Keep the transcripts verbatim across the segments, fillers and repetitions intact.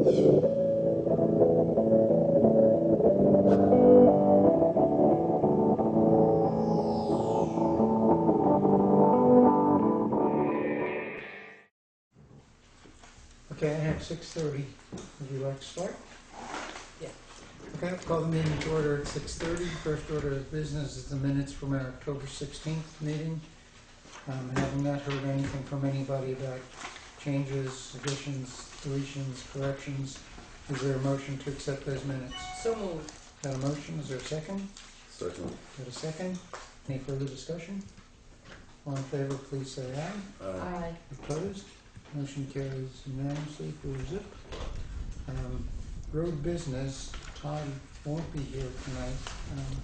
Okay, I have six thirty. Would you like to start? Yeah. Okay, I'll call the meeting to order at six thirty. First order of business is the minutes from our October sixteenth meeting. Um, having not heard anything from anybody about changes, additions, deletions, corrections, is there a motion to accept those minutes? So moved. Is that a motion? Is there a second? Second. Is that a second? Any further discussion? All in favor, please say aye. Aye. Aye. Opposed? Motion carries unanimously for zip. Um, road business, Todd won't be here tonight. Um,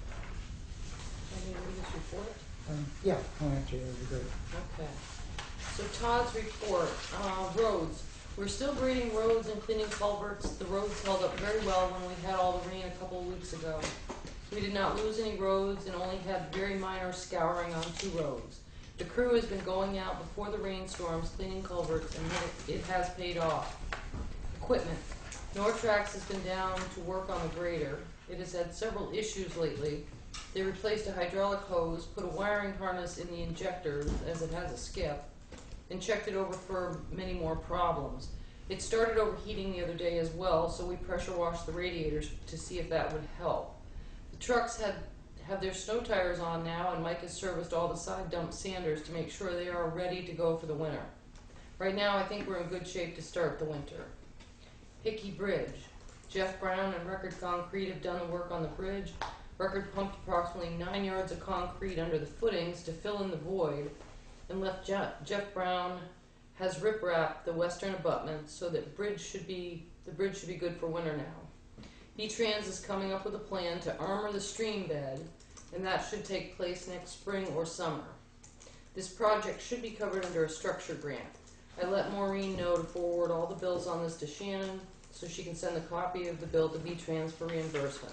Can you read this report? um, yeah, I'll answer that, would be great. Okay. So Todd's report, uh, roads. We're still grading roads and cleaning culverts. The roads held up very well when we had all the rain a couple of weeks ago. We did not lose any roads and only had very minor scouring on two roads. The crew has been going out before the rainstorms cleaning culverts, and it, it has paid off. Equipment. Nortrax has been down to work on the grader. It has had several issues lately. They replaced a hydraulic hose, put a wiring harness in the injectors as it has a skip, and checked it over for many more problems. It started overheating the other day as well, so we pressure washed the radiators to see if that would help. The trucks had have their snow tires on now, and Mike has serviced all the side dump sanders to make sure they are ready to go for the winter. Right now, I think we're in good shape to start the winter. Hickey Bridge. Jeff Brown and Record Concrete have done the work on the bridge. Record pumped approximately nine yards of concrete under the footings to fill in the void, and left Je- Jeff Brown has riprap the western abutments so that bridge should be the bridge should be good for winter now. V-Trans is coming up with a plan to armor the stream bed, and that should take place next spring or summer. This project should be covered under a structure grant. I let Maureen know to forward all the bills on this to Shannon so she can send a copy of the bill to V-Trans for reimbursement.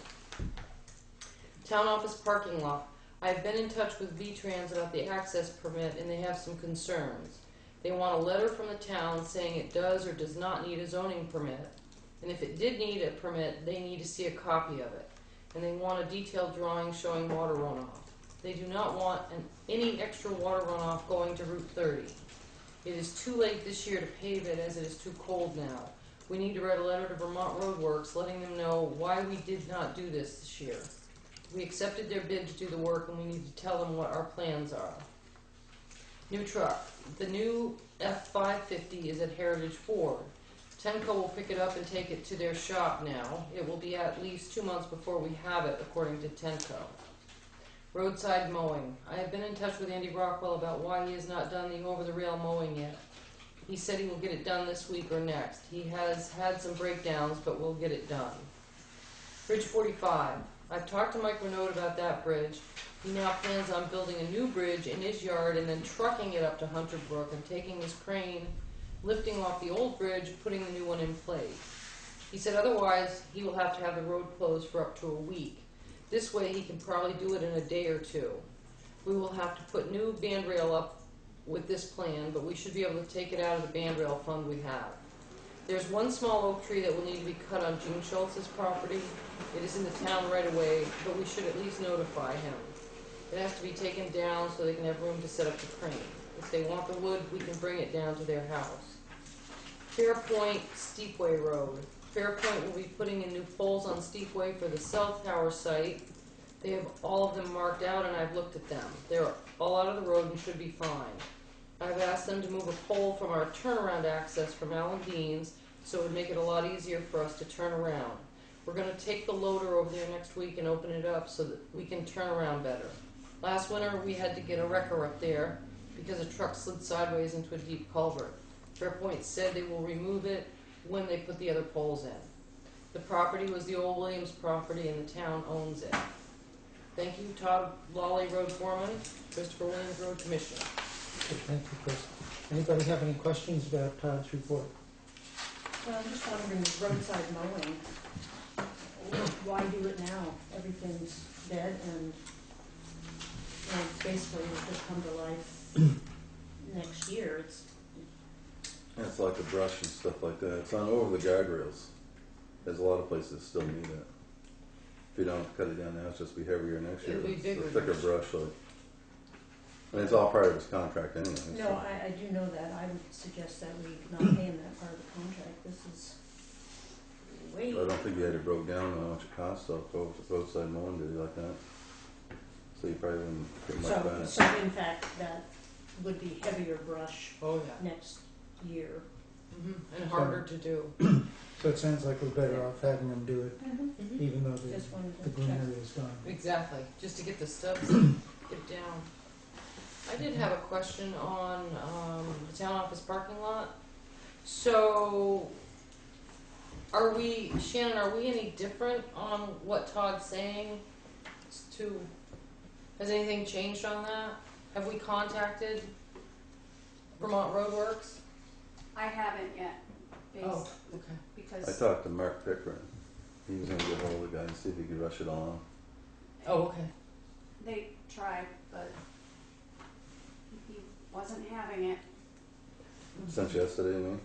Town office parking lot. I have been in touch with V-Trans about the access permit, and they have some concerns. They want a letter from the town saying it does or does not need a zoning permit, and if it did need a permit, they need to see a copy of it. And they want a detailed drawing showing water runoff. They do not want an, any extra water runoff going to Route thirty. It is too late this year to pave it as it is too cold now. We need to write a letter to Vermont Road Works letting them know why we did not do this this year. We accepted their bid to do the work, and we need to tell them what our plans are. New truck. The new F five fifty is at Heritage Ford. Tenco will pick it up and take it to their shop now. It will be at least two months before we have it, according to Tenco. Roadside mowing. I have been in touch with Andy Rockwell about why he has not done the over-the-rail mowing yet. He said he will get it done this week or next. He has had some breakdowns, but we'll get it done. Bridge forty-five. I've talked to Mike Renaud about that bridge. He now plans on building a new bridge in his yard and then trucking it up to Hunter Brook and taking his crane, lifting off the old bridge, putting the new one in place. He said otherwise he will have to have the road closed for up to a week. This way he can probably do it in a day or two. We will have to put new band rail up with this plan, but we should be able to take it out of the band rail fund we have. There's one small oak tree that will need to be cut on Gene Schultz's property. It is in the town right away, but we should at least notify him. It has to be taken down so they can have room to set up the crane. If they want the wood, we can bring it down to their house. Fairpoint Steepway Road. Fairpoint will be putting in new poles on Steepway for the cell tower site. They have all of them marked out, and I've looked at them. They're all out of the road and should be fine. I've asked them to move a pole from our turnaround access from Alan Dean's, so it would make it a lot easier for us to turn around. We're going to take the loader over there next week and open it up so that we can turn around better. Last winter we had to get a wrecker up there because a truck slid sideways into a deep culvert. Fairpoint said they will remove it when they put the other poles in. The property was the old Williams property, and the town owns it. Thank you, Todd Lawley, Road Foreman. Christopher Williams, Road Commissioner. Okay, thank you, Chris. Anybody have any questions about Todd's report? Well, I'm just wondering, roadside mowing, why do it now? Everything's dead, and you know, basically it will come to life next year. It's And it's like the brush and stuff like that. It's on over the guardrails. There's a lot of places that still need it. If you don't cut it down now, it's just be heavier next year. It'll be It's bigger a thicker next brush, like. I mean, it's all part of his contract anyway. No, so. I, I do know that. I would suggest that we not pay him that part of the contract. This is way. I don't think he had it broke down how much it costs off road- roadside mowing, did he, like that? So you probably wouldn't get much So, back. so in fact, that would be heavier brush Oh, yeah. next year. hmm And harder to do. So it sounds like we're better off having them do it, Mm-hmm. even though the, Just wanted the to check. greenery is gone. Exactly, just to get the stubs, get down. I did have a question on, um, the town office parking lot. So, are we, Shannon, are we any different on what Todd's saying to, has anything changed on that? Have we contacted Vermont Roadworks? I haven't yet, Oh, based, okay. I because talked to Mark Pickering. He was gonna get hold of the guy and see if he could rush it along. Oh, okay. they tried, but he wasn't having it. Since yesterday, I mean.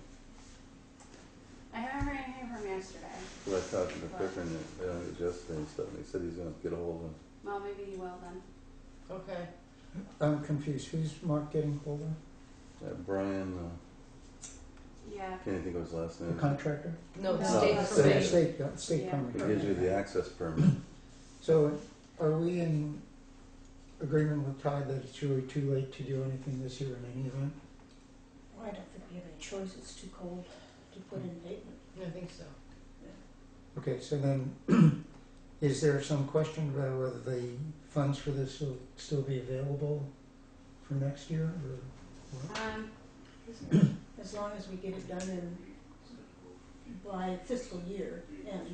I haven't heard anything from him yesterday. But I talked to Pickering, I think it was yesterday and stuff, and he said he's gonna get a hold of him. Well, maybe he will then. Okay. I'm confused. Who's Mark getting hold of? Uh, Brian, uh, Yeah, can't even think of his last The name. contractor? No, the No. state No, The permit. state, uh, state Yeah. permit. He gives you the access permit. So are we in agreement with Todd that it's really too late to do anything this year in any event? Well, I don't think we have any choice. It's too cold to put in pavement. I think so. Okay, so then, is there some question about whether the funds for this will still be available for next year, or what? um, As long as we get it done in, by fiscal year end,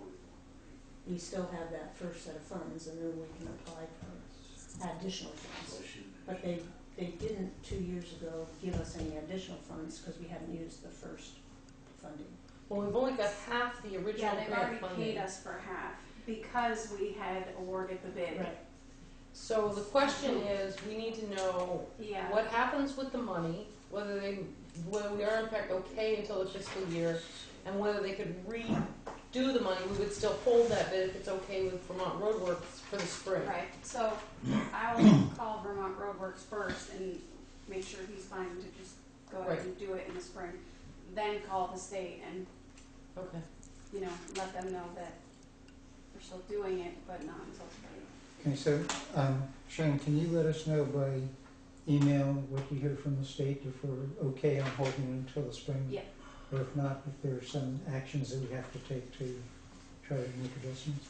we still have that first set of funds, and then we can apply for additional funds. But they, they didn't two years ago give us any additional funds because we hadn't used the first funding. Well, we've only got half the original yeah, they've grant already funding. paid us for half because we had awarded the bid. Right. So the question is, we need to know Yeah. what happens with the money, whether they, whether we are in fact okay until the fiscal year, and whether they could redo the money, we would still hold that bid if it's okay with Vermont Roadworks for the spring. Right, so I will call Vermont Roadworks first and make sure he's fine to just go ahead Right. and do it in the spring. Then call the state and, Okay. you know, let them know that we're still doing it, but not until spring. Okay, so, um, Shane, can you let us know by email what you hear from the state if we're okay on holding it until the spring? Yeah. Or if not, if there are some actions that we have to take to try to make adjustments?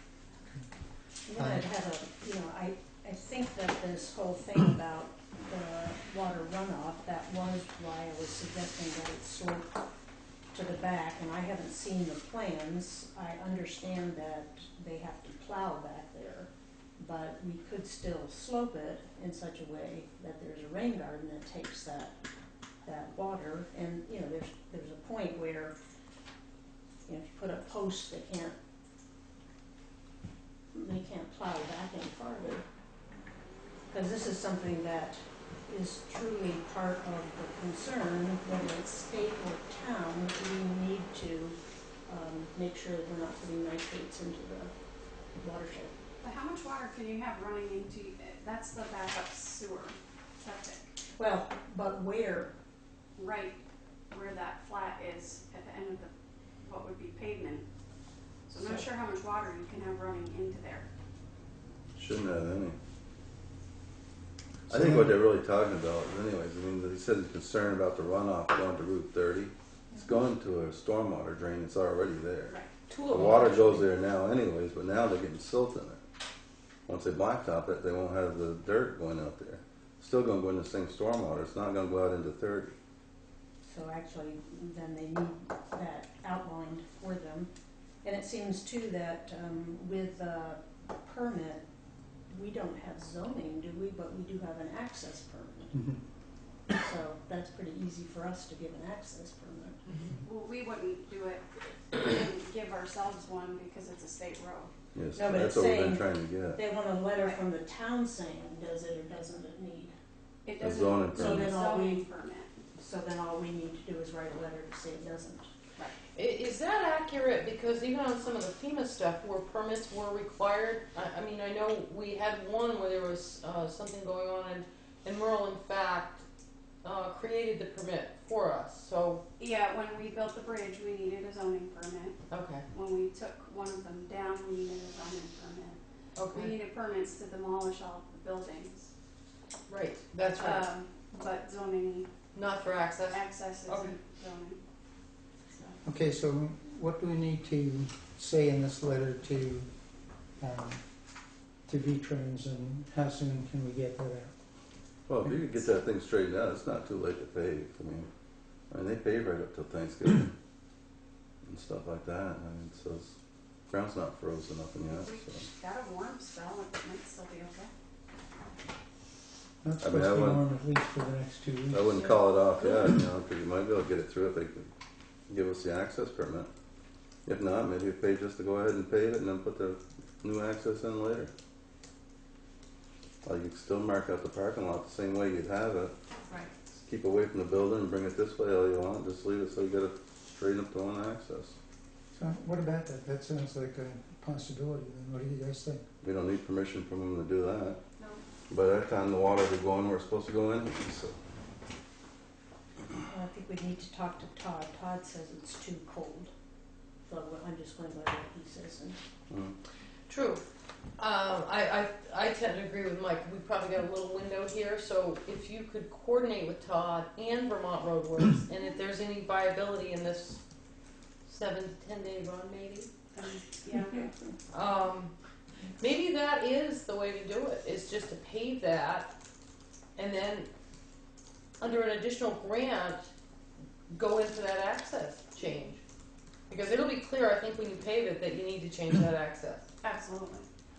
And then I'd have a, you know, I, I think that this whole thing about the water runoff, that was why I was suggesting that it slope to the back, and I haven't seen the plans. I understand that they have to plow back there, but we could still slope it in such a way that there's a rain garden that takes that, that water, and, you know, there's, there's a point where, you know, if you put up posts, they can't they can't plow back any farther. Because this is something that is truly part of the concern, whether it's state or town, we need to um, make sure that we're not putting nitrates into the watershed. But how much water can you have running into, that's the backup sewer, septic, Well, but where, right where that flat is at the end of the, what would be pavement. So I'm not So- sure how much water you can have running into there. Shouldn't have any. I think what they're really talking about, anyways, I mean, he said he's concerned about the runoff going to Route thirty. It's going to a stormwater drain that's already there. Right. Two The of them. water actually. goes there now anyways, but now they're getting silt in it. Once they blacktop it, they won't have the dirt going out there. Still gonna go into the same stormwater, it's not gonna go out into thirty. so actually, then they need that outlined for them. And it seems too that um, with a permit, we don't have zoning, do we? But we do have an access permit. Mhm. So that's pretty easy for us to give an access permit. Mhm. Well, we wouldn't do it, we wouldn't give ourselves one because it's a state road. Yes, No, but that's it's what we've been saying- trying to get. They want a letter from the town saying, does it or doesn't it need? It A doesn't zoning need permit. a zoning permit. So then all we need to do is write a letter to say it doesn't. I- Is that accurate? Because even on some of the FEMA stuff where permits were required, I, I mean, I know we had one where there was, uh, something going on and, and Merle in fact, uh, created the permit for us, so, Yeah, when we built the bridge, we needed a zoning permit. okay, When we took one of them down, we needed a zoning permit. We okay, needed permits to demolish all the buildings. right, that's right, Um, but zoning not for access, access Okay. isn't zoning. So, Okay, so what do we need to say in this letter to, um, to V-Trans, and how soon can we get that out? Well, if you could get that thing straightened out, it's not too late to pave. I mean, I mean, they pave right up till Thanksgiving and stuff like that. I mean, so it's, ground's not frozen up and yet, we so. got a warm spell, it might still be okay. That's I mean, supposed I to be wouldn't- on at least for the next two weeks. I wouldn't call it off yet, you know, because you might be able to get it through if they could give us the access permit. If not, maybe you pay just to go ahead and pave it and then put the new access in later. Or you can still mark out the parking lot the same way you'd have it. Right. Just keep away from the building and bring it this way all you want. Just leave it so you get it straight up to one access. So what about that? That sounds like a possibility, then what do you guys think? We don't need permission from them to do that. No, By that time, the water will go in where it's supposed to go in, so. Well, I think we need to talk to Todd. Todd says it's too cold. So I'm just going by what he says. And mm. true. Um, I, I, I tend to agree with Mike, we probably got a little window here, so if you could coordinate with Todd and Vermont Road Works, and if there's any viability in this seven to ten day run maybe, um, yeah, okay. um, maybe that is the way to do it, is just to pave that, and then, under an additional grant, go into that access change. Because it'll be clear, I think, when you pave it, that you need to change that access. Absolutely.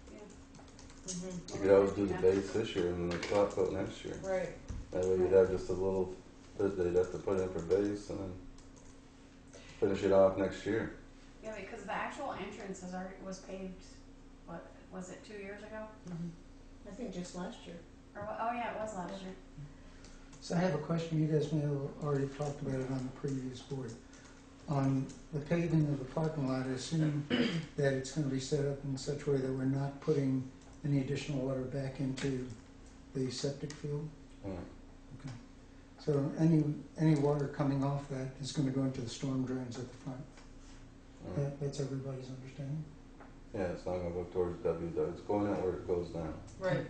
You could always do the base this year and then the top coat next year. Right. That way you'd have just a little bit they'd have to put in for base and then finish it off next year. Yeah, because the actual entrance is already, was paved, what, was it two years ago? I think just last year. Or, what- oh yeah, it was last year. So I have a question, you guys may have already talked about it on the previous board. On the paving of the parking lot, I assume that it's gonna be set up in such a way that we're not putting any additional water back into the septic field? Yeah. So any, any water coming off that is gonna go into the storm drains at the front? Yeah. That, that's everybody's understanding? Yeah, it's not gonna go towards W though. It's going out where it goes now. Right.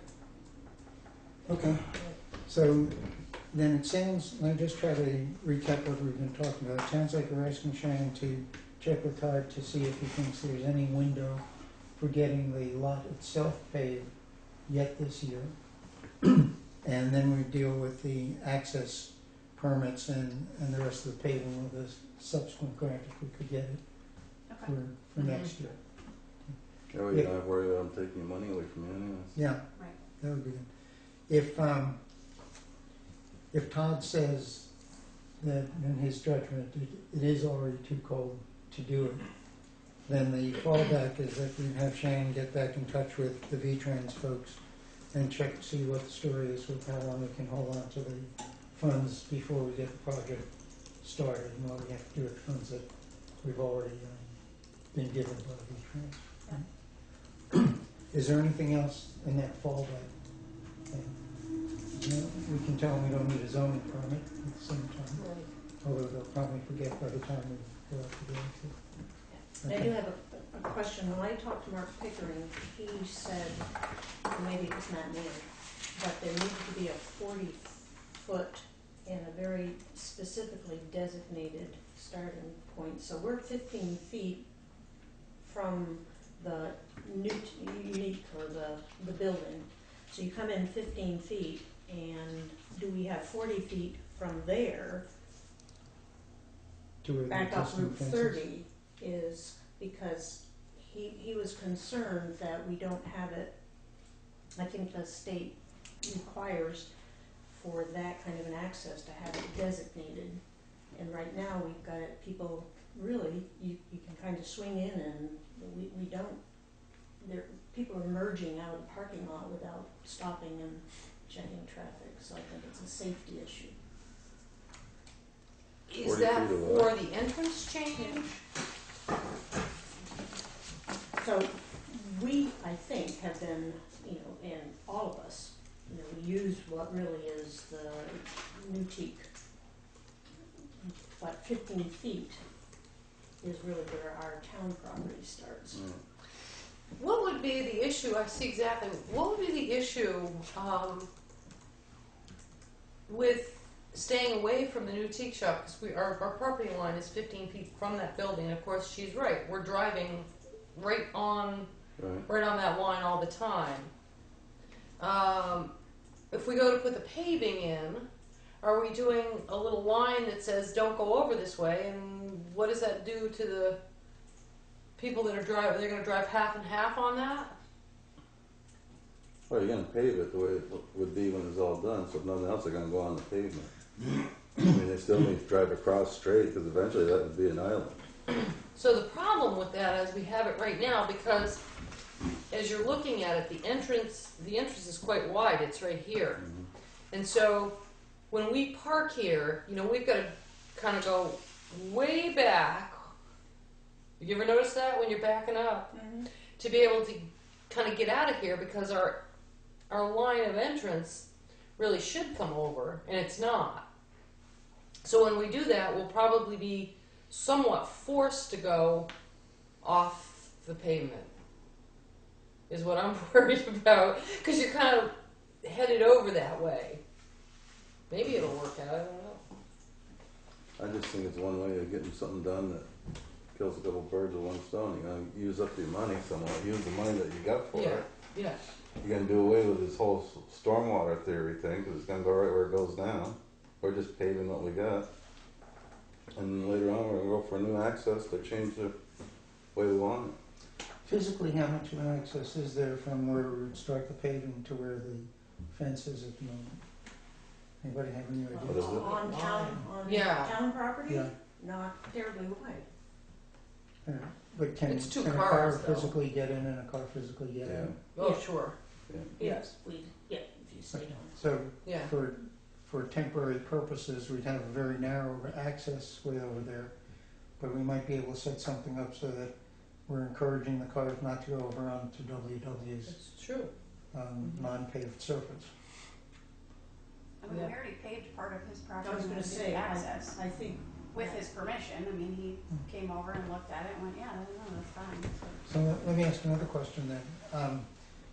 Okay, so then it sounds, let me just try to recap what we've been talking about. It sounds like we're asking Shannon to check with Todd to see if he thinks there's any window for getting the lot itself paved yet this year. And then we deal with the access permits and, and the rest of the paving with a subsequent grant if we could get it Okay. for, for Mhm. next year. That way you don't have to worry about them taking your money away from you anyways. Yeah, Right. that would be good. If, um, if Todd says that in his judgment, it, it is already too cold to do it, then the fallback is that we have Shannon get back in touch with the V-Trans folks and check to see what the story is with how long we can hold on to the funds before we get the project started and what we have to do with the funds that we've already um, been given by V-Trans. Is there anything else in that fallback? You know, we can tell them we don't need a zoning permit at the same time, Right. although they'll probably forget by the time we go out to the exit. I do have a, a question. When I talked to Mark Pickering, he said, or maybe it was Matt Neal, but there needed to be a forty foot and a very specifically designated starting point. So we're fifteen feet from the new, unique, or the, the building. So you come in fifteen feet, and do we have forty feet from there To where the back up existing Route fence is. thirty is because he, he was concerned that we don't have it, I think the state requires for that kind of an access to have it designated. And right now, we've got it, people, really, you, you can kind of swing in and we, we don't, there, people are merging out of the parking lot without stopping and checking traffic, so I think it's a safety issue. forty that feet away. for the entrance change? So we, I think, have been, you know, and all of us, you know, we use what really is the new teak. But fifteen feet is really where our town property starts. Mm. What would be the issue, I see exactly, what would be the issue, um, with staying away from the new teak shop? Because we, our, our property line is fifteen feet from that building, and of course, she's right, we're driving right on, Right. right on that line all the time. Um, if we go to put the paving in, are we doing a little line that says don't go over this way, and what does that do to the people that are driving? They're going to drive half and half on that? Well, you're gonna pave it the way it w- would be when it's all done, so if nothing else, they're gonna go on the pavement. I mean, they still need to drive across straight, because eventually that would be an island. So the problem with that is we have it right now because as you're looking at it, the entrance, the entrance is quite wide. It's right here. Mhm. And so when we park here, you know, we've got to kind of go way back. You ever notice that when you're backing up? Mm-hmm. To be able to kind of get out of here because our our line of entrance really should come over, and it's not. So when we do that, we'll probably be somewhat forced to go off the pavement, is what I'm worried about, because you're kind of headed over that way. Maybe it'll work out, I don't know. I just think it's one way of getting something done that kills a couple birds with one stone. You're gonna use up your money somewhat, use the money that you got for Yeah, it. yeah. You're gonna do away with this whole s- stormwater theory thing, because it's gonna go right where it goes down. We're just paving what we got. And later on, we're gonna go for new access to change the way we want it. Physically, how much of an access is there from where we would start the paving to where the fence is at the moment? Anybody have any What idea? is it? On town, on Yeah. town property, Yeah. not terribly wide. Uh, But can, It's two can a car cars, though. physically get in and a car physically get Yeah. out? Oh, Yeah. sure. Yeah. Yes, we, yeah, if you stayed on. So Yeah. for, for temporary purposes, we'd have a very narrow access way over there. But we might be able to set something up so that we're encouraging the cars not to go over onto W W's It's true. um, Mhm. non-paved surface. I mean, we Yeah. already paved part of his I property was and gonna did say, access I, I think. with his permission. I mean, he Mm. came over and looked at it and went, yeah, no, that's fine. So, So let- let me ask another question then. Um,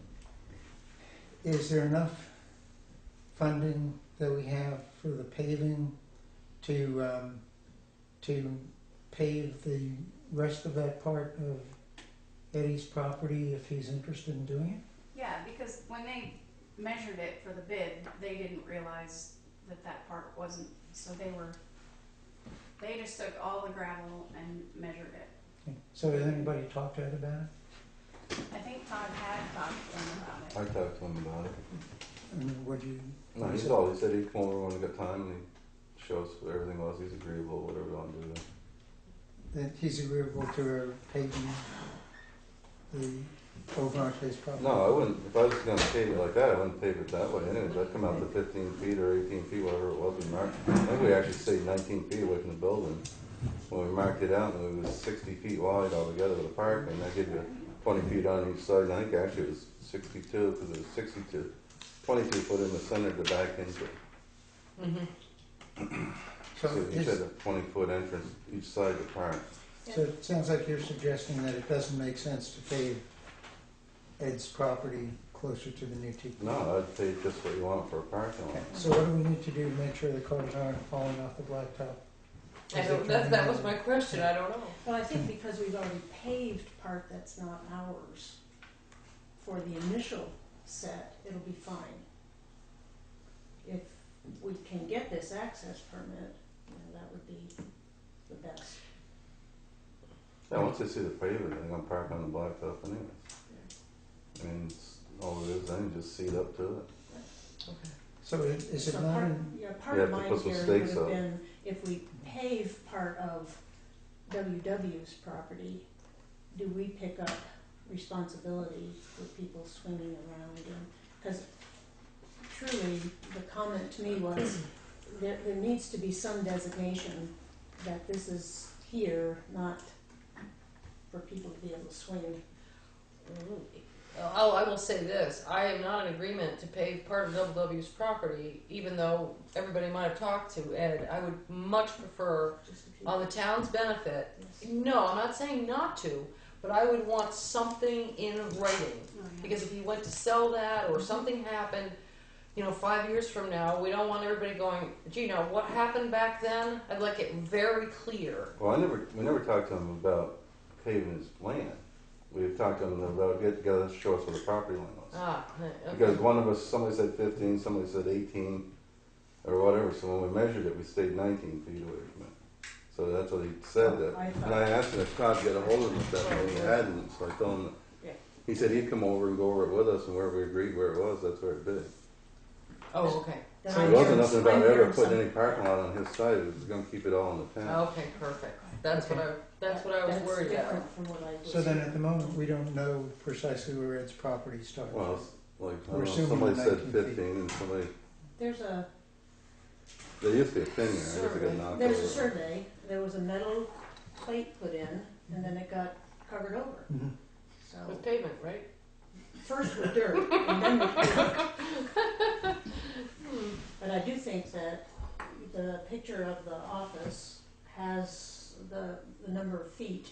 Is there enough funding that we have for the paving to, um, to pave the rest of that part of Eddie's property if he's interested in doing it? yeah, because when they measured it for the bid, they didn't realize that that part wasn't, so they were, they just took all the gravel and measured it. Okay. So has anybody talked to Ed about it? I think Todd had talked to them about it. I talked to him about it. And would you? No, he's all, he said he'd come over when he got time and he'd show us what everything was. He's agreeable, whatever we want to do. That he's agreeable to paving the over onto his property? No, I wouldn't, if I was gonna pave it like that, I wouldn't pave it that way anyways. I'd come out to fifteen feet or eighteen feet, whatever it was, and mark. I think we actually stayed nineteen feet away from the building. When we marked it out, and it was sixty feet wide altogether with the parking, that gives you twenty feet on each side. And I think actually it was sixty-two, because it was sixty-two. twenty-two foot in the center to back into. Mm-hmm. So So you is- said a twenty foot entrance each side of the park. So it sounds like you're suggesting that it doesn't make sense to pave Ed's property closer to the new T P. No, I'd pay just what you want for a parking lot. Okay, so what do we need to do to make sure the cars aren't falling off the blacktop? I don't, that, that was my question, I don't know. Well, I think because we've already paved part that's not ours for the initial set, it'll be fine. If we can get this access permit, you know, that would be the best. Yeah, once they see the pavement, they're gonna park on the blacktop anyways. I mean, it's, all it is, then you just seat up to it. Okay. So is is So it not, part, in- yeah, part You of have to my put some theory would stakes have up. been, if we pave part of W W's property, do we pick up responsibility for people swinging around? And because truly, the comment to me was, there, there needs to be some designation that this is here, not for people to be able to swing. Oh, I will say this, I am not in agreement to pave part of W W's property, even though everybody might have talked to Ed. I would much prefer, Just a few- on the town's benefit, Yes. no, I'm not saying not to, but I would want something in writing. Oh, yeah. Because if he went to sell that, or something happened, you know, five years from now, we don't want everybody going, gee, now, what happened back then? I'd like it very clear. Well, I never, we never talked to him about paving his land. We talked to him about get together and show us where the property line was. Ah, okay. Because one of us, somebody said fifteen, somebody said eighteen, or whatever, so when we measured it, we stayed nineteen feet away from it. So that's what he said that, I and I asked him if Todd got a hold of him at that point, he hadn't, so I told him Yeah. that, he said he'd come over and go over it with us, and where we agreed where it was, that's where it bid. Oh, okay. Then So I'm it wasn't hearing- nothing about I'm ever hearing putting some- any parking lot on his side, it was gonna keep it all in the town. Okay, perfect. That's what I, that's what I was That's worried about. different from what I was. So then at the moment, we don't know precisely where Ed's property starts. Well, it's like, I We're don't know, assuming somebody said nineteen feet. fifteen, and somebody, There's a, there used to be a thing there, I guess it got Survey. knocked there's a over. survey, there was a metal plate put in, and then it got covered over, Mhm. so. With pavement, right? First with dirt, and then with dirt. But I do think that the picture of the office has the, the number of feet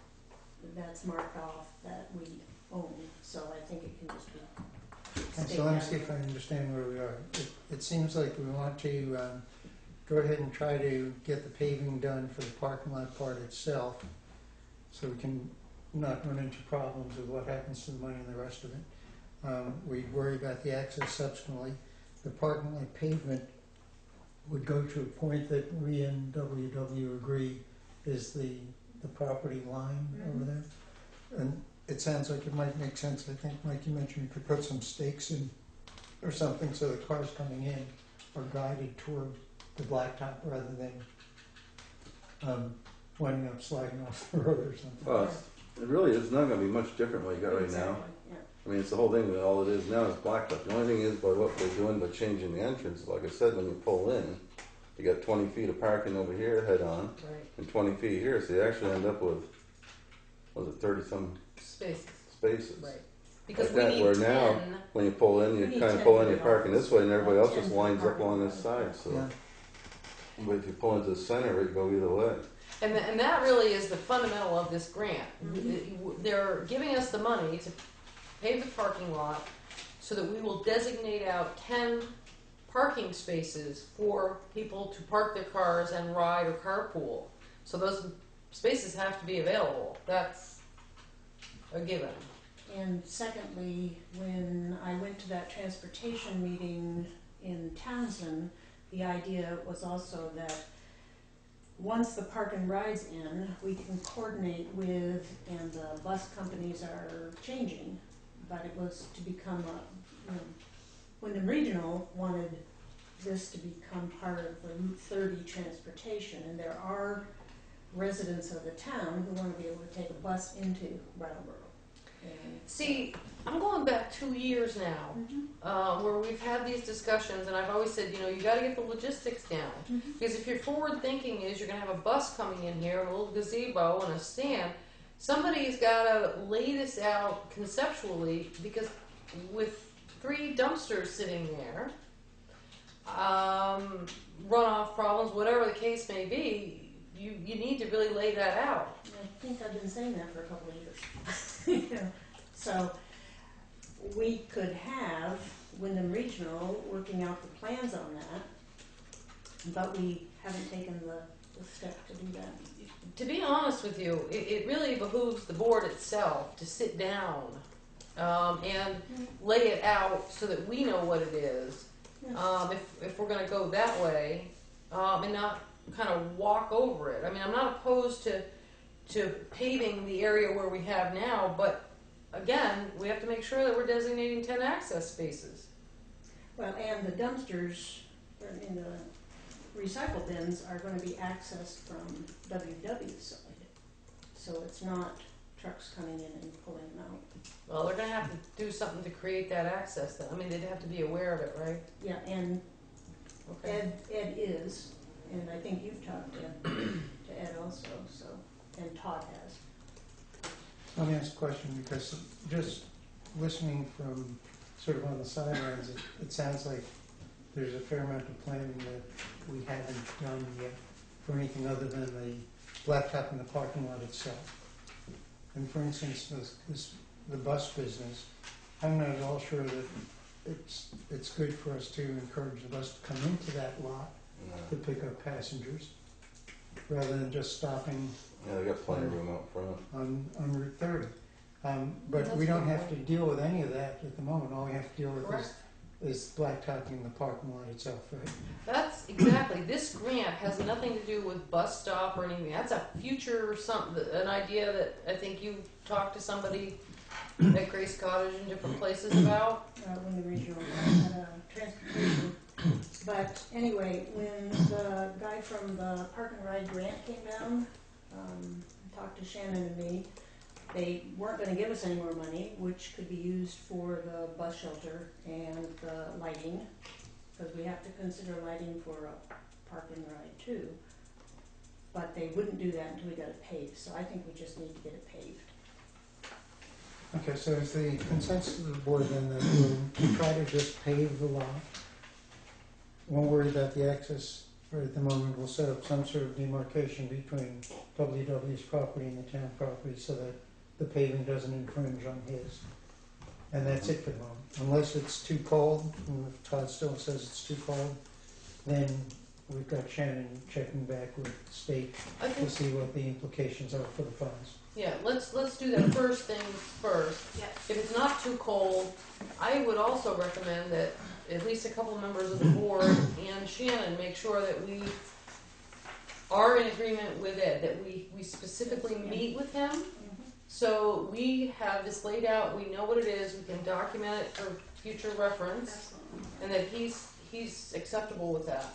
that's marked off that we own, so I think it can just be. And state so let me that. see if I understand where we are. It, it seems like we want to, um, go ahead and try to get the paving done for the parking lot part itself, so we can not run into problems with what happens to the money and the rest of it. Um, we worry about the access subsequently. The parking lot pavement would go to a point that we and W W agree is the, the property line over there. And it sounds like it might make sense, I think, Mike, you mentioned you could put some stakes in or something so the cars coming in are guided toward the blacktop rather than um, winding up sliding off the road or something. Well, it's, it really is not gonna be much different what you got right now. Exactly, yeah. I mean, it's the whole thing, that all it is now is blacktop. The only thing is by what they're doing by changing the entrance, like I said, when you pull in, you got twenty feet of parking over here head on, Right. and twenty feet here, so you actually end up with, what was it, thirty some Spaces, spaces. right. Because Like we that, need where now- ten. When you pull in, you We need kinda ten pull in, for you're the parking this way, and everybody else ten just for lines up parking along this lot. side, so. Yeah. But if you pull into the center, it go either way. And, th- and that really is the fundamental of this grant. Mhm. They're giving us the money to pave the parking lot so that we will designate out ten parking spaces for people to park their cars and ride or carpool. So those spaces have to be available. That's a given. And secondly, when I went to that transportation meeting in Townsend, the idea was also that once the park and ride's in, we can coordinate with, and the bus companies are changing, but it was to become a, you know, Wyndham Regional wanted this to become part of the Route thirty transportation, and there are residents of the town who wanna be able to take a bus into Brattleboro. And See, I'm going back two years now, Mhm. uh, where we've had these discussions, and I've always said, you know, you got to get the logistics down. Mhm. Because if your forward thinking is you're going to have a bus coming in here, a little gazebo, and a stand, somebody's got to lay this out conceptually. Because with three dumpsters sitting there, um, runoff problems, whatever the case may be, you you need to really lay that out. I think I've been saying that for a couple of years. You know, so we could have Wyndham Regional working out the plans on that, but we haven't taken the, the step to do that. To be honest with you, it, it really behooves the board itself to sit down um, and lay it out so that we know what it is. Yeah. Um, if, if we're going to go that way um, and not kind of walk over it. I mean, I'm not opposed to to paving the area where we have now, but again, we have to make sure that we're designating ten access spaces. Well, and the dumpsters, or in the recycle bins, are gonna be accessed from W W's side. So it's not trucks coming in and pulling them out. Well, they're going to have to do something to create that access. Then. I mean, they'd have to be aware of it, right? Yeah, and Okay. Ed, Ed is, and I think you've talked to also, so, and Todd has. Let me ask a question, because just listening from sort of on the sidelines, it, it sounds like there's a fair amount of planning that we haven't done yet for anything other than the blacktop in the parking lot itself. And for instance, this, this, the bus business, I'm not at all sure that it's, it's good for us to encourage the bus to come into that lot to No. pick up passengers, rather than just stopping Yeah, they got plenty of room out front. on, on Route thirty. Um, but That's we a don't good have to point. deal with any of that at the moment. All we have to deal with Correct. is, is blacktopping the parking lot itself, right? That's exactly, this grant has nothing to do with bus stop or anything. That's a future, some, an idea that I think you talked to somebody at Grace Cottage and different places about. uh, when the regional, uh, transportation. But anyway, when the guy from the Park and Ride grant came down, um, talked to Shannon and me, they weren't gonna give us any more money, which could be used for the bus shelter and the lighting, because we have to consider lighting for a Park and Ride too. But they wouldn't do that until we got it paved, so I think we just need to get it paved. Okay, so is the consensus of the board then that we'll try to just pave the lot? Won't worry about the access, or at the moment, we'll set up some sort of demarcation between W W's property and the town property so that the paving doesn't infringe on his. And that's it for the moment. Unless it's too cold, and if Todd still says it's too cold, then we've got Shannon checking back with the state I to think, see what the implications are for the funds. yeah, let's, let's do that first things first. Yeah. If it's not too cold, I would also recommend that at least a couple of members of the board and Shannon make sure that we are in agreement with Ed, that we, we specifically meet with him. So we have this laid out, we know what it is, we can document it for future reference, Absolutely. and that he's, he's acceptable with that.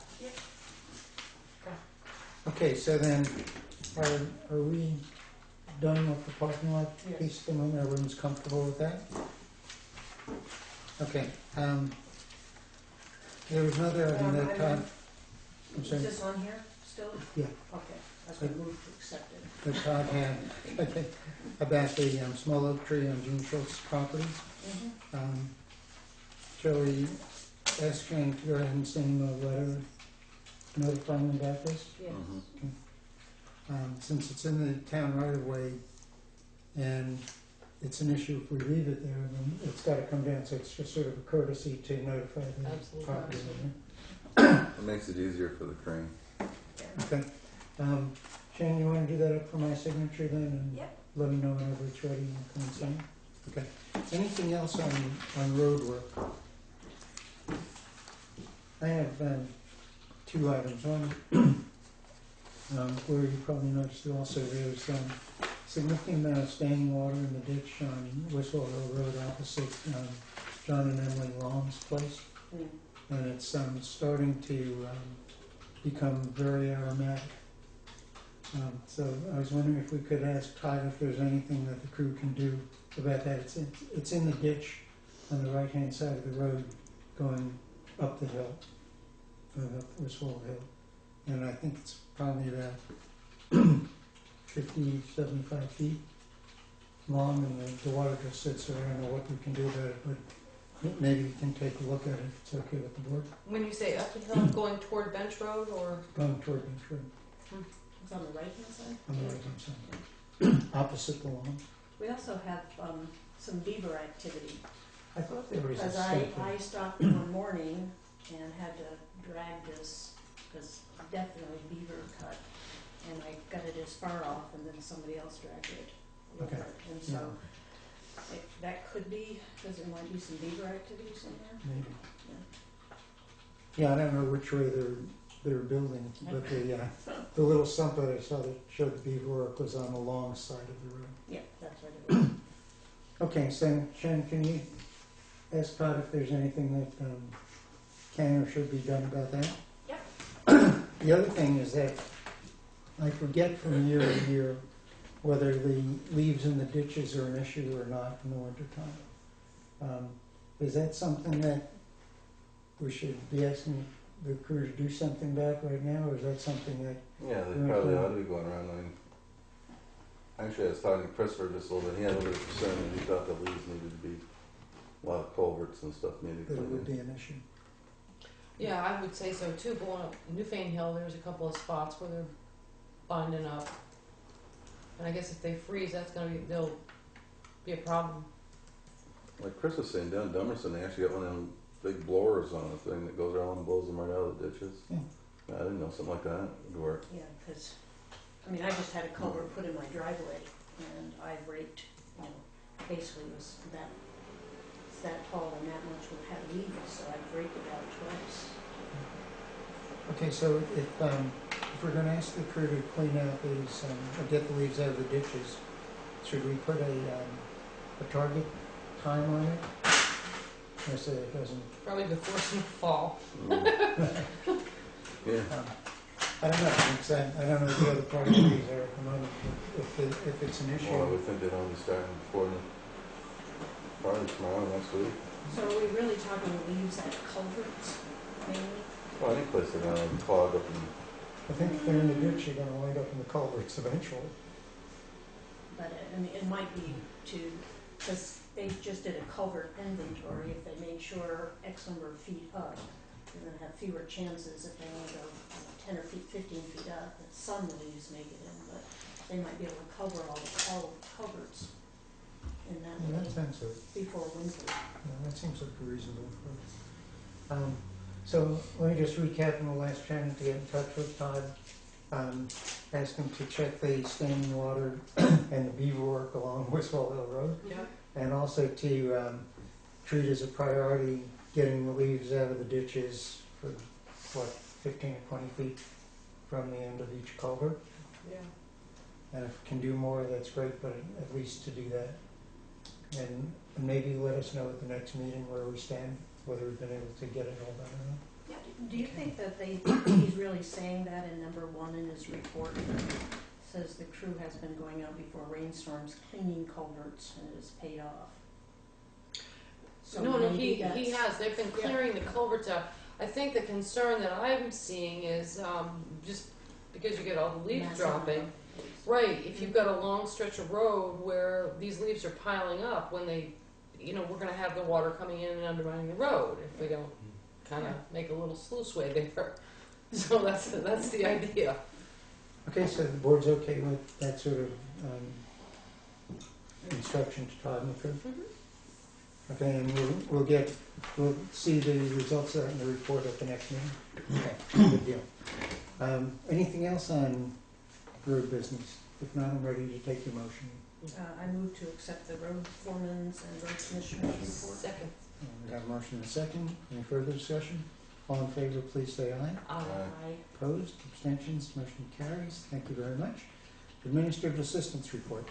Okay, so then, are, are we done with the parking lot Yes. piece at the moment? Everyone's comfortable with that? Okay, um, there was another item Um, that I'm- Todd, I'm Is sorry, this on here still? Yeah. Okay, I was gonna move to accept it. that Todd had, okay, about the, um, small oak tree on Gene Schultz's property. Mm-hmm. Um, shall we ask Jane to go ahead and send him a letter notifying him about this? Yes. Mhm. Um, since it's in the town right of way, and it's an issue if we leave it there, then it's gotta come down, so it's just sort of a courtesy to notify the Absolutely. property owner. It makes it easier for the crane. Okay, um, Shane, you wanna do that up for my signature then, and Yep. let me know whenever it's ready and come and sign? Okay, anything else on, on road work? I have, um, two items, one, um, where you probably noticed also, there's, um, significant amount of standing water in the ditch on Whistle Hill Road opposite, um, John and Emily Long's place, Mm. and it's, um, starting to, um, become very aromatic. Um, so I was wondering if we could ask Todd if there's anything that the crew can do about that. It's in, it's in the ditch on the right-hand side of the road going up the hill, uh, up Whistle Hill. And I think it's probably about fifty, seventy-five feet long, and the, the water just sits there. I don't know what we can do about it, but maybe we can take a look at it if it's okay with the board. When you say up the hill, going toward Bench Road, or? Going toward Bench Road It's on the right-hand side? on the right-hand side, opposite the lawn. We also have, um, some beaver activity. I thought there was a Because I, step. I stopped one morning and had to drag this, because definitely beaver cut. And I got it as far off, and then somebody else dragged it over. Okay. And so, it, that could be, because there might be some beaver activities in there. Maybe. Yeah, I don't know which way they're, they're building, but the, uh, the little stump that I saw that showed the beaver work was on the long side of the road. Yeah, that's what it was. Okay, so Shannon, can you ask Todd if there's anything that, um, can or should be done about that? Yep. The other thing is that I forget from year to year whether the leaves in the ditches are an issue or not in the wintertime. Um, is that something that we should be asking the crew to do something back right now, or is that something that, Yeah, they Mm, probably okay. ought to be going around. I mean, actually, I was talking to Christopher just a little bit. He had a little concern that he thought the leaves needed to be, a lot of culverts and stuff needed that it would cleaning. be an issue? Yeah, I would say so too. Going up Newfane Hill, there's a couple of spots where they're binding up. And I guess if they freeze, that's gonna be, they'll be a problem. Like Chris was saying, down Dummerson, they actually got one of them big blowers on a thing that goes around and blows them right out of the ditches. Yeah. I didn't know something like that would work. Yeah, because, I mean, I just had a culvert put in my driveway, and I raked, you know, basically it was that, it's that tall and that much would have leaves, so I raked it out twice. Okay, so if, um, if we're gonna ask the crew to clean out these, um, or get the leaves out of the ditches, should we put a, um, a target time on it? I say it doesn't, Probably before snowfall. Mm. Yeah. um, I don't know, because I, I don't know what the other priorities are at the moment, if, it, if it's an Well, I issue. would think they'd only be starting before the, probably tomorrow, next week. So are we really talking leaves at culverts mainly? Well, any place they're gonna clog up and, I think if they're in the ditch, you're gonna wind up in the culverts eventually. But it, I mean, it might be to, because they just did a culvert inventory, if they made sure X number of feet up, you're gonna have fewer chances if they only go you know, ten or feet, fifteen feet up, that some leaves make it in, but they might be able to cover all the cul- culverts in that Yeah, way that sounds good. before winter. Yeah, that seems like a reasonable approach. Um, so let me just recap in the last chance to get in touch with Todd. Um, ask him to check the standing water and the beaver work along Wistfall Hill Road. Yeah. And also to, um, treat as a priority getting the leaves out of the ditches for, what, fifteen or twenty feet from the end of each culvert. Yeah. And if we can do more, that's great, but at least to do that. And maybe let us know at the next meeting where we stand, whether we've been able to get it all done or not. Yeah, do you think that they, he's really saying that in number one in his report? Says the crew has been going out before rainstorms cleaning culverts and it has paid off. So No, no, maybe he, he that's- has, they've been Yeah. clearing the culverts out. I think the concern that I'm seeing is, um, just because you get all the leaves massive dropping. amount of leaves. Right, if you've got a long stretch of road where these leaves are piling up, when they, you know, we're gonna have the water coming in and undermining the road if we don't kinda Yeah. make a little sluice way there. So that's, that's the idea. Okay, so the board's okay with that sort of, um, instruction to Todd and the crew? Mhm. Okay, and we'll, we'll get, we'll see the results of that in the report at the next meeting. Okay, good deal. Um, anything else on road business? If not, I'm ready to take your motion. Uh, I move to accept the road foreman's and road commissioner's report. Second. Uh, We have a motion and a second. Any further discussion? All in favor, please say aye. Um, I, Opposed, abstentions, motion carries. Thank you very much. Administrative assistance report.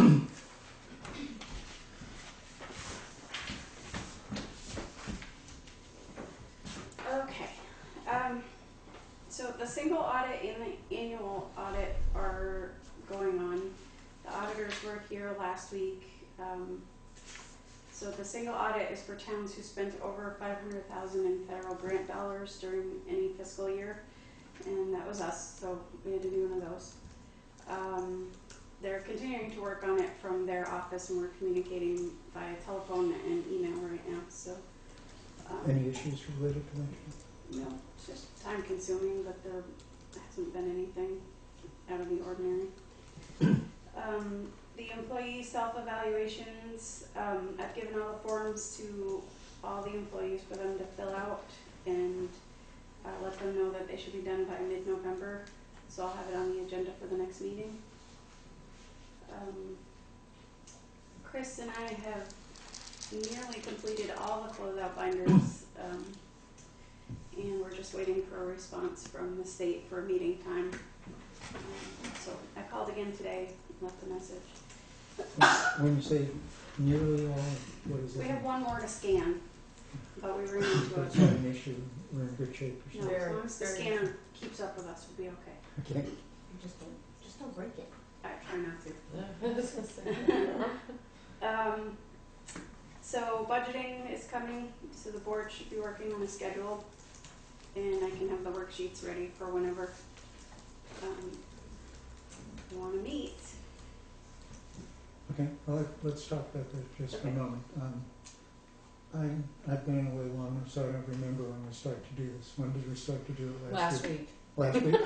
Okay, um, so the single audit and the annual audit are going on. The auditors were here last week. Um, so the single audit is for towns who spent over five hundred thousand in federal grant dollars during any fiscal year, and that was us, so we had to do one of those. Um, they're continuing to work on it from their office, and we're communicating via telephone and email right now, so. um, Any issues related to that? No, it's just time consuming, but there hasn't been anything out of the ordinary. Um, the employee self-evaluations, um, I've given all the forms to all the employees for them to fill out and uh, let them know that they should be done by mid-November, so I'll have it on the agenda for the next meeting. Um, Chris and I have nearly completed all the closeout binders, um, and we're just waiting for a response from the state for a meeting time. Um, so I called again today, left a message. When you say nearly all, what is it? We have one more to scan, but we ran into But it's a, not an issue, we're in good shape or no, something? as long as the Very- scanner keeps up with us, we'll be okay. Okay, you just don't, just don't break it. I try not to. Um, so budgeting is coming, so the board should be working on a schedule. and I can have the worksheets ready for whenever, um, you wanna meet. Okay, well, let- let's talk about that just for a Okay. moment. Um, I, I've been away long, so I don't remember when we started to do this. When did we start to do it last Last week? week, Last week?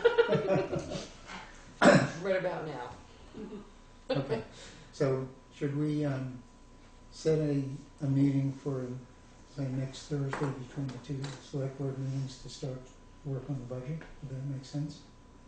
right about now. Okay, so should we, um, set a, a meeting for, say, next Thursday between the two select board meetings to start work on the budget? Would that make sense?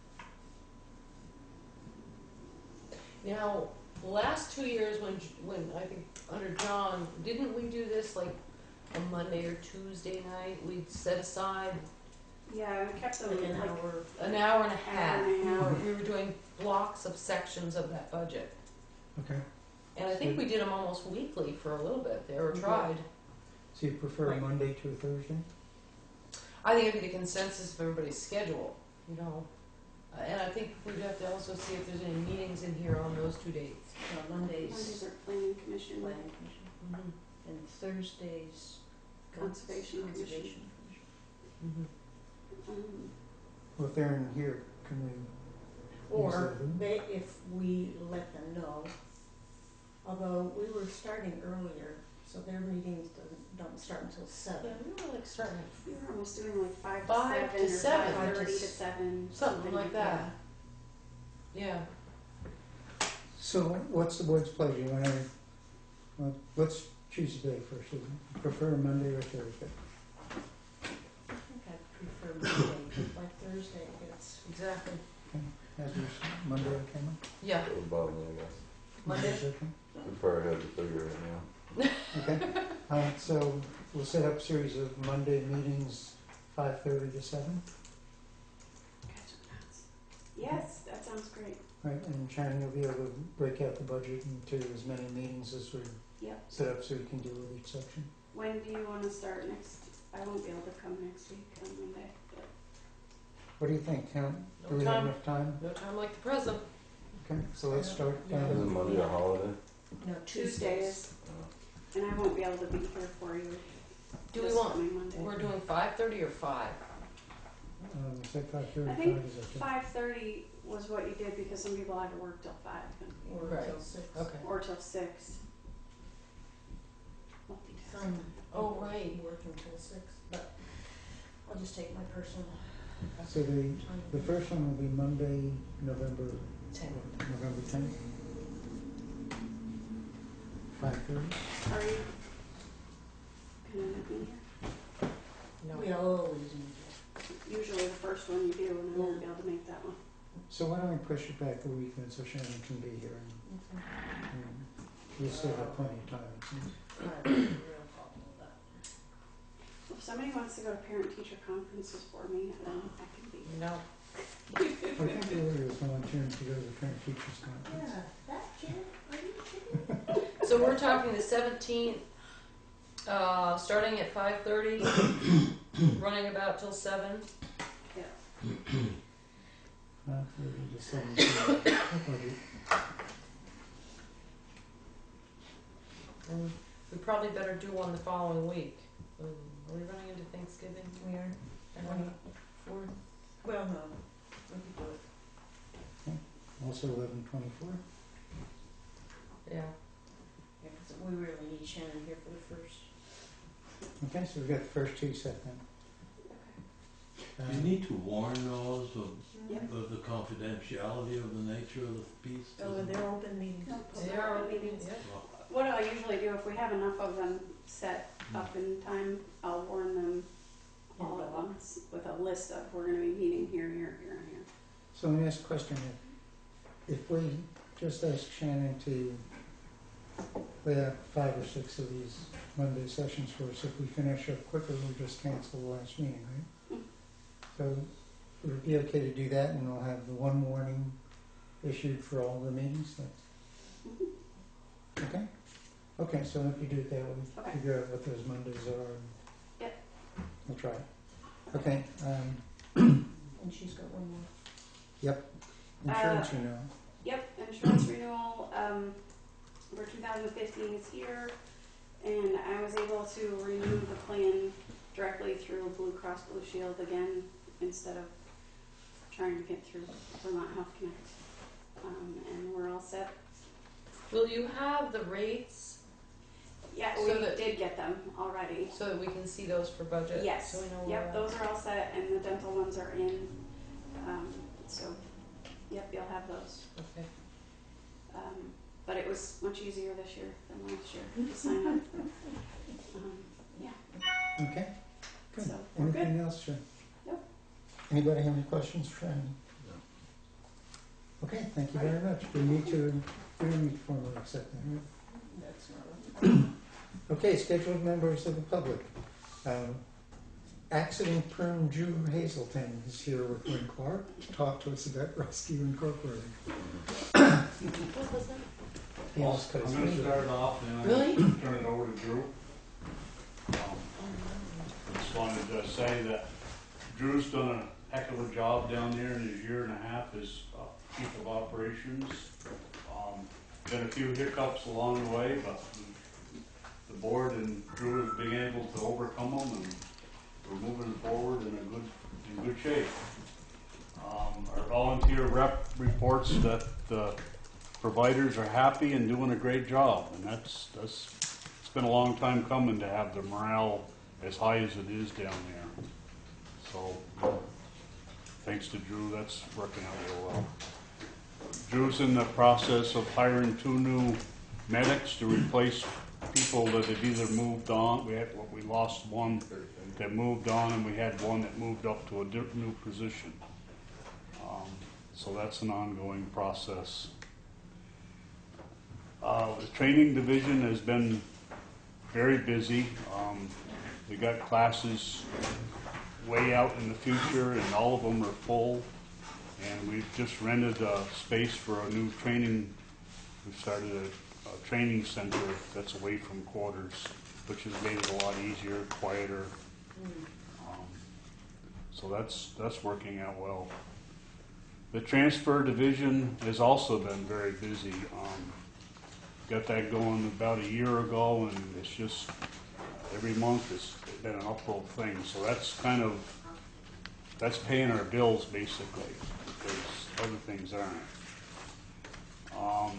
Now, the last two years when, J- when, I think, under John, didn't we do this like a Monday or Tuesday night? We'd set aside Yeah, we kept them Like an like, hour. an hour and a half. Hour and a We were- half. We were doing blocks of sections of that budget. Okay, And I think we did them almost weekly for a little bit there, or Okay. tried. so you prefer a Monday to a Thursday? I think it'd be the consensus of everybody's schedule, you know. Uh, And I think we'd have to also see if there's any meetings in here on those two dates. No, Mondays, Mondays are planning commission. planning commission, Mm-hmm. and Thursdays. Conservation Commission. Conservation Commission. Mm-hmm. Um, Well, if they're in here, can we? Or use the- they, if we let them know, although we were starting earlier, so their meetings doesn't, don't start until Yeah, seven. we were like starting at we were almost doing like five to Five to seven or seven. five thirty Five to to seven, something like that. Yeah. So what's the board's pleasure? You wanna, well, let's choose a day first. You prefer Monday or Thursday? I think I prefer Monday, like Thursday gets. Exactly. As your Monday, okay? Yeah. That would bother me, I guess. Monday. Monday's okay? Prefer I had to figure it out. Okay, uh, so we'll set up a series of Monday meetings, five thirty to seven, Yes, that sounds great. right? And Shannon, you'll be able to break out the budget into as many meetings as we Yep. set up so we can deal with each section. When do you wanna start next? I won't be able to come next week on Monday, but What do you think, Count? Do No we have time. enough time? No time like the present. Okay, so let's start. Yeah. uh, Isn't Monday a holiday? No, Tuesdays, Uh, and I won't be able to be here for you Do we this want, coming Monday. we're doing five thirty or five? Um, say five thirty, I think five is okay. Five thirty was what you did because some people had to work till five Or Right. until six. Okay. or till six. Multitasking. Some Oh, people right. work until six, but I'll just take my personal So the, time. the first one will be Monday, November, Ten. November tenth. Five thirty? Are you gonna let me here? No. We always need Usually the first one you do, and I won't be able to make that one. So why don't we push it back a week then so Shannon can be here and, to. and we'll still have plenty of time, it seems. I have a real problem with that. If somebody wants to go to parent-teacher conferences for me, then I can be. No. I think Lily was volunteering to go to the parent teachers conference. that kid, are you kidding? So we're talking the seventeenth, uh, starting at five thirty, running about till seven. Five thirty to seven thirty. And we probably better do one the following week. Um, Are we running into Thanksgiving? We are And twenty-four, well, no, we could do it, Also eleven twenty-four. Yeah. yeah, 'cause we really need Shannon here for the first. Okay, so we've got the first two set then. Okay. You Um, need to warn those of, Yep. of the confidentiality of the nature of the piece. Oh, doesn't they're it? open meetings. No, They are open open, meetings. yeah. Well, What I usually do, if we have enough of them set up in time, I'll warn them all at once with a list of, we're gonna be meeting here, here, here, and here. So let me ask a question. If, if we just ask Shannon to lay out five or six of these Monday sessions for us, if we finish up quicker, we'll just cancel the last meeting, right? Mm. So would it be okay to do that and we'll have the one warning issued for all the meetings? That's- Mhm. Okay? Okay, so if you do it that way, Okay. figure out what those Mondays are. and Yep. We'll try it. Okay, um, And she's got one more. insurance renewal. Yep, insurance renewal, um, for two thousand fifteen is here, and I was able to renew the plan directly through Blue Cross Blue Shield again, instead of trying to get through Vermont Health Connect. Um, and we're all set. Will you have the rates Yeah, So we that- did get them already. so that we can see those for budget? Yes, So we know where yep, we're at? those are all set, and the dental ones are in. Um, so, yep, you'll have those. Okay. Um, but it was much easier this year than last year to sign up. Um, yeah, Okay, good. so we're good. Anything else, Sharon? Nope. Anybody have any questions for Sharon? Okay, thank you very much. We need to, we don't need to formally accept that, right? That's not. Okay, scheduled members of the public. Um, Accident prone Drew Hazelton is here with Win Clark to talk to us about Rescue Incorporated. What was that? He Well, almost cut his I'm gonna finger. start off and Really? turn it over to Drew. Um, Just wanted to say that Drew's done a heck of a job down there in his year and a half as uh, chief of operations. Um, Been a few hiccups along the way, but the board and Drew have been able to overcome them, and we're moving forward in a good, in good shape. Um, Our volunteer rep reports that the providers are happy and doing a great job, and that's, that's, it's been a long time coming to have the morale as high as it is down there. So, thanks to Drew, that's working out real well. Drew's in the process of hiring two new medics to replace people that have either moved on. We had, well, we lost one that moved on, and we had one that moved up to a di- new position. Um, so that's an ongoing process. Uh, the training division has been very busy. Um, we got classes way out in the future, and all of them are full. And we've just rented a space for a new training. We've started a, a training center that's away from quarters, which has made it a lot easier, quieter. Um, so that's that's working out well. The transfer division has also been very busy. Um, got that going about a year ago, and it's just every month it's been an uphill thing. So that's kind of that's paying our bills basically, because other things aren't. Um,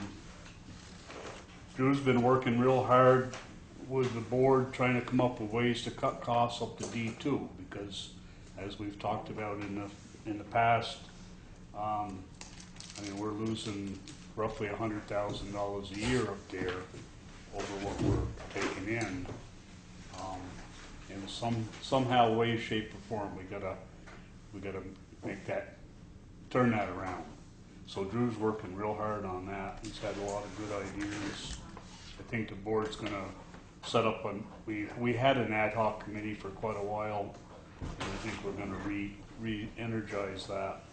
Drew's been working real hard with the board, trying to come up with ways to cut costs up to D two, because as we've talked about in the in the past, um, I mean, we're losing roughly a hundred thousand dollars a year up there over what we're taking in. Um, in some somehow, way, shape, or form, we gotta we gotta make that turn that around. So Drew's working real hard on that. He's had a lot of good ideas. I think the board's gonna set up a, we, we had an ad hoc committee for quite a while, and I think we're gonna re, re-energize that.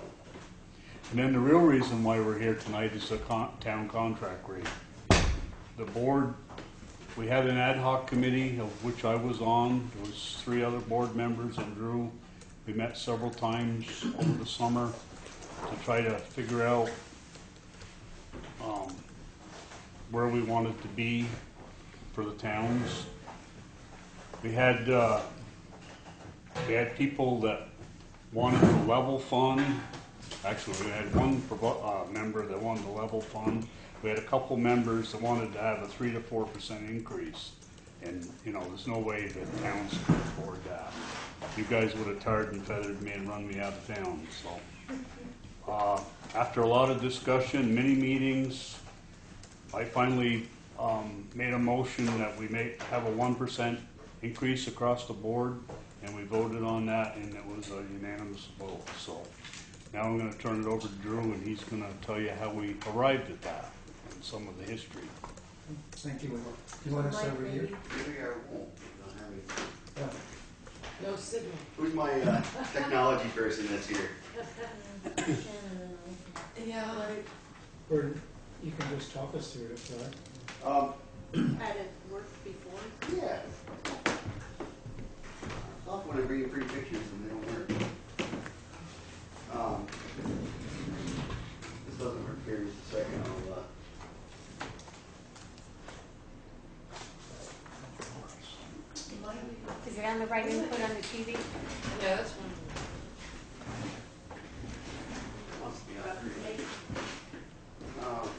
And then the real reason why we're here tonight is the con, town contract rate. The board, we had an ad hoc committee of which I was on. There was three other board members and Drew. We met several times over the summer to try to figure out um, where we wanted to be for the towns. We had uh, we had people that wanted the level fund. Actually, we had one uh, member that wanted the level fund. We had a couple members that wanted to have a three to four percent increase, and you know, there's no way that towns could afford that. You guys would have tarred and feathered me and run me out of town. So, uh, after a lot of discussion, many meetings, I finally um, made a motion that we make have a one percent increase across the board, and we voted on that, and it was a unanimous vote. So now I'm going to turn it over to Drew, and he's going to tell you how we arrived at that and some of the history. Thank you. Do you want to start with you? Maybe I won't. I don't have any- Yeah. No signal. Who's my uh, technology person that's here? Yeah. Or you can just talk us through it if you like. Um, Had it worked before? yeah. Often when I bring you pretty pictures and they don't work. Um, this doesn't work here. Just a second. I'll, uh, Is it on find the right input on the T V? Yeah, that's fine. Must be on three. Um,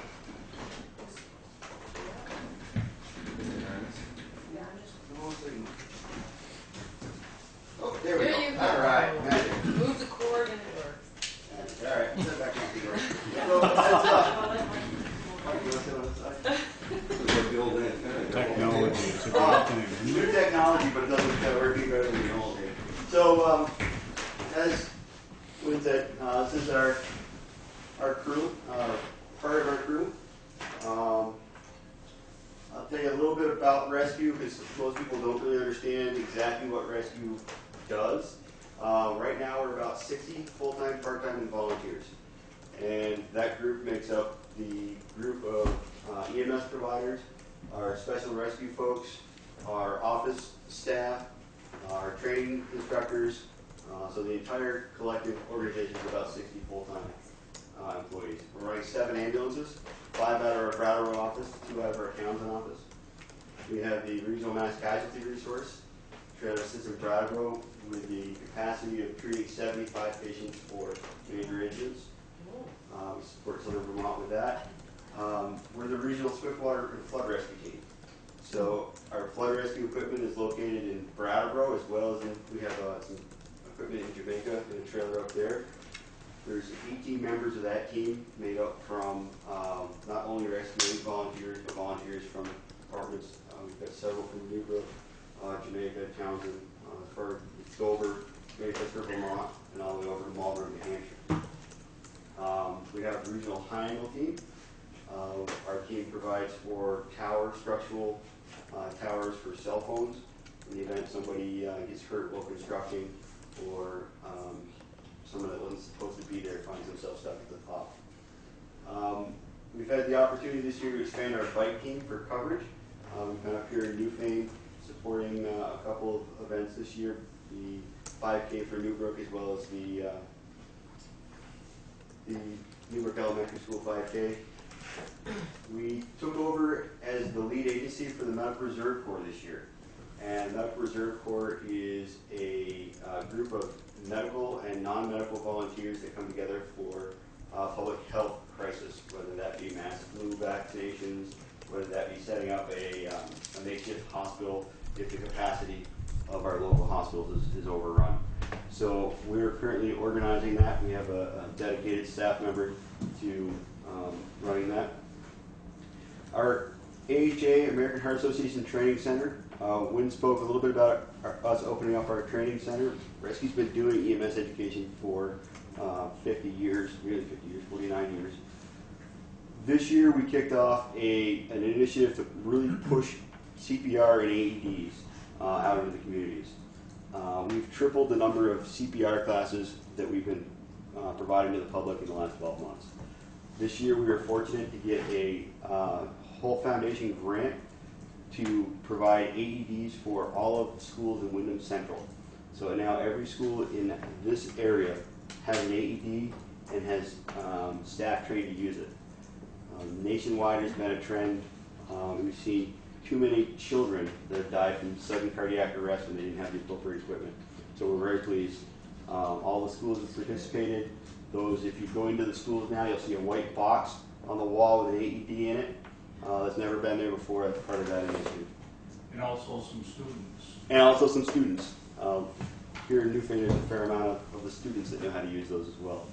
Oh, there we There go. you go. All right, magic. Move the cord and it works. All right, set back on the door. So, that's, uh, Mike, you want to sit on this side? It's like the old antenna. Technology is a Uh, good thing. New technology, but it doesn't uh, work any better than the old days. So, um, as Wynn said, uh, this is our our crew, uh, part of our crew. Um, I'll tell you a little bit about rescue because most people don't really understand exactly what rescue does. Uh, right now, we're about sixty full-time, part-time, and volunteers, and that group makes up the group of uh, E M S providers, our special rescue folks, our office staff, our training instructors. Uh, so the entire collective organization is about sixty full-time uh, employees. We're running seven ambulances, five out of our Brattleboro office, two out of our Townsend office. We have the Regional Mass Casualty Resource, Trailer System Brattleboro, with the capacity of treating seventy-five patients for major injuries. Uh, we support Southern Vermont with that. Um, we're the regional swiftwater and flood rescue team. So our flood rescue equipment is located in Brattleboro, as well as in, we have uh, some equipment in Jamaica in a trailer up there. There's eighteen members of that team made up from um, not only rescuing volunteers, but volunteers from departments. Uh, we've got several from Newbrook, uh, Jamaica, Townsend, uh, for Dover, Manchester, Vermont, and all the way over to Marlborough, New Hampshire. Um, we have the regional high angle team. Uh, our team provides for tower structural uh, towers for cell phones in the event somebody uh, gets hurt while constructing, or um, someone that wasn't supposed to be there finds themselves stuck at the top. Um, we've had the opportunity this year to expand our bike team for coverage. Uh, we've been up here in Newfane supporting uh, a couple of events this year, the five K for Newbrook, as well as the uh, the Newbrook Elementary School five K. We took over as the lead agency for the Medical Reserve Corps this year. And Medical Reserve Corps is a uh, group of medical and non-medical volunteers that come together for uh, public health crisis, whether that be mass flu vaccinations, whether that be setting up a, um, a makeshift hospital if the capacity of our local hospitals is, is overrun. So we're currently organizing that. We have a, a dedicated staff member to um, running that. Our A H A, American Heart Association Training Center, uh, Wynn spoke a little bit about our, us opening up our training center. Rescue's been doing E M S education for uh, fifty years, really fifty years, forty-nine years. This year we kicked off a, an initiative to really push C P R and A E Ds uh, out into the communities. Uh, we've tripled the number of C P R classes that we've been uh, providing to the public in the last twelve months. This year we were fortunate to get a uh, whole foundation grant to provide A E Ds for all of the schools in Windham Central. So now every school in this area has an A E D and has um, staff trained to use it. Um, nationwide has been a trend. Um, we've seen too many children that have died from sudden cardiac arrest when they didn't have the appropriate equipment. So we're very pleased. Um, all the schools have participated. Those, if you go into the schools now, you'll see a white box on the wall with an A E D in it. Uh, that's never been there before as part of that initiative. And also some students. And also some students. Um, here in Newfane, there's a fair amount of, of the students that know how to use those as well.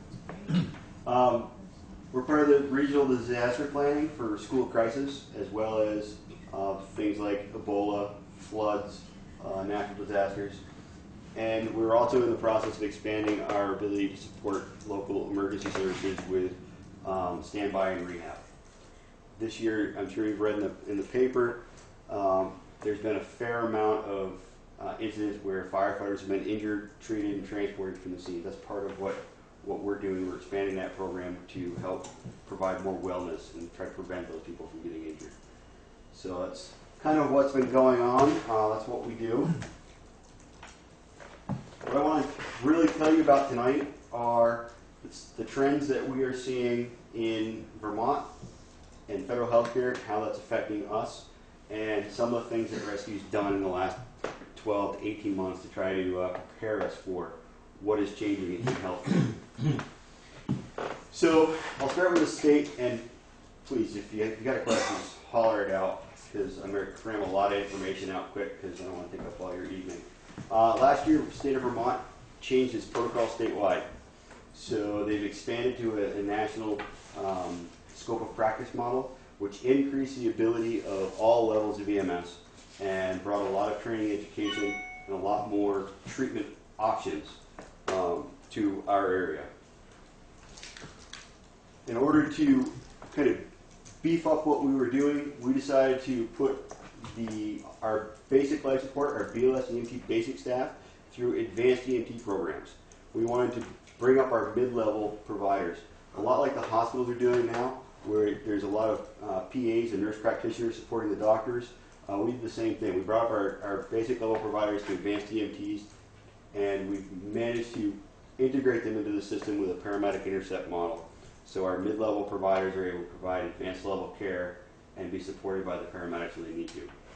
Um, we're part of the regional disaster planning for school crisis, as well as uh, things like Ebola, floods, uh, natural disasters. And we're also in the process of expanding our ability to support local emergency services with um, standby and rehab. This year, I'm sure you've read in the, in the paper, um, there's been a fair amount of uh, incidents where firefighters have been injured, treated, and transported from the scene. That's part of what, what we're doing. We're expanding that program to help provide more wellness and try to prevent those people from getting injured. So that's kind of what's been going on. Uh, that's what we do. What I want to really tell you about tonight are the trends that we are seeing in Vermont and federal healthcare, how that's affecting us, and some of the things that Rescue's done in the last twelve to eighteen months to try to uh, prepare us for what is changing in healthcare. So I'll start with the state, and please, if you, if you got a question, holler it out, because I'm going to cram a lot of information out quick because I don't want to take up all your evening. Uh, last year, the state of Vermont changed its protocol statewide. So they've expanded to a, a national um, scope of practice model, which increased the ability of all levels of E M S and brought a lot of training, education, and a lot more treatment options um, to our area. In order to kind of beef up what we were doing, we decided to put the our basic life support, our B L S and E M T basic staff, through advanced E M T programs. We wanted to bring up our mid-level providers, a lot like the hospitals are doing now, where there's a lot of uh, P As and nurse practitioners supporting the doctors. Uh, we did the same thing. We brought up our, our basic level providers to advanced E M Ts, and we've managed to integrate them into the system with a paramedic intercept model. So our mid-level providers are able to provide advanced level care and be supported by the paramedics when they need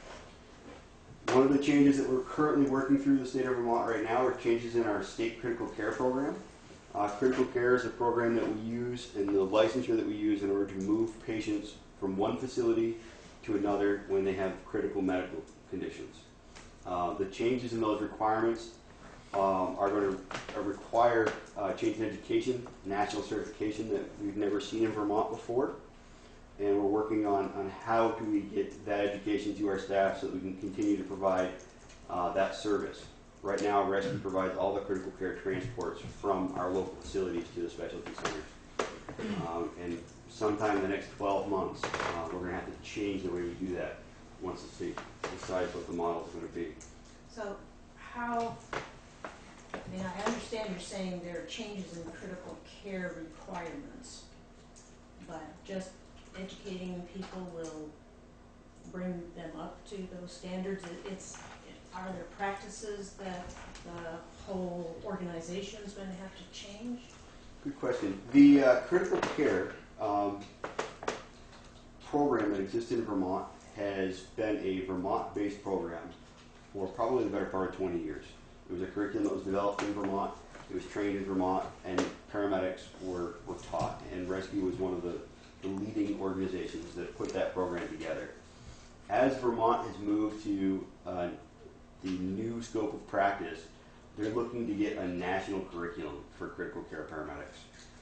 to. One of the changes that we're currently working through the state of Vermont right now are changes in our state critical care program. Uh, critical care is a program that we use and the licensure that we use in order to move patients from one facility to another when they have critical medical conditions. Uh, the changes in those requirements um, are going to require uh, change in education, national certification that we've never seen in Vermont before. And we're working on, on how do we get that education to our staff so that we can continue to provide uh, that service. Right now, Rescue provides all the critical care transports from our local facilities to the specialty centers. Um, and sometime in the next twelve months, uh, we're going to have to change the way we do that once the state decides what the model is going to be. So how, I mean, I understand you're saying there are changes in critical care requirements, but just educating people will bring them up to those standards. It- It's, are there practices that the whole organization's going to have to change? Good question. The uh, critical care um, program that exists in Vermont has been a Vermont-based program for probably the better part of twenty years. It was a curriculum that was developed in Vermont, it was trained in Vermont, and paramedics were, were taught. And Rescue was one of the, the leading organizations that put that program together. As Vermont has moved to uh, the new scope of practice, they're looking to get a national curriculum for critical care paramedics.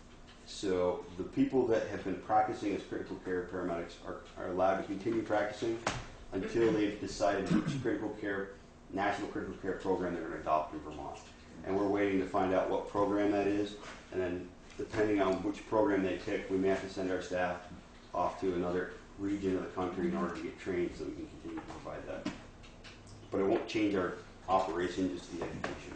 So the people that have been practicing as critical care paramedics are, are allowed to continue practicing until they've decided which critical care, national critical care program they're going to adopt in Vermont. And we're waiting to find out what program that is, and then depending on which program they pick, we may have to send our staff off to another region of the country in order to get trained so we can continue to provide that. But it won't change our operation, just the education.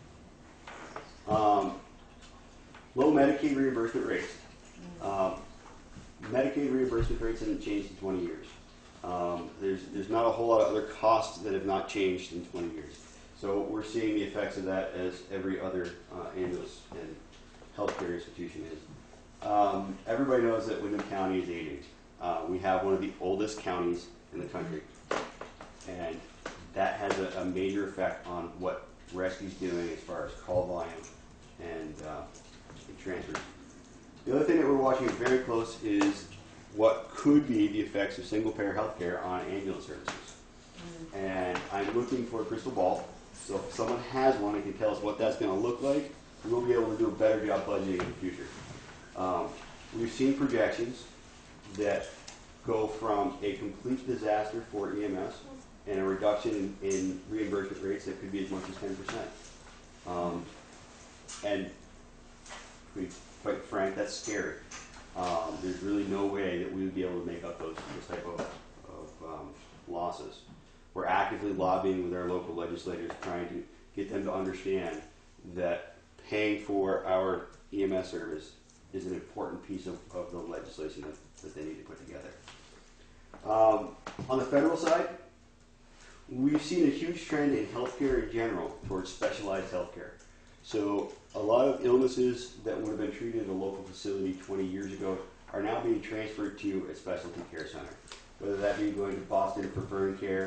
Um, low Medicaid reimbursement rates. Um, Medicaid reimbursement rates haven't changed in twenty years. Um, there's, there's not a whole lot of other costs that have not changed in twenty years. So we're seeing the effects of that as every other uh, ambulance and healthcare institution is. Um, everybody knows that Windham County is aging. Uh, we have one of the oldest counties in the country. And that has a, a major effect on what Rescue's doing as far as call volume and, uh, and transfers. The other thing that we're watching very close is what could be the effects of single-payer healthcare on ambulance services. Mm. And I'm looking for a crystal ball. So if someone has one and can tell us what that's going to look like, we'll be able to do a better job budgeting in the future. Um, we've seen projections that go from a complete disaster for E M S and a reduction in, in reimbursement rates that could be as much as ten percent. Um, and to be quite frank, that's scary. Um, there's really no way that we would be able to make up those, those type of, of um, losses. We're actively lobbying with our local legislators, trying to get them to understand that paying for our E M S service is an important piece of, of the legislation that, that they need to put together. Um, on the federal side, we've seen a huge trend in healthcare in general towards specialized healthcare. So a lot of illnesses that would have been treated at a local facility twenty years ago are now being transferred to a specialty care center. Whether that be going to Boston for burn care,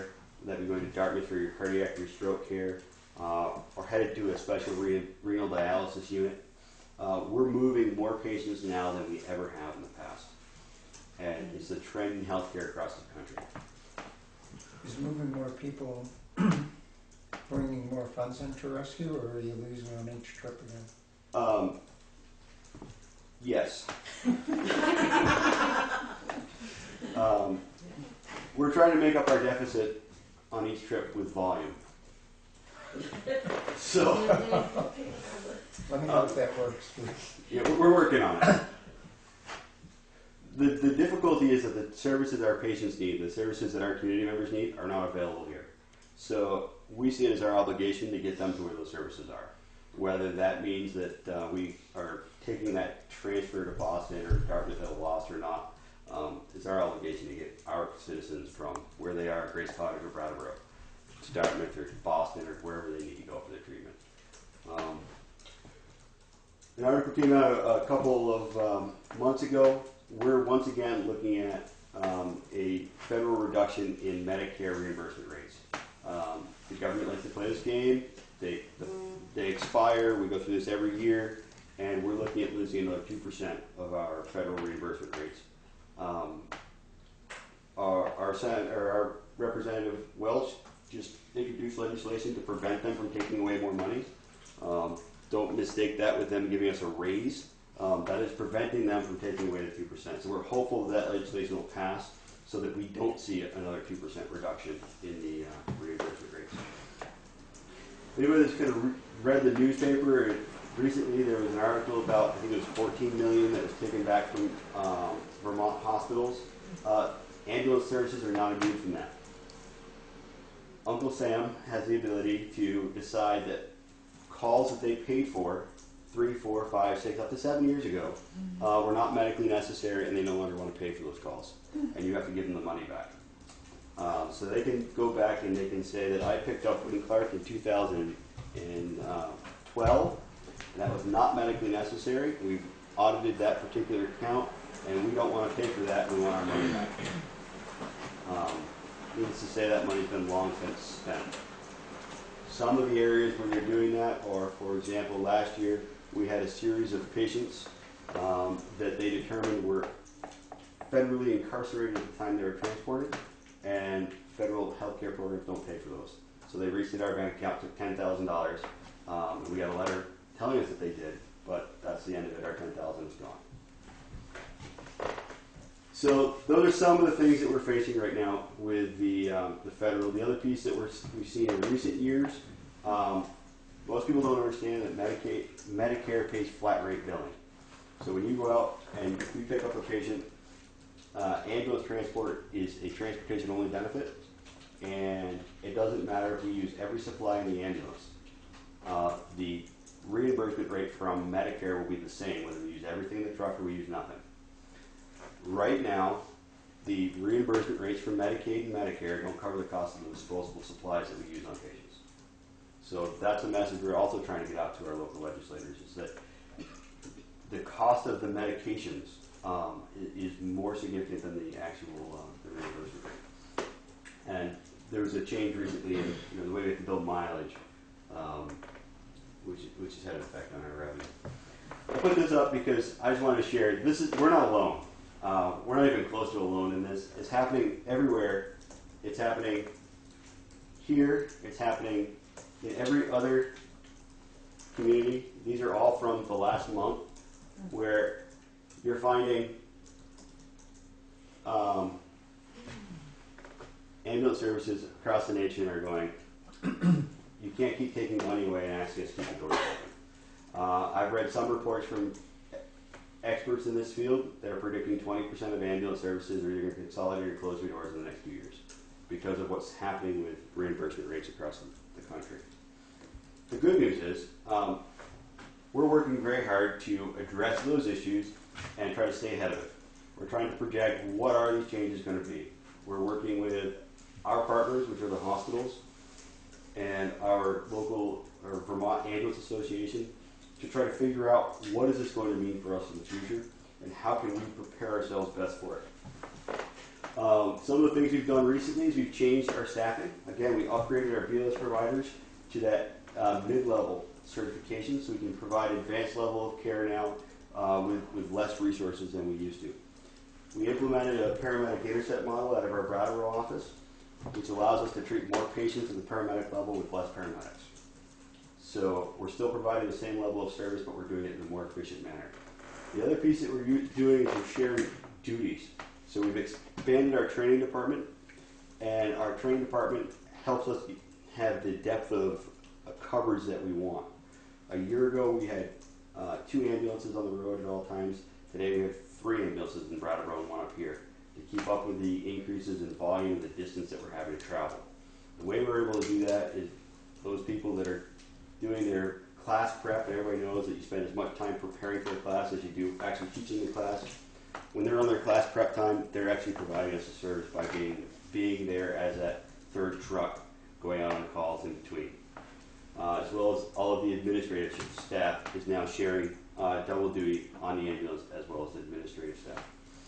that be going to Dartmouth for your cardiac or stroke care, uh, or headed to a special re- renal dialysis unit. Uh, we're moving more patients now than we ever have in the past. And it's a trend in healthcare across the country. Is moving more people bringing more funds into rescue, or are you losing on each trip again? Um, yes. um, we're trying to make up our deficit on each trip with volume. So, Let me know if that works, please. yeah, we're, we're working on it. The, the difficulty is that the services our patients need, the services that our community members need, are not available here. So we see it as our obligation to get them to where those services are. Whether that means that uh, we are taking that transfer to Boston or Dartmouth at a loss or not, um, it's our obligation to get our citizens from where they are at Grace Cottage or Brattleboro to Dartmouth or to Boston or wherever they need to go for their treatment. Um, an article came out a, a couple of um, months ago. We're once again looking at um, a federal reduction in Medicare reimbursement rates. Um, the government likes to play this game. They, the, they expire. We go through this every year, and we're looking at losing another two percent of our federal reimbursement rates. Um, our, our, Senate, or our Representative Welch just introduced legislation to prevent them from taking away more money. Um, don't mistake that with them giving us a raise. Um, that is preventing them from taking away the two percent. So we're hopeful that, that legislation will pass so that we don't see another two percent reduction in the uh, reimbursement rates. Anybody that's kind of re- read the newspaper, recently there was an article about, I think it was fourteen million dollars that was taken back from um, Vermont hospitals. Uh, ambulance services are not immune from that. Uncle Sam has the ability to decide that calls that they paid for three, four, five, six, up to seven years ago, uh, were not medically necessary, and they no longer want to pay for those calls, and you have to give them the money back. Um, so they can go back and they can say that I picked up Win Clark in two thousand twelve, and that was not medically necessary. We've audited that particular account, and we don't want to pay for that. We want our money back. Um, needless to say, that money's been long since spent. Some of the areas where they're doing that are, for example, last year we had a series of patients um, that they determined were federally incarcerated at the time they were transported, and federal health care programs don't pay for those. So they reached our bank account, took ten thousand dollars, um, and we got a letter telling us that they did, but that's the end of it. Our ten thousand dollars is gone. So those are some of the things that we're facing right now with the um, the federal. The other piece that we're, we've seen in recent years, um, most people don't understand that Medicaid, Medicare pays flat rate billing. So when you go out and we pick up a patient, uh, ambulance transport is a transportation only benefit, and it doesn't matter if we use every supply in the ambulance. Uh, the reimbursement rate from Medicare will be the same whether we use everything in the truck or we use nothing. Right now, the reimbursement rates for Medicaid and Medicare don't cover the cost of the disposable supplies that we use on patients. So that's a message we're also trying to get out to our local legislators, is that the cost of the medications um, is more significant than the actual uh, the reimbursement rate. And there was a change recently in you know, the way we have to build mileage, um, which, which has had an effect on our revenue. I put this up because I just wanted to share, this is, we're not alone. Uh, we're not even close to alone in this. It's happening everywhere. It's happening here. It's happening in every other community. These are all from the last month, where you're finding um, ambulance services across the nation are going, you can't keep taking money away and asking us to keep the doors open. Uh, I've read some reports from experts in this field that are predicting twenty percent of ambulance services are either going to consolidate or close their doors in the next few years because of what's happening with reimbursement rates across the, the country. The good news is um, we're working very hard to address those issues and try to stay ahead of it. We're trying to project what are these changes going to be. We're working with our partners, which are the hospitals, and our local or Vermont Ambulance Association, to try to figure out what is this going to mean for us in the future and how can we prepare ourselves best for it. Um, some of the things we've done recently is we've changed our staffing. Again, we upgraded our B L S providers to that uh, mid-level certification, so we can provide advanced level of care now uh, with, with less resources than we used to. We implemented a paramedic intercept model out of our Brattleboro office, which allows us to treat more patients at the paramedic level with less paramedics. So we're still providing the same level of service, but we're doing it in a more efficient manner. The other piece that we're u- doing is we're sharing duties. So we've expanded our training department, and our training department helps us have the depth of uh, coverage that we want. A year ago, we had uh, two ambulances on the road at all times. Today, we have three ambulances in Brattleboro and one up here to keep up with the increases in volume and the distance that we're having to travel. The way we're able to do that is those people that are doing their class prep, everybody knows that you spend as much time preparing for a class as you do actually teaching the class. When they're on their class prep time, they're actually providing us a service by being, being there as that third truck going out on calls in between. Uh, as well as all of the administrative staff is now sharing uh, double duty on the ambulance as well as the administrative staff.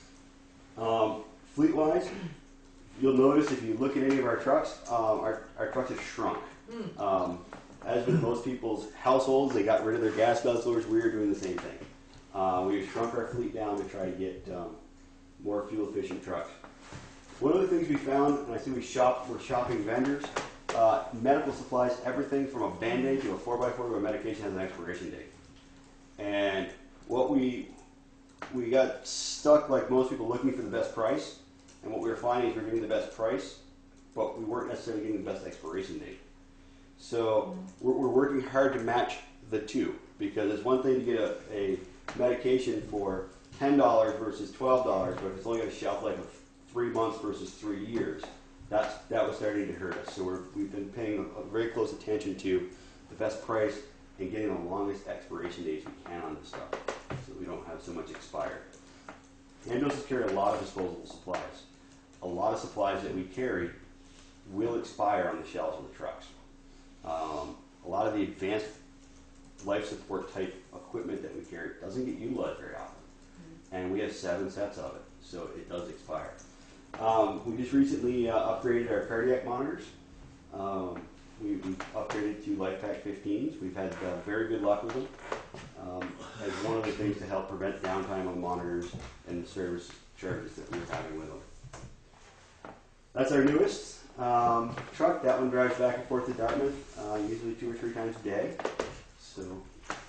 Um, fleet-wise, you'll notice if you look at any of our trucks, um, our, our trucks have shrunk. Um, as with most people's households, they got rid of their gas guzzlers. We are doing the same thing. Uh, we've shrunk our fleet down to try to get um, more fuel-efficient trucks. One of the things we found, when I say we shop, we're shopping vendors, uh, medical supplies, everything from a Band-Aid to a four by four to a medication has an expiration date. And what we we got stuck, like most people, looking for the best price. And what we were finding is we we're getting the best price, but we weren't necessarily getting the best expiration date. So we're, we're working hard to match the two, because it's one thing to get a, a medication for ten dollars versus twelve dollars, but if it's only got a shelf life of three months versus three years, that's, that was starting to hurt us. So we're, we've been paying a, a very close attention to the best price and getting the longest expiration dates we can on this stuff, so that we don't have so much expired. Ambulances carry a lot of disposable supplies. A lot of supplies that we carry will expire on the shelves of the trucks. Um, a lot of the advanced life support type equipment that we carry doesn't get utilized very often. And we have seven sets of it, so it does expire. Um, we just recently uh, upgraded our cardiac monitors. Um, we, we upgraded to LifePak fifteens. We've had uh, very good luck with them um, as one of the things to help prevent downtime on monitors and the service charges that we're having with them. That's our newest um, truck. That one drives back and forth to Dartmouth, uh, usually two or three times a day. So you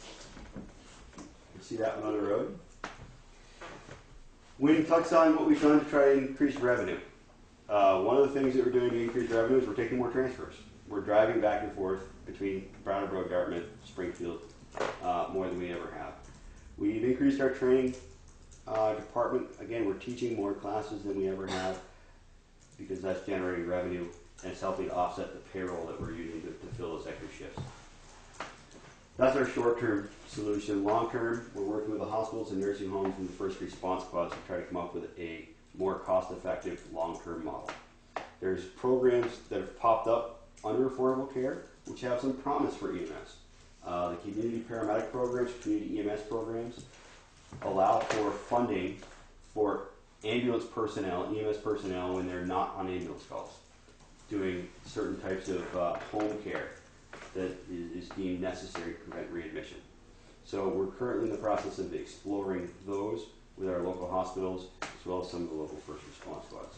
see that one on the road. Wayne touched on what we've done to try to increase revenue. Uh, one of the things that we're doing to increase revenue is we're taking more transfers. We're driving back and forth between Brattleboro, Dartmouth, Springfield, uh, more than we ever have. We've increased our training uh, department. Again, we're teaching more classes than we ever have because that's generating revenue and it's helping to offset the payroll that we're using to, to fill those extra shifts. That's our short-term solution. Long-term, we're working with the hospitals and nursing homes and the first response squads to try to come up with a more cost-effective long-term model. There's programs that have popped up under affordable care, which have some promise for E M S. Uh, the community paramedic programs, community E M S programs, allow for funding for ambulance personnel, E M S personnel, when they're not on ambulance calls, doing certain types of uh, home care that is deemed necessary to prevent readmission. So we're currently in the process of exploring those with our local hospitals as well as some of the local first response squads.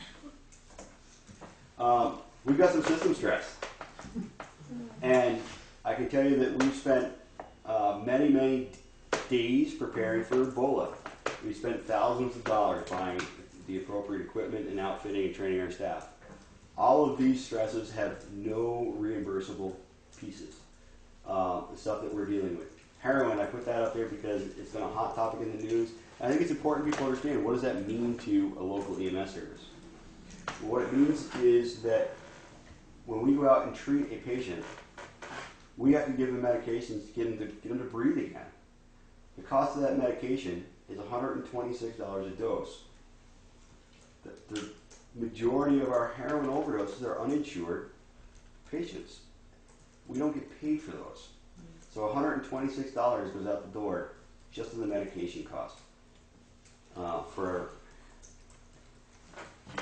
Um, we've got some system stress. And I can tell you that we've spent uh, many, many days preparing for Ebola. We spent thousands of dollars buying the appropriate equipment and outfitting and training our staff. All of these stresses have no reimbursable pieces, uh, the stuff that we're dealing with. Heroin, I put that up there because it's been a hot topic in the news. I think it's important people understand, what does that mean to a local E M S service? What it means is that when we go out and treat a patient, we have to give them medications to get them to, get them to breathe again. The cost of that medication is one hundred twenty-six dollars a dose. The, the majority of our heroin overdoses are uninsured patients. We don't get paid for those. So one hundred twenty-six dollars goes out the door just in the medication cost. Uh, for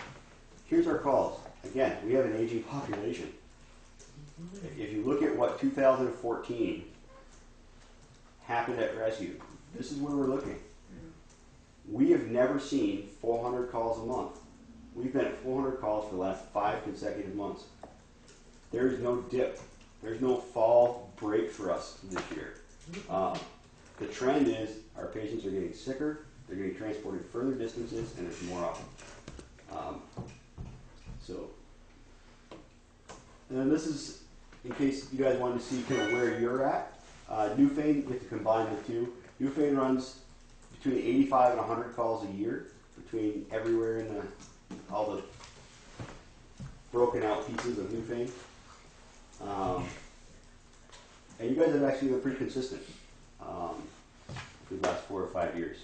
here's our calls. Again, we have an aging population. If you look at what two thousand fourteen happened at rescue, this is where we're looking. We have never seen four hundred calls a month. We've been at four hundred calls for the last five consecutive months. There is no dip. There's no fall break for us this year. Uh, the trend is our patients are getting sicker, they're getting transported further distances, and it's more often. Um, so, and then this is in case you guys wanted to see kind of where you're at. Uh, Newfane, you have to combine the two. Newfane runs between eighty-five and one hundred calls a year between everywhere in the, all the broken out pieces of Newfane. Um, and you guys have actually been pretty consistent um, for the last four or five years.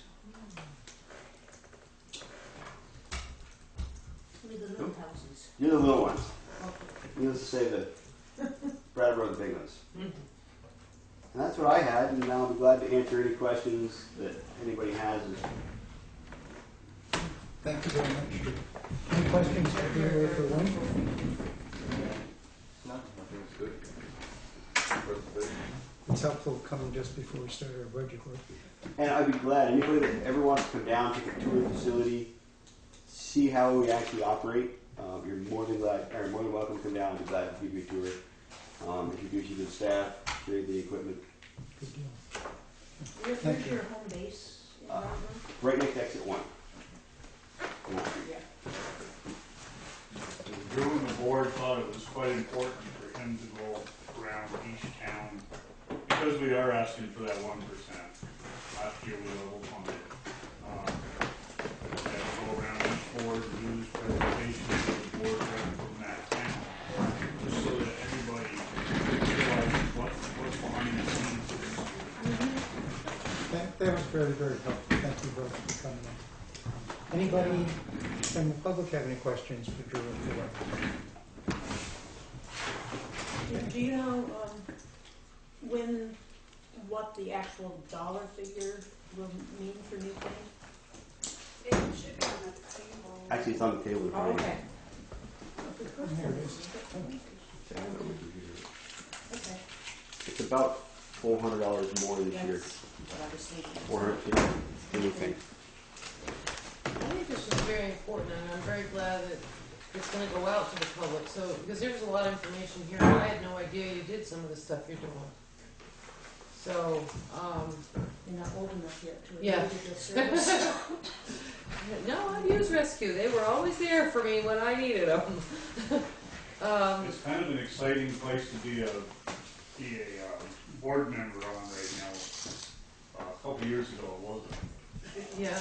With the little houses. You're the little ones. Okay. Needless to say, the Brattleboro are the big ones. And that's what I had, and now I'll be glad to answer any questions that anybody has. Thank you very much. Any questions for Gary for one? No, I think it's good. Presentation. It's helpful coming just before we start our budget work. And I'd be glad, anybody that ever wants to come down, take a tour of the facility, see how we actually operate, um, you're more than glad, or more than welcome to come down. I'd be glad to give you a tour, um, introduce you to the staff, show you the equipment. Good deal. Where- Thank Where's you. your home base in Uh, Brattleboro? Right next to exit one. Yeah. Drew and the board thought it was quite important for him to go around each town, because we are asking for that one percent. Last year we level funded. Um, we had to go around each board and do this presentation to the board rep from that town, just so that everybody realizes what, what's behind the scenes. That, that was very, very helpful. Thank you both for coming in. Anybody from the public have any questions for Drew or for Do- Do you know, um, when, what the actual dollar figure will mean for Newfane? It should be on the table. Actually, it's on the table. Oh, okay. Here it is. Okay. It's about four hundred dollars more this year. That's what I was thinking. four hundred, yeah, anything. I think this is very important, and I'm very glad that it's gonna go out to the public, so, because there's a lot of information here, and I had no idea you did some of the stuff you're doing. So, um, You're not old enough yet to Yeah. have needed this service. no, I've used Rescue, they were always there for me when I needed them. Um, It's kind of an exciting place to be a, be a, uh, board member on right now. Uh, A couple years ago it wasn't. yeah,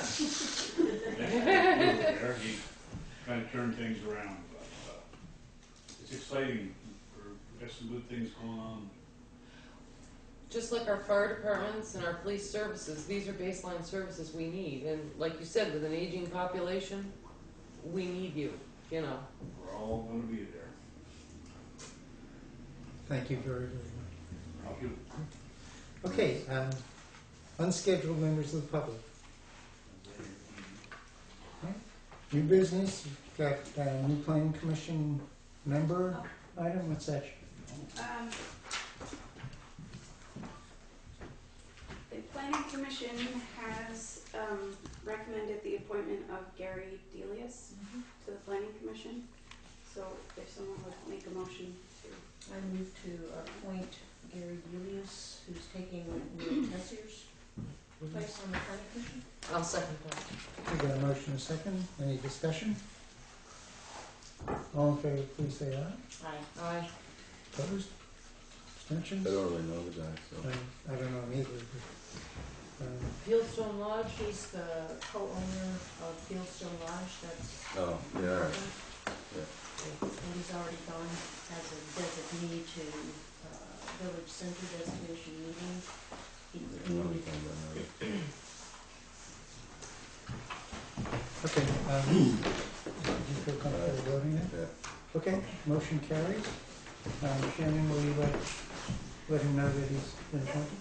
There, he kind of turned things around, but, uh, it's exciting, we've got some good things going on. just like our fire departments and our police services, these are baseline services we need, and like you said, with an aging population, we need you, you know. We're all gonna be there. Thank you very, very much. Thank you. Okay, um, unscheduled members of the public. New business, you've got uh new planning commission member item, what's that? Um, The planning commission has, um, recommended the appointment of Gary Delius to the planning commission. So if someone would make a motion to, I move to appoint Gary Julius, who's taking Neil Tessier's place on the planning commission. I'll second that. We got a motion and a second, any discussion? All in favor, please say aye. Aye. Aye. Opposed? Abstentions? I don't really know the guy, so. Um, I don't know either, but, um, Fieldstone Lodge, He's the co-owner of Fieldstone Lodge, that's. Oh, yeah, all right. And he's already gone as a designee to, uh, village center destination meeting. He, I don't know anything about that. okay, um, do you feel comfortable voting it? Yeah. Okay, motion carries. Um, Shannon, will you let, let him know that he's been appointed?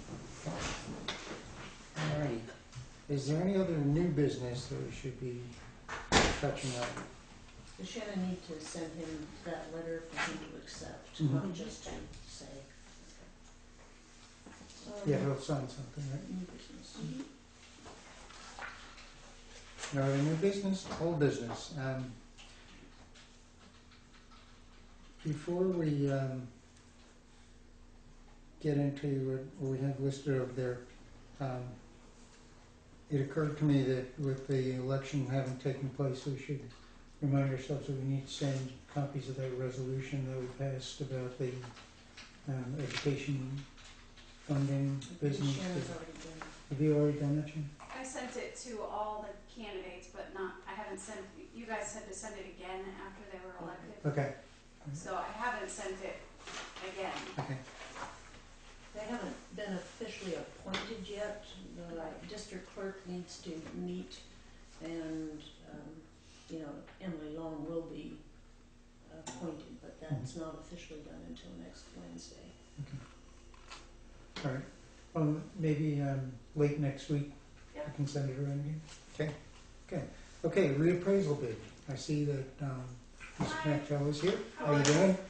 All righty. Is there any other new business that we should be touching on? Does Shannon need to send him that letter for him to accept, Mhm. not just to say? Um, Yeah, he'll sign something, right? New business. All right, new business, old business. Um, Before we um, get into what we have listed over there, um, it occurred to me that with the election having taken place, we should remind ourselves that we need to send copies of that resolution that we passed about the um, education funding business. Shannon's already done. Have you already done that, Jim? I sent it to all the candidates, but not, I haven't sent, you guys said to send it again after they were elected. Okay, So I haven't sent it again. okay. They haven't been officially appointed yet. The district clerk needs to meet, and, um, you know, Emily Long will be appointed, but that's not officially done until next Wednesday. All right. Well, maybe um, late next week, Yep. I can send it around again. Okay, okay. Okay, reappraisal bid. I see that um, Mister Hi. Cantrell is here. How How you are you? doing?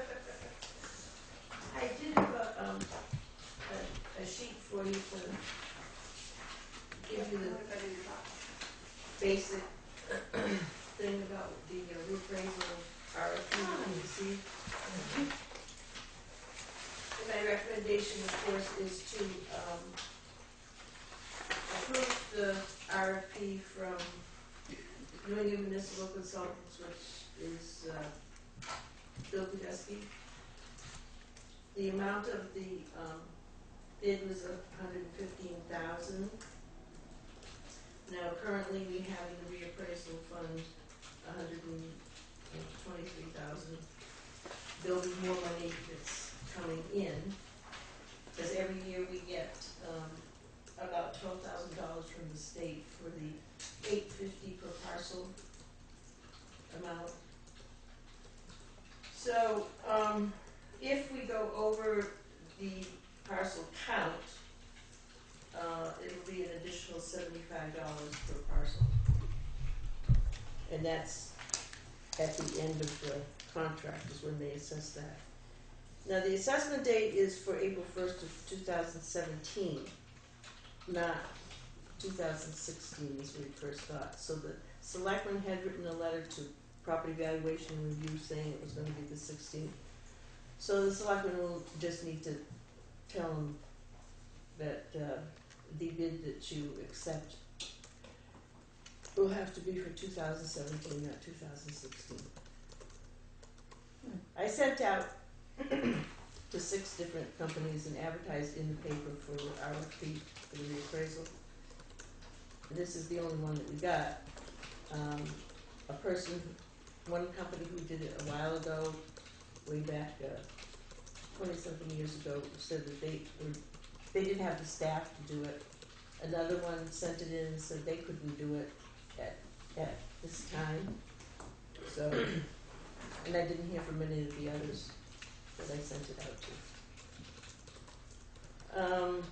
I did have a, um, a, a sheet for you to give you the Put it in your box. basic thing about the uh, reappraisal R F P that we received. And my recommendation, of course, is to, um, approve the R F P from New England Municipal Consultants, which is, uh, Bill Podesky. The amount of the, um, bid was a hundred and fifteen thousand. Now, currently, we have in the reappraisal fund a hundred and twenty-three thousand. There'll be more money that's coming in, because every year we get, um, about twelve thousand dollars from the state for the eight fifty per parcel amount. So, um, if we go over the parcel count, uh, it'll be an additional seventy-five dollars per parcel. And that's at the end of the contract is when they assess that. Now, the assessment date is for April first of two thousand seventeen, not two thousand sixteen as we first thought. So the selectman had written a letter to property valuation review saying it was gonna be the sixteenth. So the selectmen will just need to tell them that, uh, the bid that you accept will have to be for two thousand seventeen, not two thousand sixteen. I sent out to six different companies and advertised in the paper for the R F P, for the reappraisal. This is the only one that we got. Um, a person, one company who did it a while ago, way back, uh, twenty-something years ago, said that they were, they didn't have the staff to do it. Another one sent it in and said they couldn't do it at, at this time. So, and I didn't hear from any of the others that I sent it out to. Um,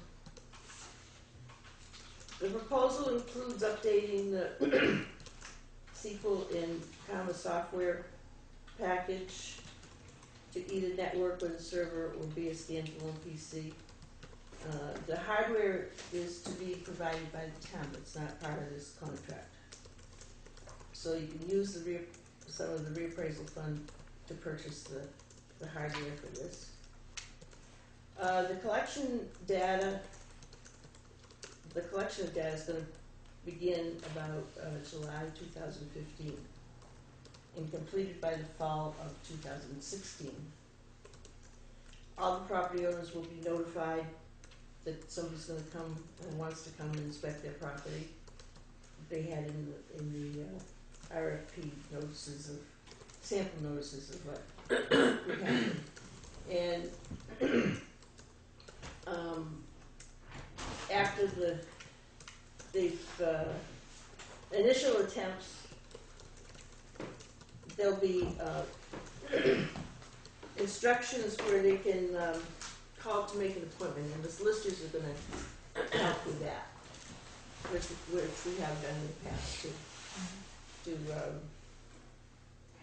the proposal includes updating the S Q L and Comma software package to either network with a server or be a standalone P C. Uh, the hardware is to be provided by the town, it's not part of this contract. So you can use the re some of the reappraisal fund to purchase the, the hardware for this. Uh, the collection data, the collection of data is gonna begin about, uh, July two thousand fifteen and completed by the fall of two thousand sixteen. All the property owners will be notified that somebody's gonna come and wants to come and inspect their property. They had in the, in the, uh, R F P notices of, sample notices of what would happen. And, um, after the, they've, uh, initial attempts, there'll be, uh, instructions where they can, um, call to make an appointment, and the solicitors are gonna help with that, which, which we have done in the past to, to, um,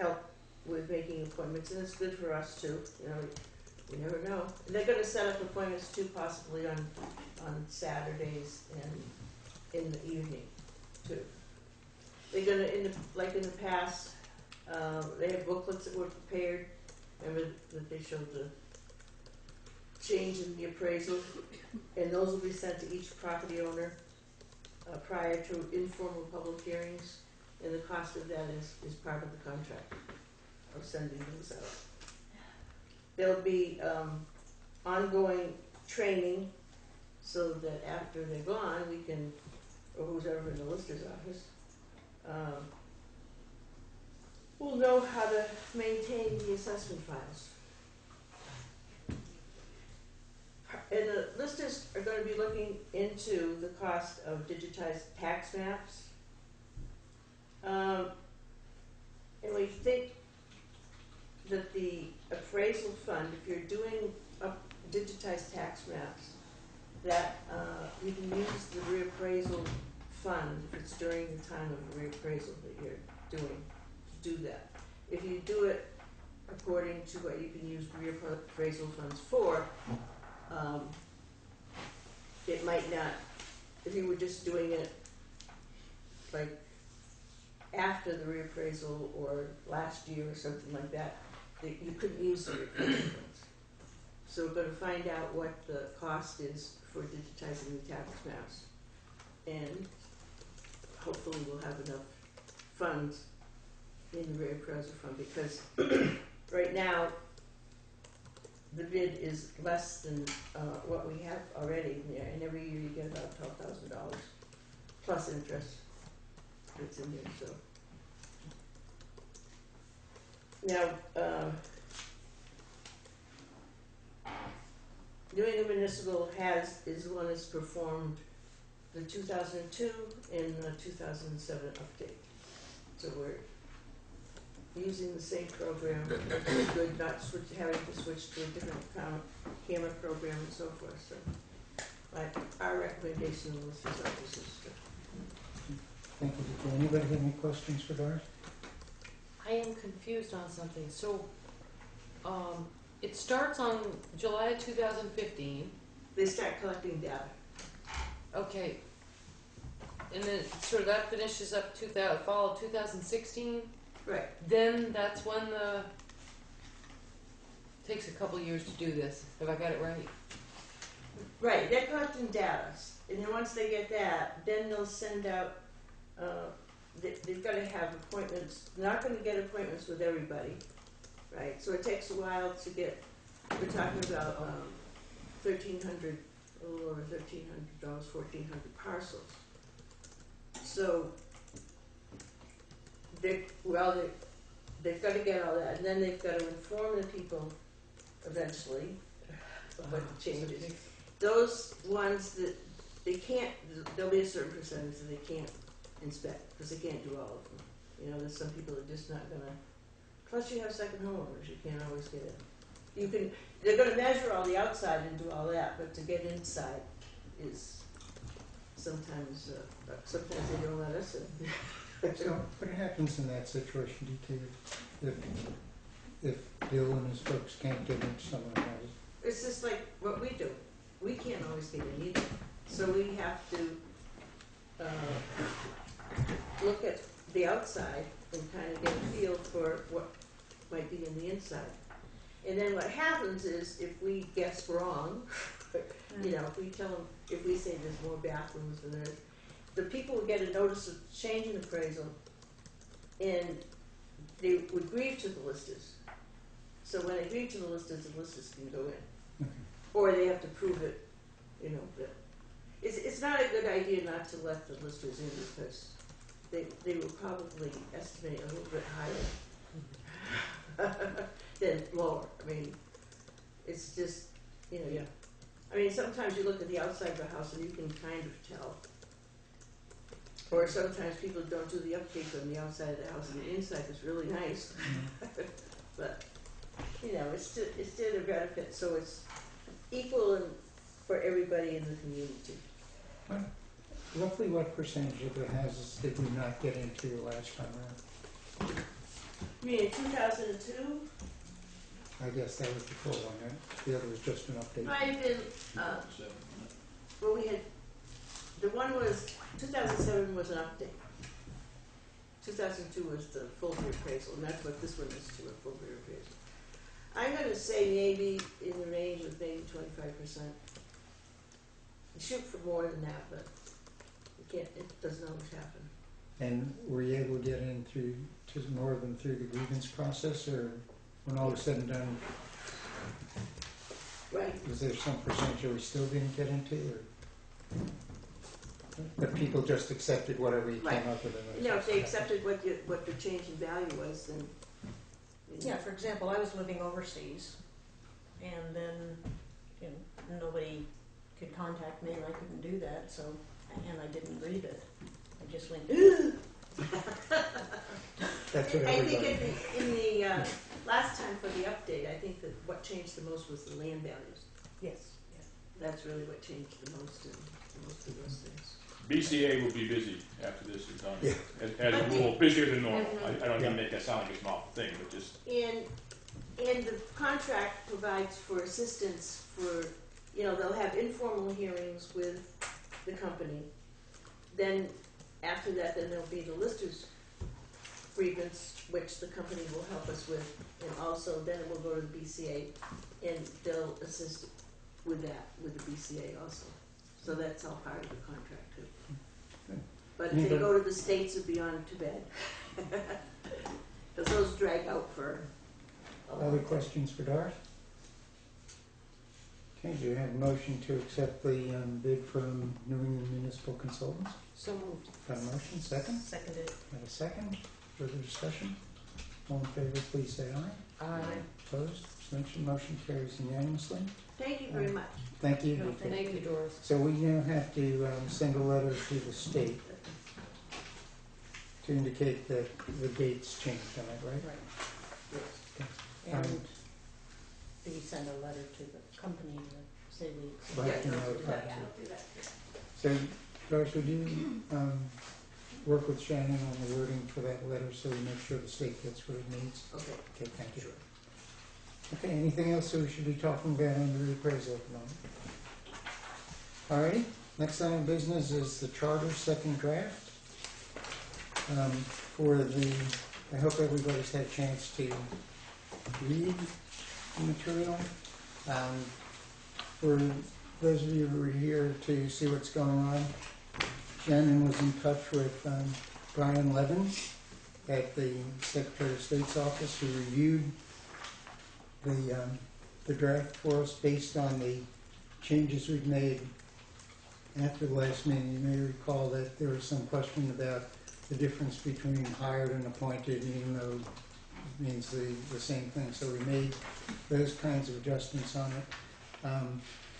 help with making appointments, and it's good for us too, you know, we never know. And they're gonna set up appointments too, possibly on, on Saturdays and in the evening too. They're gonna, in the, like in the past, uh, they have booklets that were prepared, remember that they showed the change in the appraisal, and those will be sent to each property owner uh, prior to informal public hearings, and the cost of that is, is part of the contract of sending those out. There'll be um, ongoing training so that after they're gone, we can, or who's ever in the lister's office, um, we'll know how to maintain the assessment files. And the listers are going to be looking into the cost of digitized tax maps. Um, and we think that the appraisal fund, if you're doing up digitized tax maps, that uh, you can use the reappraisal fund if it's during the time of the reappraisal that you're doing to do that. If you do it according to what you can use reappraisal funds for, um, it might not, if you were just doing it like after the reappraisal or last year or something like that, that you couldn't use the reappraisal funds. So we're going to find out what the cost is for digitizing the tax maps, and hopefully we'll have enough funds in the reappraisal fund, because right now the bid is less than uh, what we have already in there, and every year you get about twelve thousand dollars plus interest that's in there. So now, uh, New England Municipal has is the one that's performed the two thousand two and the two thousand seven update. So we're using the same program, it's good, not switch, having to switch to a different cam camera program and so forth. So, like our recommendation was for services. Thank you. Does anybody have any questions for Doris? I am confused on something. So, um, it starts on July two thousand fifteen. They start collecting data. Okay. And then, sort of that finishes up two thousand, fall of two thousand sixteen. Right. Then that's when the, takes a couple years to do this. Have I got it right? Right, they're collecting data, and then once they get that, then they'll send out, uh, they, they've got to have appointments, they're not going to get appointments with everybody, right? So it takes a while to get, we're talking about um, thirteen hundred, a little over thirteen hundred dollars, fourteen hundred parcels. So, they, well, they, they've got to get all that, and then they've got to inform the people eventually of what the changes. Those ones that they can't, there'll be a certain percentage that they can't inspect, because they can't do all of them. You know, there's some people that are just not gonna, plus you have second homeowners, you can't always get in. You can, they're gonna measure all the outside and do all that, but to get inside is sometimes, uh, sometimes they don't let us in. So what happens in that situation, D K, if, if Bill and his folks can't get into someone else's? It's just like what we do. We can't always get in either. So we have to uh, look at the outside and kind of get a feel for what might be in the inside. And then what happens is if we guess wrong, you know, if we tell them, if we say there's more bathrooms than there is, the people would get a notice of change in appraisal, and they would grieve to the listers. So when they grieve to the listers, the listers can go in. Okay. Or they have to prove it, you know, that it's, it's not a good idea not to let the listers in, because they, they will probably estimate a little bit higher than lower. I mean, it's just, you know, yeah. I mean, sometimes you look at the outside of the house and you can kind of tell. Or sometimes people don't do the upkeep on the outside of the house, and the inside is really nice. But, you know, it's to, it's to their benefit, so it's equal in, for everybody in the community. What, roughly what percentage of the houses did we not get into last time around? You mean in two thousand and two? I guess that was the full one, right? The other was just an update. Might have been, uh, well, we had, the one was, two thousand seven was an update. two thousand two was the full reappraisal, and that's what this one is to, a full reappraisal. I'm gonna say maybe in the range of maybe twenty-five percent. Shoot for more than that, but it can't, it doesn't always happen. And were you able to get in through, to more than through the grievance process, or when all was said and done, Right. was there some percentage that we still didn't get into, or? But people just accepted whatever you Right. came up with? and You know, if they accepted what you, what the change in value was, then. you know. Yeah, for example, I was living overseas, and then, you know, nobody could contact me, and I couldn't do that, so, and I didn't read it. I just went, "Ugh." That's what I think everybody. in the, in the, uh, last time for the update, I think that what changed the most was the land values. Yes, That's really what changed the most in most of those things. B C A will be busy after this is done. Yeah. As, as a rule, busier than normal. Mhm. I, I don't Yeah. mean to make that sound like it's an awful thing, but just, And, and the contract provides for assistance for, you know, they'll have informal hearings with the company. Then, after that, then there'll be the lister's grievance, which the company will help us with. And also, then it will go to the B C A, and they'll assist with that, with the B C A also. So that's all part of the contract too. Okay. But if they Anybody- go to the states, it'd be on too bad. Because those drag out for a long Other time. questions for Doris? Okay, do you have a motion to accept the um, bid from New England Municipal Consultants? So moved. Got a motion, second? seconded. Got a second? Further discussion? All in favor, please say aye. Aye. Opposed? Abstention? Motion carries unanimously. Thank you very much. Thank you. No, Thank you, Doris. So we now have to um, send a letter to the state to indicate that the date's changed, am I right? Right. Yes. Um, And do we send a letter to the company to say we accept? We'll have Yeah, to no, do notify that. them. I'll do that. So, Doris, would you um, work with Shannon on the wording for that letter so we make sure the state gets what it needs? Okay. Okay, thank you. Okay, anything else that we should be talking about under the appraisal at the moment? Alrighty, next item of business is the charter second draft. Um, For the, I hope everybody's had a chance to read the material. Um, For those of you who are here to see what's going on, Shannon was in touch with um, Brian Levin at the Secretary of State's office, who reviewed the, um, the draft for us based on the changes we've made after the last meeting. You may recall that there was some question about the difference between hired and appointed, even though it means the, the same thing. So we made those kinds of adjustments on it. Um,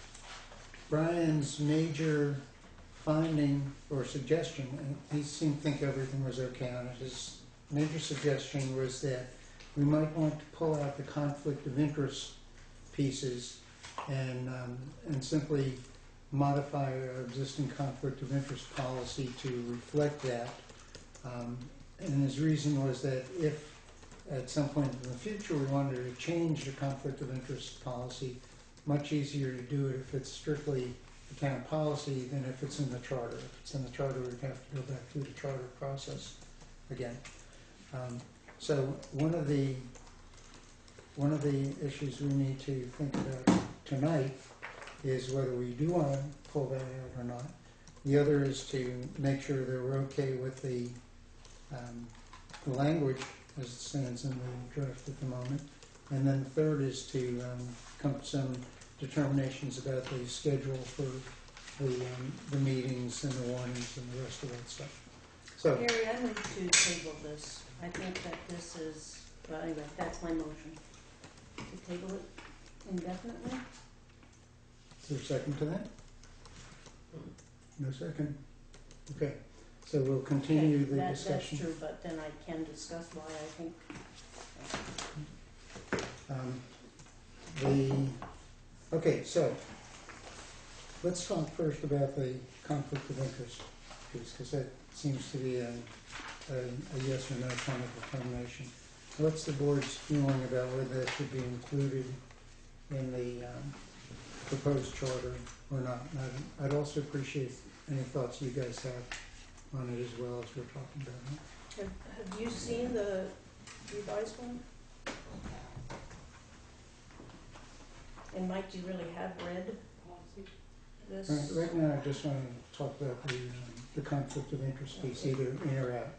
Brian's major finding or suggestion, and he seemed to think everything was okay on it, his major suggestion was that we might want to pull out the conflict of interest pieces and, um, and simply modify our existing conflict of interest policy to reflect that. Um, and his reason was that if at some point in the future we wanted to change the conflict of interest policy, much easier to do it if it's strictly the town policy than if it's in the charter. If it's in the charter, we'd have to go back through the charter process again. Um, so one of the one of the issues we need to think about tonight is whether we do want to pull that out or not. The other is to make sure that we're okay with the, um, the language as it stands in the draft at the moment. And then the third is to um, come to some determinations about the schedule for the, um, the meetings and the warnings and the rest of that stuff. So, Gary, I move to table this. I think that this is, well, anyway, that's my motion. To table it indefinitely? is there a second to that? No second? Okay, so we'll continue Okay, the that- discussion. That's true, but then I can discuss why I think, Um, the, okay, so, let's talk first about the conflict of interest piece, because that seems to be a, a, a yes or no kind of determination. what's the board's feeling about whether that should be included in the um, proposed charter or not? And I'd, I'd also appreciate any thoughts you guys have on it as well as we're talking about it. Have, have you seen the revised one? And Mike, do you really have read this? Right, right now, I just want to talk about the, um, the conflict of interest piece, either in or out.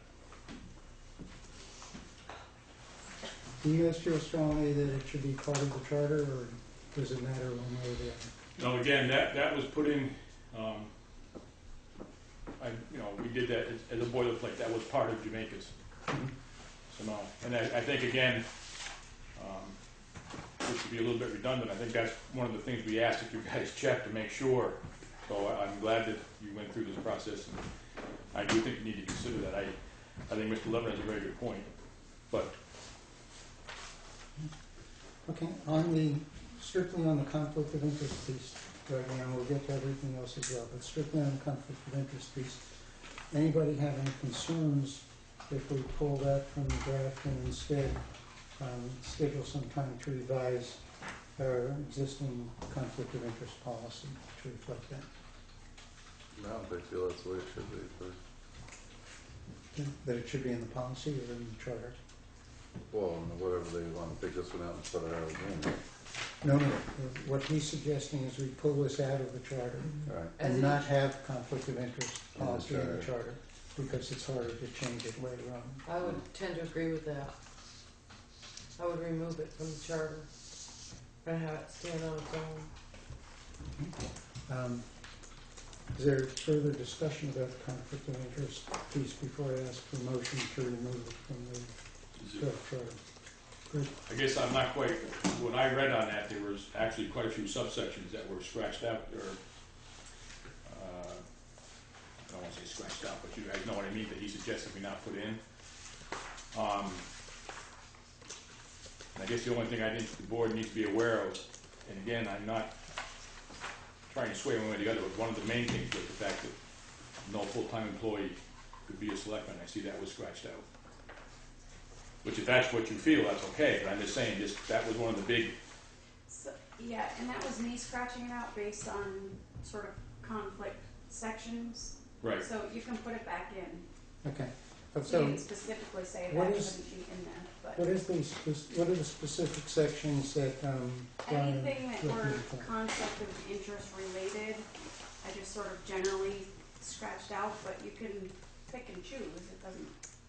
Do you guys feel strongly that it should be part of the charter, or does it matter one way or the other? No, again, that, that was put in, um, I, you know, we did that as, as a boilerplate, that was part of Jamaica's. So no, and I, I think again, um, just to be a little bit redundant, I think that's one of the things we asked if you guys check to make sure. So I, I'm glad that you went through this process, and I do think you need to consider that. I, I think Mister Levin has a very good point, but Okay, on the, strictly on the conflict of interest piece, right now, we'll get to everything else as well, but strictly on the conflict of interest piece, anybody have any concerns if we pull that from the draft and instead um, schedule some time to revise our existing conflict of interest policy to reflect that? I don't think feel that's the way it should be, but, That it should be in the policy or in the charter? well, whatever they want to take this one out and put it out again. No, no, what he's suggesting is we pull this out of the charter All right. As and in- not have conflict of interest In the policy in the charter. charter, because it's harder to change it later on. I would tend to agree with that. I would remove it from the charter and have it stand on its own. Um, Is there further discussion about the conflict of interest piece before I ask for a motion to remove it from the is it- draft charter? Good. I guess I'm not quite, when I read on that, there was actually quite a few subsections that were scratched out, or, uh, I don't wanna say scratched out, but you guys know what I mean, that he suggested we not put in. Um, and I guess the only thing I think the board needs to be aware of, and again, I'm not trying to sway one way or the other, but one of the main things was the fact that no full-time employee could be a selectman. I see that was scratched out. Which if that's what you feel, that's okay, but I'm just saying, just, that was one of the big, So, yeah, and that was me scratching it out based on sort of conflict sections. right. So you can put it back in. Okay, but You so didn't specifically say what that is- shouldn't be in there, but what is the, spec- what are the specific sections that, um, Brian anything that were recommended for? conflict of interest related, I just sort of generally scratched out, but you can pick and choose, it doesn't.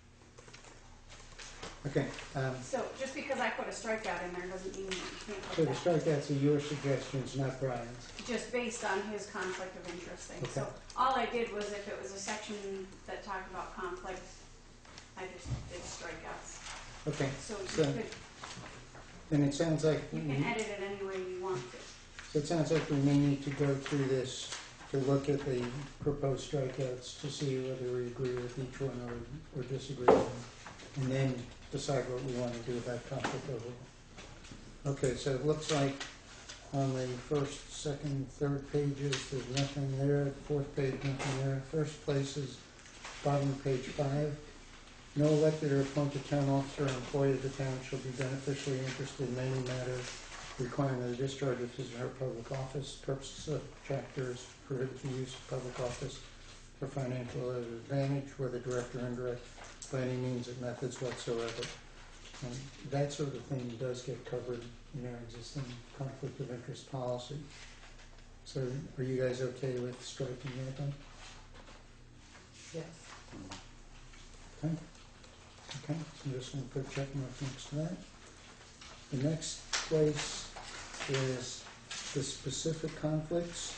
Okay, um, So just because I put a strikeout in there doesn't mean that you can't so put the that. strikeouts are your suggestions, not Brian's. Just based on his conflict of interest thing. So Okay. all I did was if it was a section that talked about conflict, I just did strikeouts. Okay, So you So- could, then it sounds like, you we- can edit it any way you want to. so it sounds like we may need to go through this to look at the proposed strikeouts to see whether we agree with each one or, or disagree with them, and then decide what we want to do about conflict overall. Okay, so it looks like on the first, second, third pages, there's nothing there. Fourth page, nothing there. First place is bottom of page five. No elected or appointed town officer or employee of the town shall be beneficially interested in any matter requiring the discharge of his or her public office. Purposes of chapter is prohibit the use of public office for financial advantage, whether direct or indirect, by any means or methods whatsoever. And that sort of thing does get covered in our existing conflict of interest policy. So are you guys okay with striking that then? Yes. Okay, okay, so I'm just gonna put check mark next to that. The next place is the specific conflicts.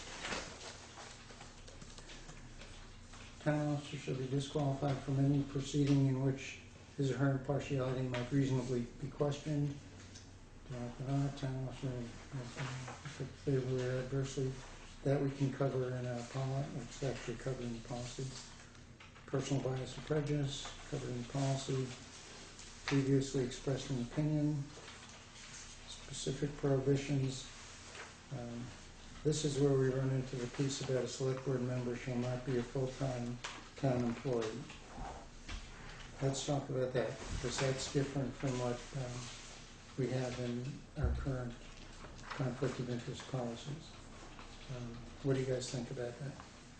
Town officer shall be disqualified from any proceeding in which his or her impartiality might reasonably be questioned. Uh, uh, Town officer, uh, favorably or adversely, that we can cover in our policy, it's actually covered in the policy. Personal bias or prejudice, covered in the policy. Previously expressed an opinion. Specific prohibitions. Um, This is where we run into the piece about a select board member shall not be a full-time town employee. let's talk about that, because that's different from what um, we have in our current conflict of interest policies. Um, What do you guys think about that?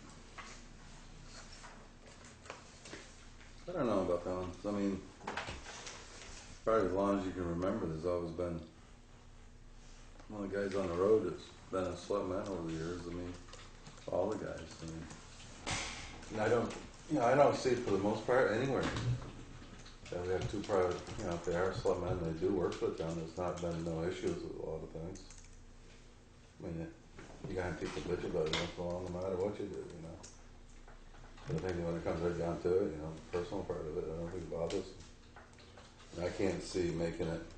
I don't know about that one. I mean, probably as long as you can remember, there's always been one of the guys on the road that's been a selectman over the years. I mean, all the guys. I mean, and I don't, you know, I don't see it for the most part anywhere. That we have two private, you know, if they are selectmen, they do work for the town. There's not been no issues with a lot of things. I mean, you gotta have people bitch about it once in a while, no matter what you do, you know. But I think when it comes right down to it, you know, the personal part of it, I don't think it bothers. And I can't see making it.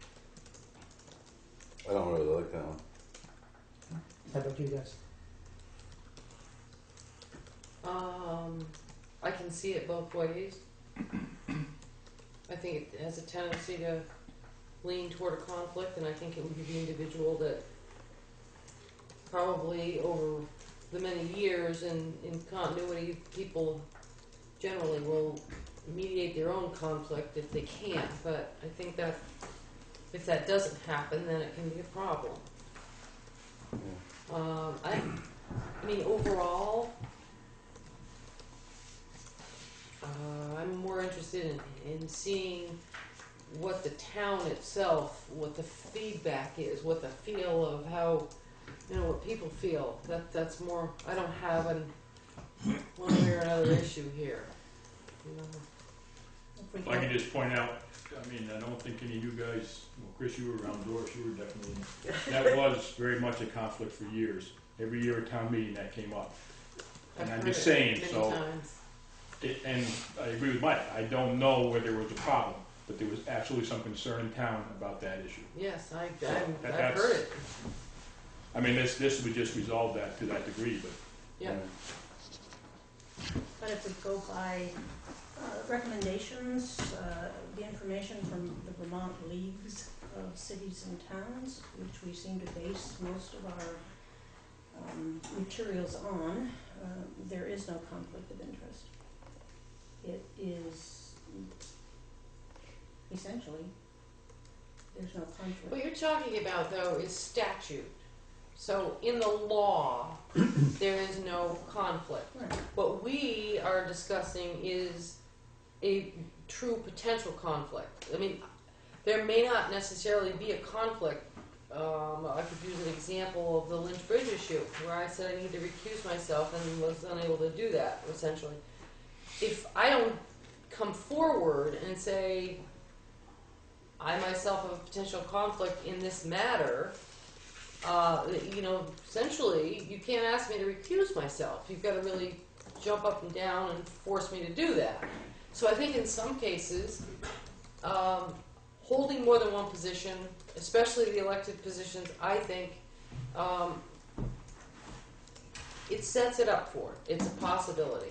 I don't really like that one. How about you guys? Um, I can see it both ways. I think it has a tendency to lean toward a conflict, and I think it would be the individual that probably over the many years and in continuity, people generally will mediate their own conflict if they can, but I think that if that doesn't happen, then it can be a problem. Yeah. Um, I, I mean, overall, uh, I'm more interested in, in seeing what the town itself, what the feedback is, what the feel of how, you know, what people feel. That that's more. I don't have an one way or another issue here. You know. If we If I go- can just point out, I mean, I don't think any of you guys, well, Chris, you were around, Doris, you were definitely, that was very much a conflict for years. Every year at town meeting, that came up. And I've I'm heard just it saying, many so, times. it, and I agree with Mike, I don't know where there was a problem, but there was absolutely some concern in town about that issue. Yes, I, So, I'm, that- I've that's- heard it. I mean, this, this would just resolve that to that degree, but Yeah. But if we go by uh, recommendations, uh, the information from the Vermont Leagues of Cities and Towns, which we seem to base most of our um, materials on, uh, there is no conflict of interest. It is essentially, there's no conflict. What you're talking about, though, is statute. So in the law, there is no conflict. Right. What we are discussing is a true potential conflict. I mean, there may not necessarily be a conflict. Um, I could use an example of the Lynch Bridge issue, where I said I need to recuse myself and was unable to do that, essentially. If I don't come forward and say, I myself have a potential conflict in this matter, uh, you know, essentially, you can't ask me to recuse myself. You've got to really jump up and down and force me to do that. So I think in some cases, um, holding more than one position, especially the elected positions, I think um, it sets it up for it. It's a possibility.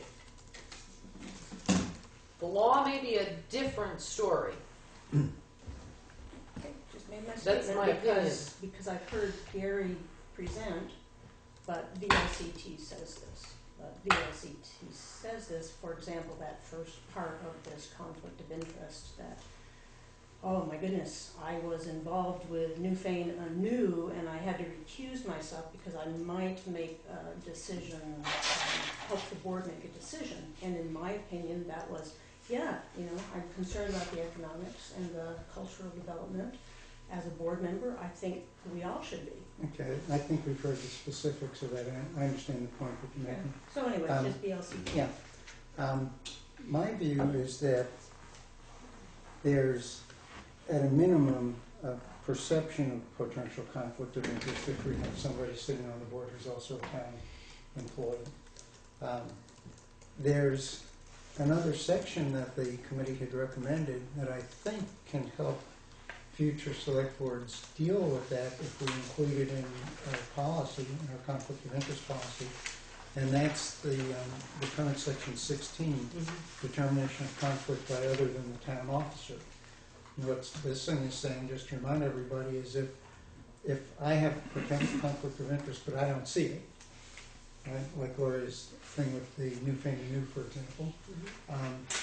The law may be a different story. Okay, just made my That's statement my because, because I've heard Gary present, but V L C T says this. Uh, V L C T says this, for example, that first part of this conflict of interest that, oh my goodness, I was involved with Newfane anew and I had to recuse myself because I might make a decision, um, help the board make a decision. And in my opinion, that was, yeah, you know, I'm concerned about the economics and the cultural development. As a board member, I think we all should be. Okay, I think we've heard the specifics of that. I, I understand the point that you're making. So anyway, Um, just V L C T. Yeah. Um, my view is that there's, at a minimum, a perception of potential conflict of interest if we have somebody sitting on the board who's also a town employee. Um, there's another section that the committee had recommended that I think can help future select boards deal with that if we include it in our policy, in our conflict of interest policy. And that's the, um, the current section sixteen, Mm-hmm. determination of conflict by other than the town officer. And what this thing is saying, just to remind everybody, is if, if I have potential conflict of interest but I don't see it, right, like Gloria's thing with the Newfane and New, for example, Mm-hmm. um,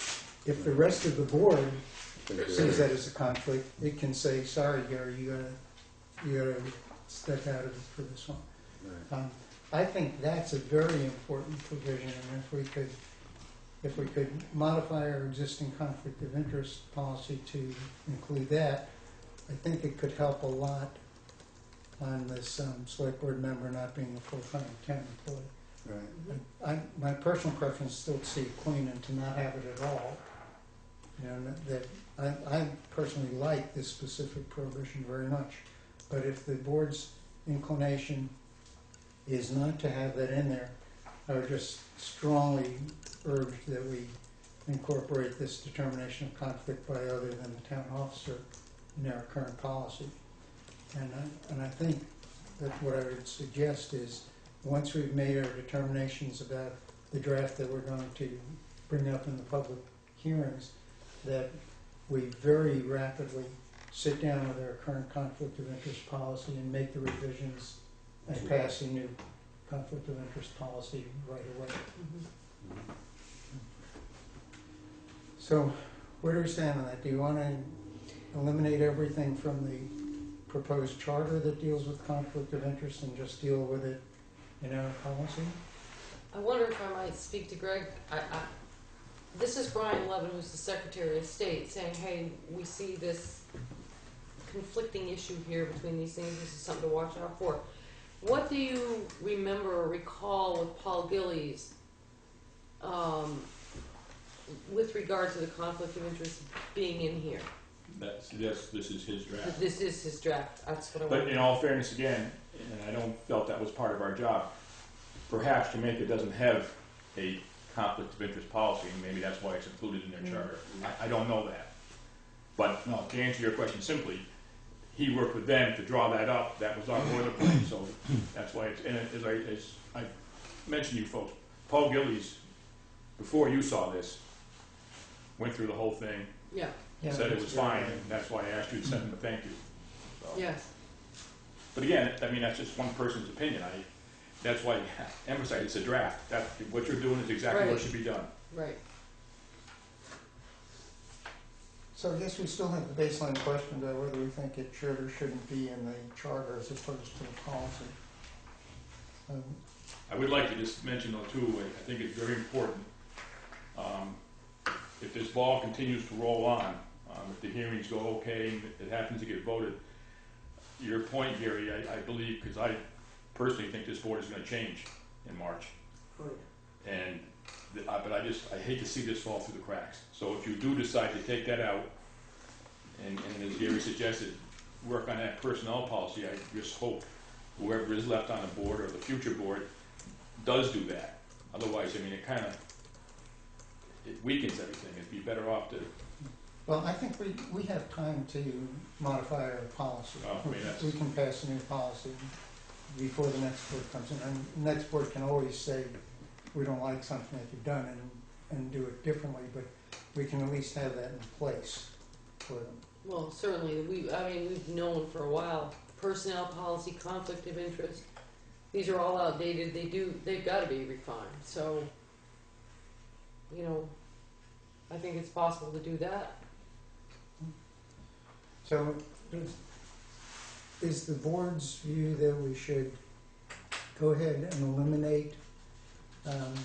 if the rest of the board sees that as a conflict, it can say, sorry, Gary, you gotta, you gotta step out of it for this one. Right. Um, I think that's a very important provision, and if we could, if we could modify our existing conflict of interest policy to include that, I think it could help a lot on this, um, select board member not being a full-time town employee. Right. I, my personal preference is still to see it clean and to not have it at all. You know, that, I, I personally like this specific prohibition very much. But if the board's inclination is not to have that in there, I would just strongly urge that we incorporate this determination of conflict by other than the town officer in our current policy. And I, and I think that what I would suggest is, once we've made our determinations about the draft that we're going to bring up in the public hearings, that we very rapidly sit down with our current conflict of interest policy and make the revisions and pass a new conflict of interest policy right away. Mhm. So where do we stand on that? Do you want to eliminate everything from the proposed charter that deals with conflict of interest and just deal with it in our policy? I wonder if I might speak to Greg. I, I, this is Brian Levin, who's the Secretary of State, saying, hey, we see this conflicting issue here between these things. This is something to watch out for. What do you remember or recall with Paul Gillies um, with regard to the conflict of interest being in here? That's, yes, this is his draft. This is his draft. That's what I But want. in all fairness, again, and I don't felt that was part of our job, perhaps Jamaica doesn't have a conflict of interest policy, and maybe that's why it's included in their charter. I, I don't know that. But no, to answer your question simply, he worked with them to draw that up. That was our boilerplate, so that's why it's, and as I, as I mentioned to you folks, Paul Gillies, before you saw this, went through the whole thing, Yeah. Yeah, said it that's was very fine, good. and that's why I asked you to send him a thank you. So. Yes. But again, I mean, that's just one person's opinion. I, that's why I emphasize it's a draft. That, what you're doing is exactly what Right. should be done. Right. So I guess we still have the baseline question about whether we think it should or shouldn't be in the charter as opposed to the policy. Um, I would like to just mention though too, I think it's very important, um, if this ball continues to roll on, um, if the hearings go okay, and it happens to get voted, your point, Gary, I, I believe, because I personally think this board is gonna change in March. Oh, yeah. And, the- uh, but I just, I hate to see this fall through the cracks. So if you do decide to take that out, and, and as Gary suggested, work on that personnel policy, I just hope whoever is left on the board or the future board does do that. Otherwise, I mean, it kinda, it weakens everything. It'd be better off to, Well, I think we, we have time to modify our policy. Oh, I mean, that's- We can pass a new policy before the next board comes in. And the next board can always say, we don't like something that you've done, and, and do it differently, but we can at least have that in place for them. Well, certainly, we, I mean, we've known for a while, personnel policy, conflict of interest, these are all outdated, they do, they've gotta be refined, so, you know, I think it's possible to do that. So is, is the board's view that we should go ahead and eliminate um,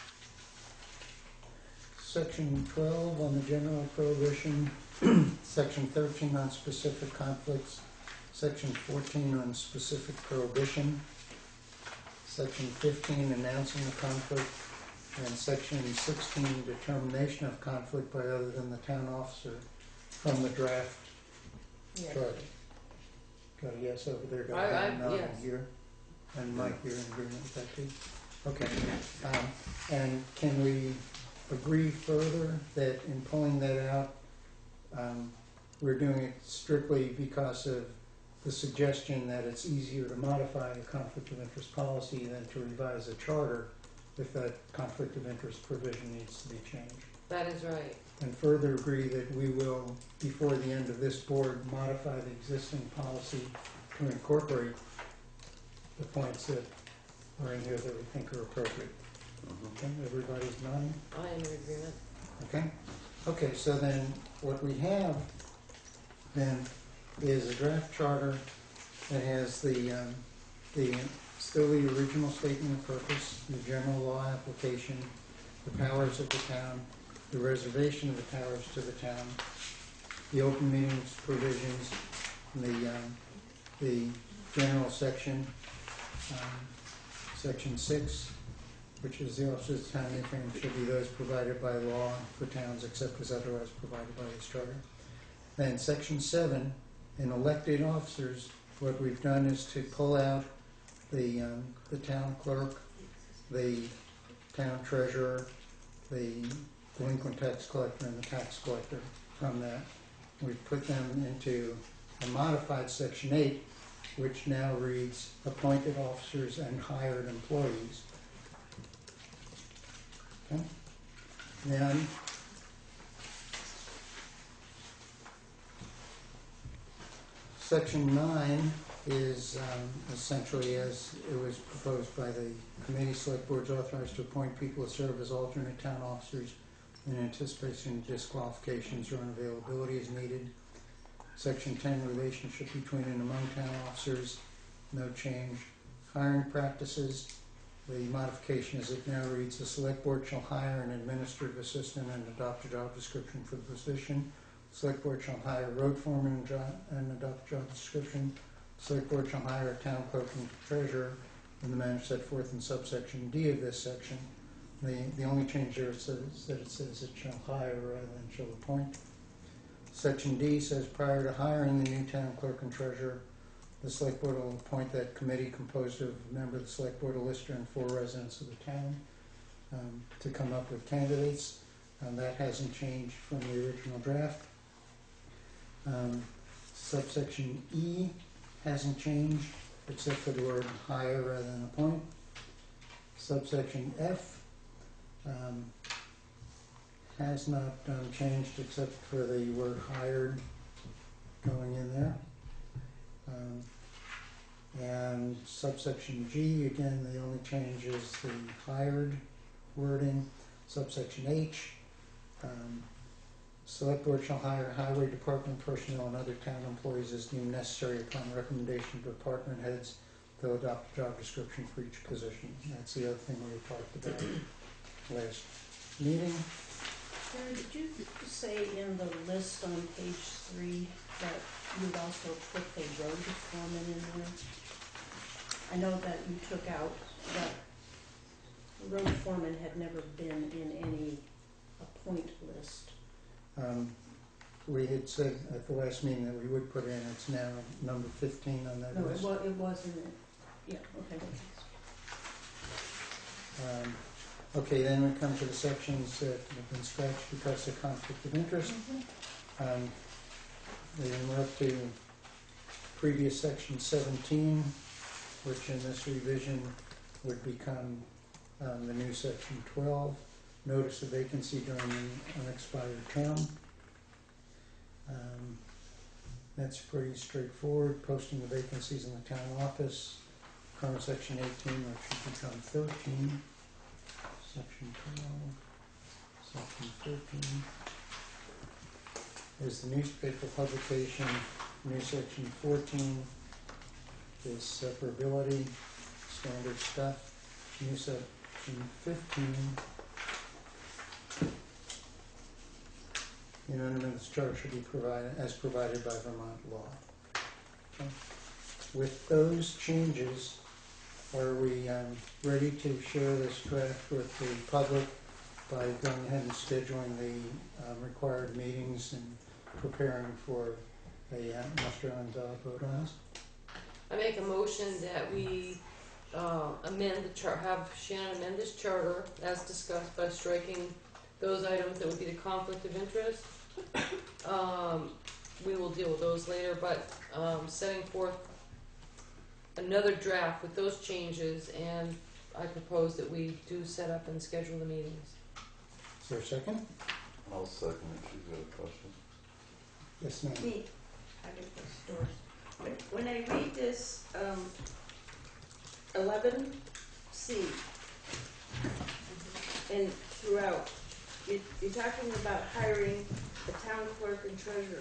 section twelve on the general prohibition, section thirteen on specific conflicts, section fourteen on specific prohibition, section fifteen announcing the conflict, and section sixteen determination of conflict by other than the town officer from the draft Yeah. charter? Got a yes over there, got I- I- a nod yes. here, and Mike, you're in agreement with that too? Okay, um, and can we agree further that in pulling that out, um, we're doing it strictly because of the suggestion that it's easier to modify a conflict of interest policy than to revise a charter if that conflict of interest provision needs to be changed? That is right. And further agree that we will, before the end of this board, modify the existing policy to incorporate the points that are in here that we think are appropriate. Okay, everybody's nodding, I am in agreement. okay? Okay, so then what we have then is a draft charter that has the, um, the, still the original statement of purpose, the general law application, the powers of the town, the reservation of the powers to the town, the open meetings provisions, the, um, the general section, um, section six, which is the officers of the town interim should be those provided by law for towns except as otherwise provided by this charter. Then section seven, in elected officers, what we've done is to pull out the, um, the town clerk, the town treasurer, the delinquent tax collector, and the tax collector from that. We've put them into a modified section eight, which now reads appointed officers and hired employees. Okay. Then section nine is um, essentially as it was proposed by the committee. Select boards authorized to appoint people to serve as alternate town officers in anticipation of disqualifications or unavailability as needed. Section ten, relationship between and among town officers, no change. Hiring practices, the modification as it now reads, the select board shall hire an administrative assistant and adopt a job description for the position. Select board shall hire a road foreman and, job, and adopt a job description. Select board shall hire a town clerk and treasurer in the manner set forth in subsection D of this section. The, the only change there is that it says it shall hire rather than shall appoint. Section D says prior to hiring the new town clerk and treasurer, the select board will appoint that committee composed of a member of the select board, a lister, and four residents of the town um, to come up with candidates. And that hasn't changed from the original draft. Um, subsection E hasn't changed except for the word hire rather than appoint. Subsection F um, has not um, changed except for the word hired going in there. Um, and subsection G, again, the only change is the hired wording. Subsection H, um, select board shall hire highway department personnel and other town employees as deemed necessary upon recommendation to department heads. They'll adopt a job description for each position. That's the other thing we talked about last meeting. Karen, did you say in the list on page three that you'd also put the road foreman in there? I know that you took out that the road foreman had never been in any appoint list. Um, we had said at the last meeting that we would put in, it's now number fifteen on that No, it list. was, it wasn't, it. Yeah, okay. Um, okay, then we come to the sections that have been scratched because of conflict of interest. Um, then we're up to previous section seventeen, which in this revision would become um, the new section twelve, notice of vacancy during an unexpired term. Um, that's pretty straightforward, posting the vacancies in the town office. Current section eighteen, which should become thirteen. Section twelve, section thirteen. Is the newspaper publication. New section fourteen is separability, standard stuff. New section fifteen, unanimous charge should be provided as provided by Vermont law. Okay. With those changes, are we um, ready to share this draft with the public by going ahead and scheduling the um, required meetings and preparing for a uh, muster on ballot vote on this? I make a motion that we uh, amend the chart, have Shannon amend this charter as discussed by striking those items that would be the conflict of interest. Um, we will deal with those later, but um, setting forth another draft with those changes, and I propose that we do set up and schedule the meetings. Is there a second? I'll second it, she's got a question. Yes, ma'am. Me, I get the stores. When, when I read this, um, eleven C, and throughout, you, you're talking about hiring a town clerk and treasurer.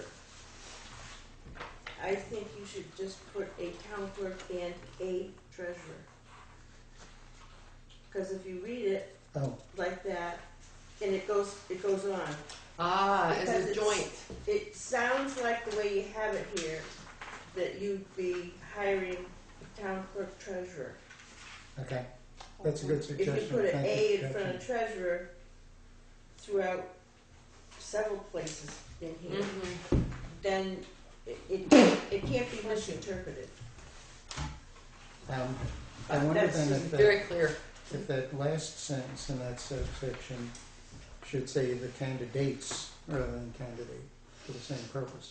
I think you should just put a town clerk and a treasurer. Cause if you read it Oh, like that, and it goes, it goes on. Ah, as Because a it's- joint. It sounds like the way you have it here, that you'd be hiring a town clerk treasurer. okay. That's a good If suggestion. you put an Thank A you, in front of Gretchen. treasurer throughout several places in here, Mm-hmm. then it, it, can't- it can't be misinterpreted. Um, I wonder That's then just if that, Very clear. if that last sentence in that subsection should say the candidates rather than candidate for the same purpose.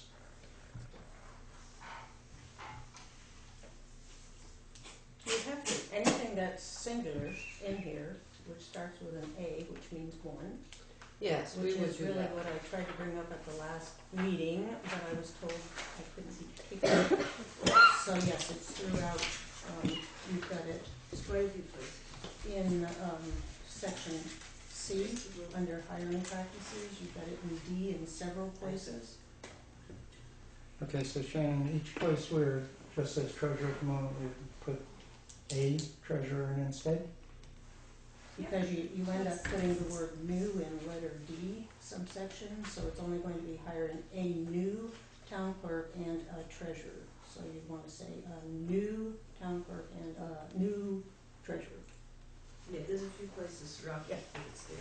You have to, anything that's singular in here, which starts with an A, which means one, Yes, we which would is do really that. what I tried to bring up at the last meeting, but I was told I couldn't see paper. So yes, it's throughout, um, you've got it It's quite a few places. in, um, section C, under hiring practices, you've got it in D in several places. Okay, so Shannon, each place where it just says treasurer at the moment, we put a treasurer in instead? Because you, you end up putting the word new in letter D subsection, so it's only going to be hiring a new town clerk and a treasurer. So you'd wanna say a new town clerk and a new treasurer. Yeah, there's a few places throughout that it's there.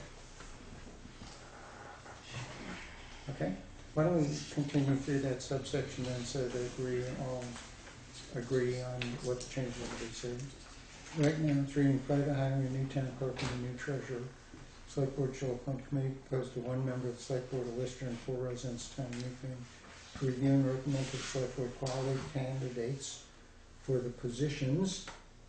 Okay, why don't we continue through that subsection then so that we all agree on what the changes will be said. Right now, it's reading prior to hiring a new town clerk and a new treasurer. Select board shall appoint committee composed of one member of the select board, a lister, and four residents of town of Newfane to review and recommend to the select board quality candidates for the positions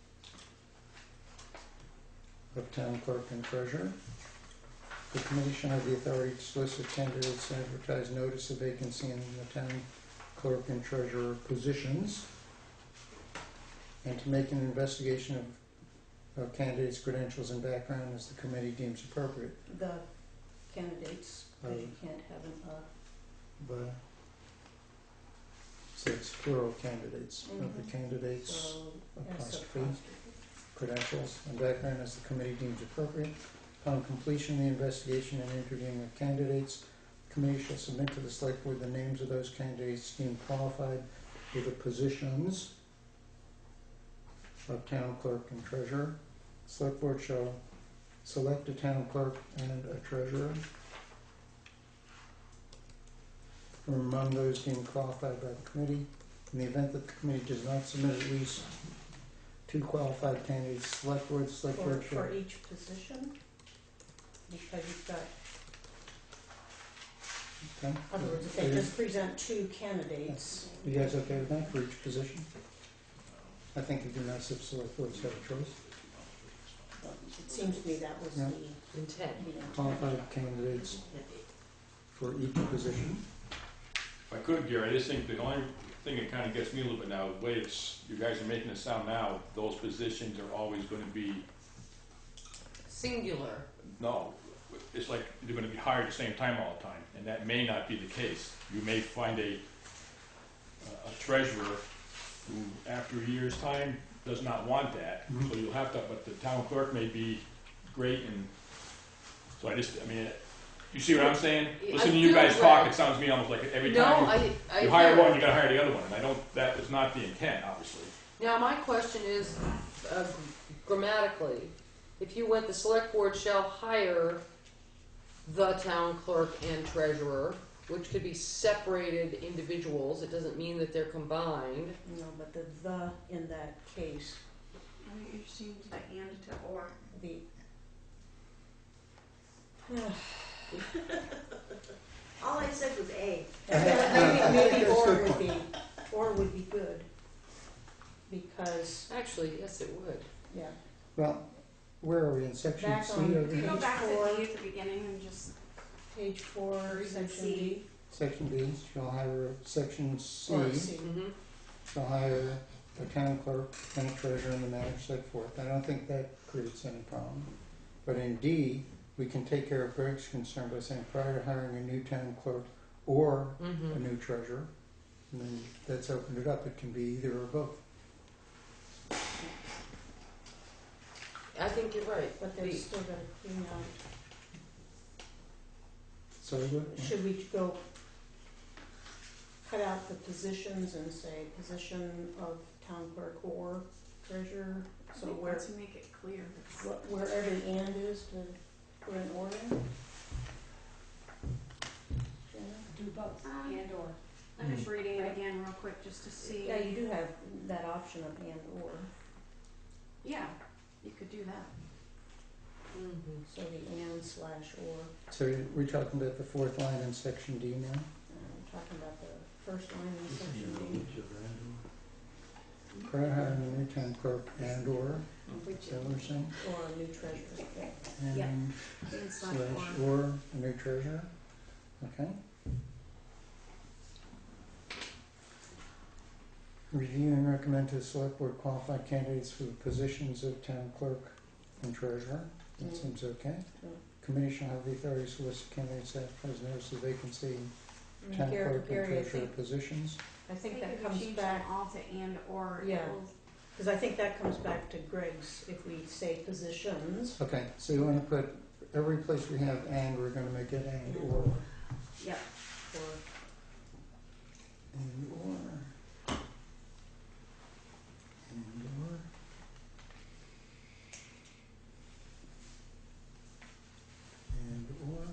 of town clerk and treasurer. The committee shall have the authority to solicit candidates and advertise notice of vacancy in the town clerk and treasurer positions, and to make an investigation of, of candidates' credentials and background as the committee deems appropriate. The candidates, because you Oh. can't have an uh. But, so it's plural candidates, of Mhm. the candidates' So S apostrophe, apostrophe. credentials, and background as the committee deems appropriate. Upon completion of the investigation and interviewing of candidates, the committee shall submit to the select board the names of those candidates deemed qualified for the positions of town clerk and treasurer. Select board shall select a town clerk and a treasurer from among those deemed qualified by the committee. In the event that the committee does not submit at least two qualified candidates, select board, select For, board shall. for each position, because you've got, Okay. in other words, if they just present two candidates, You guys okay with that for each position? I think it'd be nice if select boards had a choice. it seems to me that was Yeah. the, Intent. the intent. Qualified candidates for each position. If I could, Gary, I just think the only thing that kind of gets me a little bit now, the way it's, you guys are making it sound now, those positions are always gonna be, Singular. no, it's like they're gonna be hired at the same time all the time, and that may not be the case. You may find a, a treasurer who, after a year's time, does not want that, Mhm. so you'll have to, but the town clerk may be great, and, so I just, I mean, you see what I'm saying? I Listening to you feel guys talk, that- it sounds to me almost like every No, time I, you, I you hire hear one, it. you gotta hire the other one, and I don't, that was not the intent, obviously. Now, my question is, uh, grammatically, if you went, the select board shall hire the town clerk and treasurer, which could be separated individuals, it doesn't mean that they're combined. No, but the the in that case, I think you're changing the and to or. the. All I said was A. Maybe, maybe or would be, or would be good, because, Actually, yes, it would. yeah, Well, where are we in section Back C? on- Are Could we you in go back to Four. D at the beginning and just, page four, Or even section C. D, Section B, shall hire, section C, or C. Mm-hmm. shall hire a town clerk and a treasurer in the manner set forth. I don't think that creates any problem. But in D, we can take care of Greg's concern by saying prior to hiring a new town clerk or a Mm-hmm. new treasurer. And then that's opened it up, it can be either or both. I think you're right. But they're still gonna clean out. So what? Should we go cut out the positions and say position of town clerk or treasurer? I So think where, once you make it clear, it's. wh- wherever the and is to put an or in? Jenna? Do both, Um, and or. I'm just reading it again real quick just to see. Yeah, you do have that option of and or, Yeah, you could do that. Mm-hmm. so the and slash or. So we're talking about the fourth line in section D now? I'm talking about the first line in section D. Prior to hiring a new town clerk and or, is that what we're saying? Or a new treasurer, yeah. Yeah. And And slash slash or. or a new treasurer, okay? Review and recommend to the select board qualified candidates for the positions of town clerk and treasurer, that Mm. seems okay. Mm. Committee shall have the authority to solicit candidates that advertise notice of vacancy in And town Gary, clerk and Gary, I treasurer think, positions. I think if that you comes change back, them all to and or. it Yeah. will- because I think that comes back to Greg's, if we say positions. Okay, so you wanna put, every place we have and, we're gonna make it and or. Yep. Or, And or. And or. And or.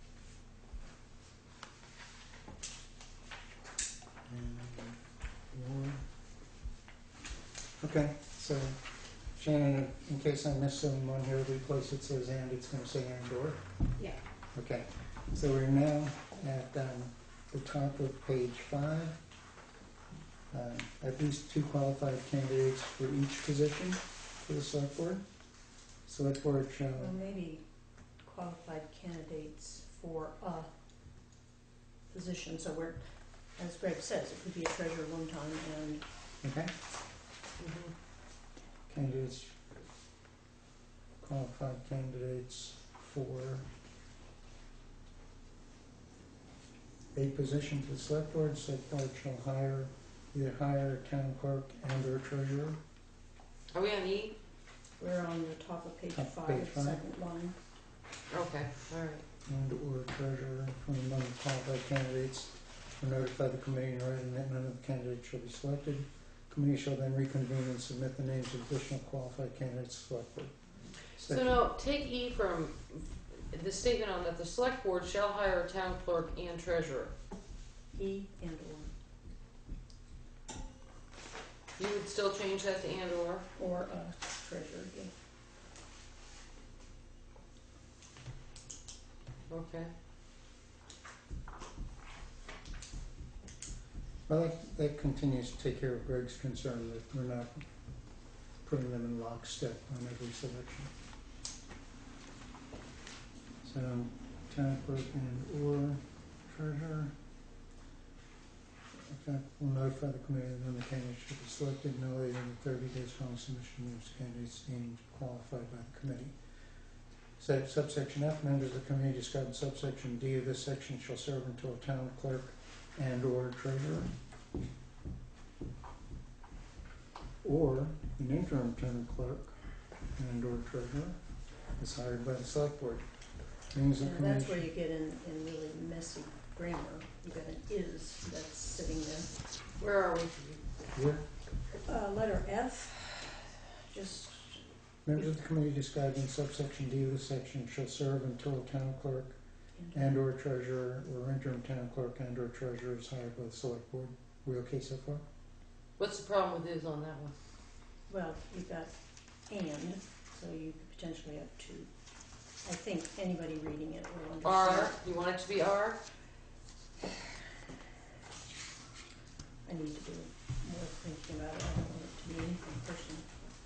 And or. Okay, so Shannon, in case I missed someone here, every place it says and, it's gonna say and or. Yeah. Okay, so we're now at um, the top of page five. Um, At least two qualified candidates for each position for the select board. Select board shall, well, maybe qualified candidates for a position, so we're, as Greg says, it could be a treasurer one time and, okay, Mm-hmm. candidates, qualified candidates for a position for the select board. Select board shall hire, either hire a town clerk and or treasurer. Are we on E? we're on the top of page Top of five, page five. second line. Okay, all right. And or treasurer from among the qualified candidates will notify the committee in writing that none of the candidates shall be selected. Committee shall then reconvene and submit the names of additional qualified candidates to select board. So Section- now, take E from the statement on that the select board shall hire a town clerk and treasurer. E and or, You would still change that to and or? or a treasurer, yeah. Okay. Well, that, that continues to take care of Greg's concern that we're not putting them in lockstep on every selection. So, town clerk and or treasurer. In fact, will notify the committee that none of the candidates should be selected no later than thirty days following submission of candidates deemed qualified by the committee. Sub- Subsection F, members of the committee described in subsection D of this section shall serve until a town clerk and or treasurer, or an interim town clerk and or treasurer is hired by the select board. Means the And that's where committee, you get in, in really messy grammar, you got an is that's sitting there. Where are we? here, Uh, letter F, just, members of the committee described in subsection D of this section shall serve until a town clerk and or treasurer or interim town clerk and or treasurer is hired by the select board. We okay so far? What's the problem with is on that one? well, you've got and, so you could potentially have two. I think anybody reading it will understand. R, you want it to be R? I need to do more thinking about it, I don't want it to be anything personal.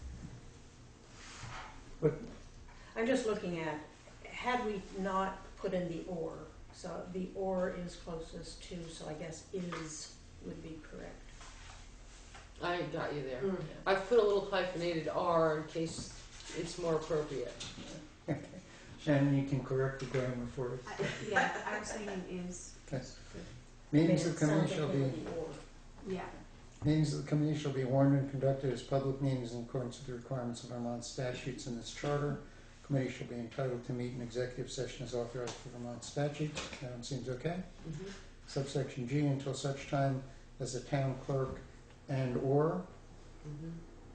But- I'm just looking at, had we not put in the or, so the or is closest to, so I guess is would be correct. I got you there. Mm. I've put a little hyphenated R in case it's more appropriate. Shannon, you can correct the grammar for us. I- Yeah, I was thinking is, Okay. Meetings of the committee Sounds shall like be, an or. yeah. meetings of the committee shall be warned and conducted as public meetings in accordance with the requirements of Vermont statutes and this charter. Committee shall be entitled to meet in executive session as authorized by Vermont statutes. That one seems okay. Mhm. Subsection G, until such time as the town clerk and/or Mhm.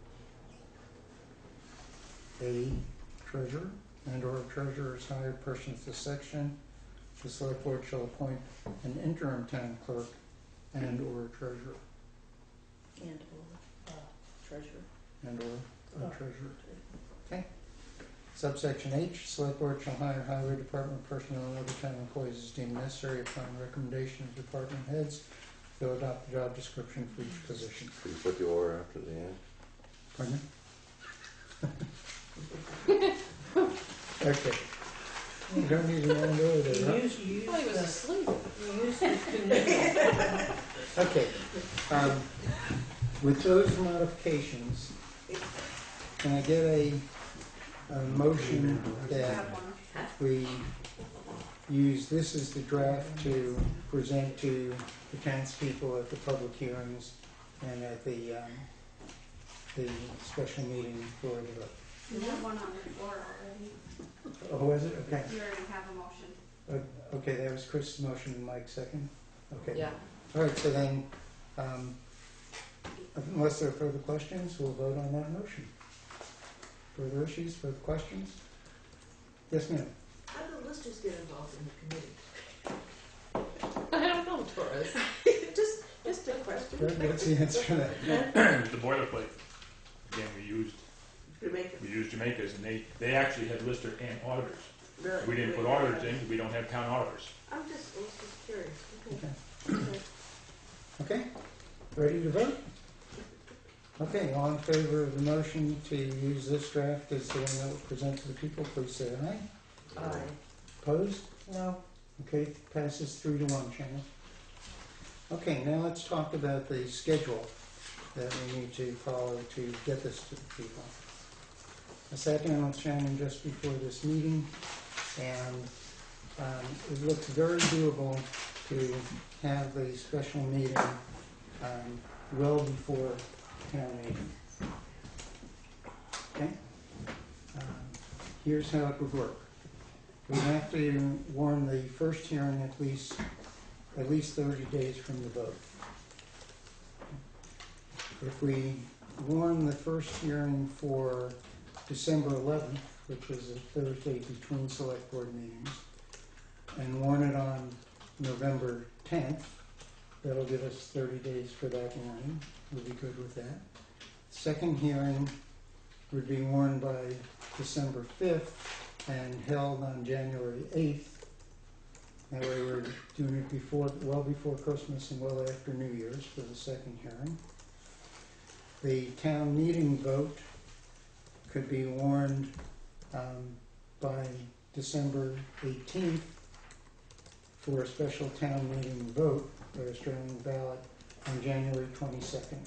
a treasurer and/or a treasurer is hired pursuant to this section, the select board shall appoint an interim town clerk and/or a treasurer, And or, uh, treasurer. and/or a Oh. treasurer. Okay. Subsection H, select board shall hire highway department personnel and other town employees as deemed necessary upon recommendation of department heads. They'll adopt the job description for each position. So you put the or after the and. Pardon me? Okay. You don't need an and or there, huh? You use, you I thought he was use asleep. the, you use the committee. Okay, um, with those modifications, can I get a, a motion I that have one. we use this as the draft to present to the townspeople at the public hearings and at the, um, the special meeting for the vote? You have one on the floor already. Oh, was it? Okay. You already have a motion. Uh, Okay, that was Chris's motion and Mike's second? Okay. Yeah. All right, so then, um, unless there are further questions, we'll vote on that motion. Further issues, further questions? Yes, ma'am? How do the listers get involved in the committee? I don't know, Torres. Just, just a question. Greg, what's the answer to that? The boilerplate, again, we used, Jamaica. we used Jamaica's, and they, they actually had lister and auditors. Really? We didn't put auditors in, we don't have town auditors. I'm just, I was just curious. Okay. Okay. Okay. Okay, ready to vote? Okay, all in favor of the motion to use this draft as the one that will present to the people, please say aye. Aye. Opposed? No. Okay, passes three to one, Shannon. Okay, now let's talk about the schedule that we need to follow to get this to the people. I sat down with Shannon just before this meeting, and um, it looks very doable to have the special meeting um, well before town meeting. Okay? Um, Here's how it would work. We have to warn the first hearing at least, at least thirty days from the vote. If we warn the first hearing for December eleventh, which is a Thursday between select board meetings, and warn it on November tenth, that'll give us thirty days for that warning. We'll be good with that. Second hearing would be warned by December fifth and held on January eighth. That way we're doing it before, well before Christmas and well after New Year's for the second hearing. The town meeting vote could be warned um, by December eighteenth for a special town meeting vote, the Australian ballot, on January twenty-second.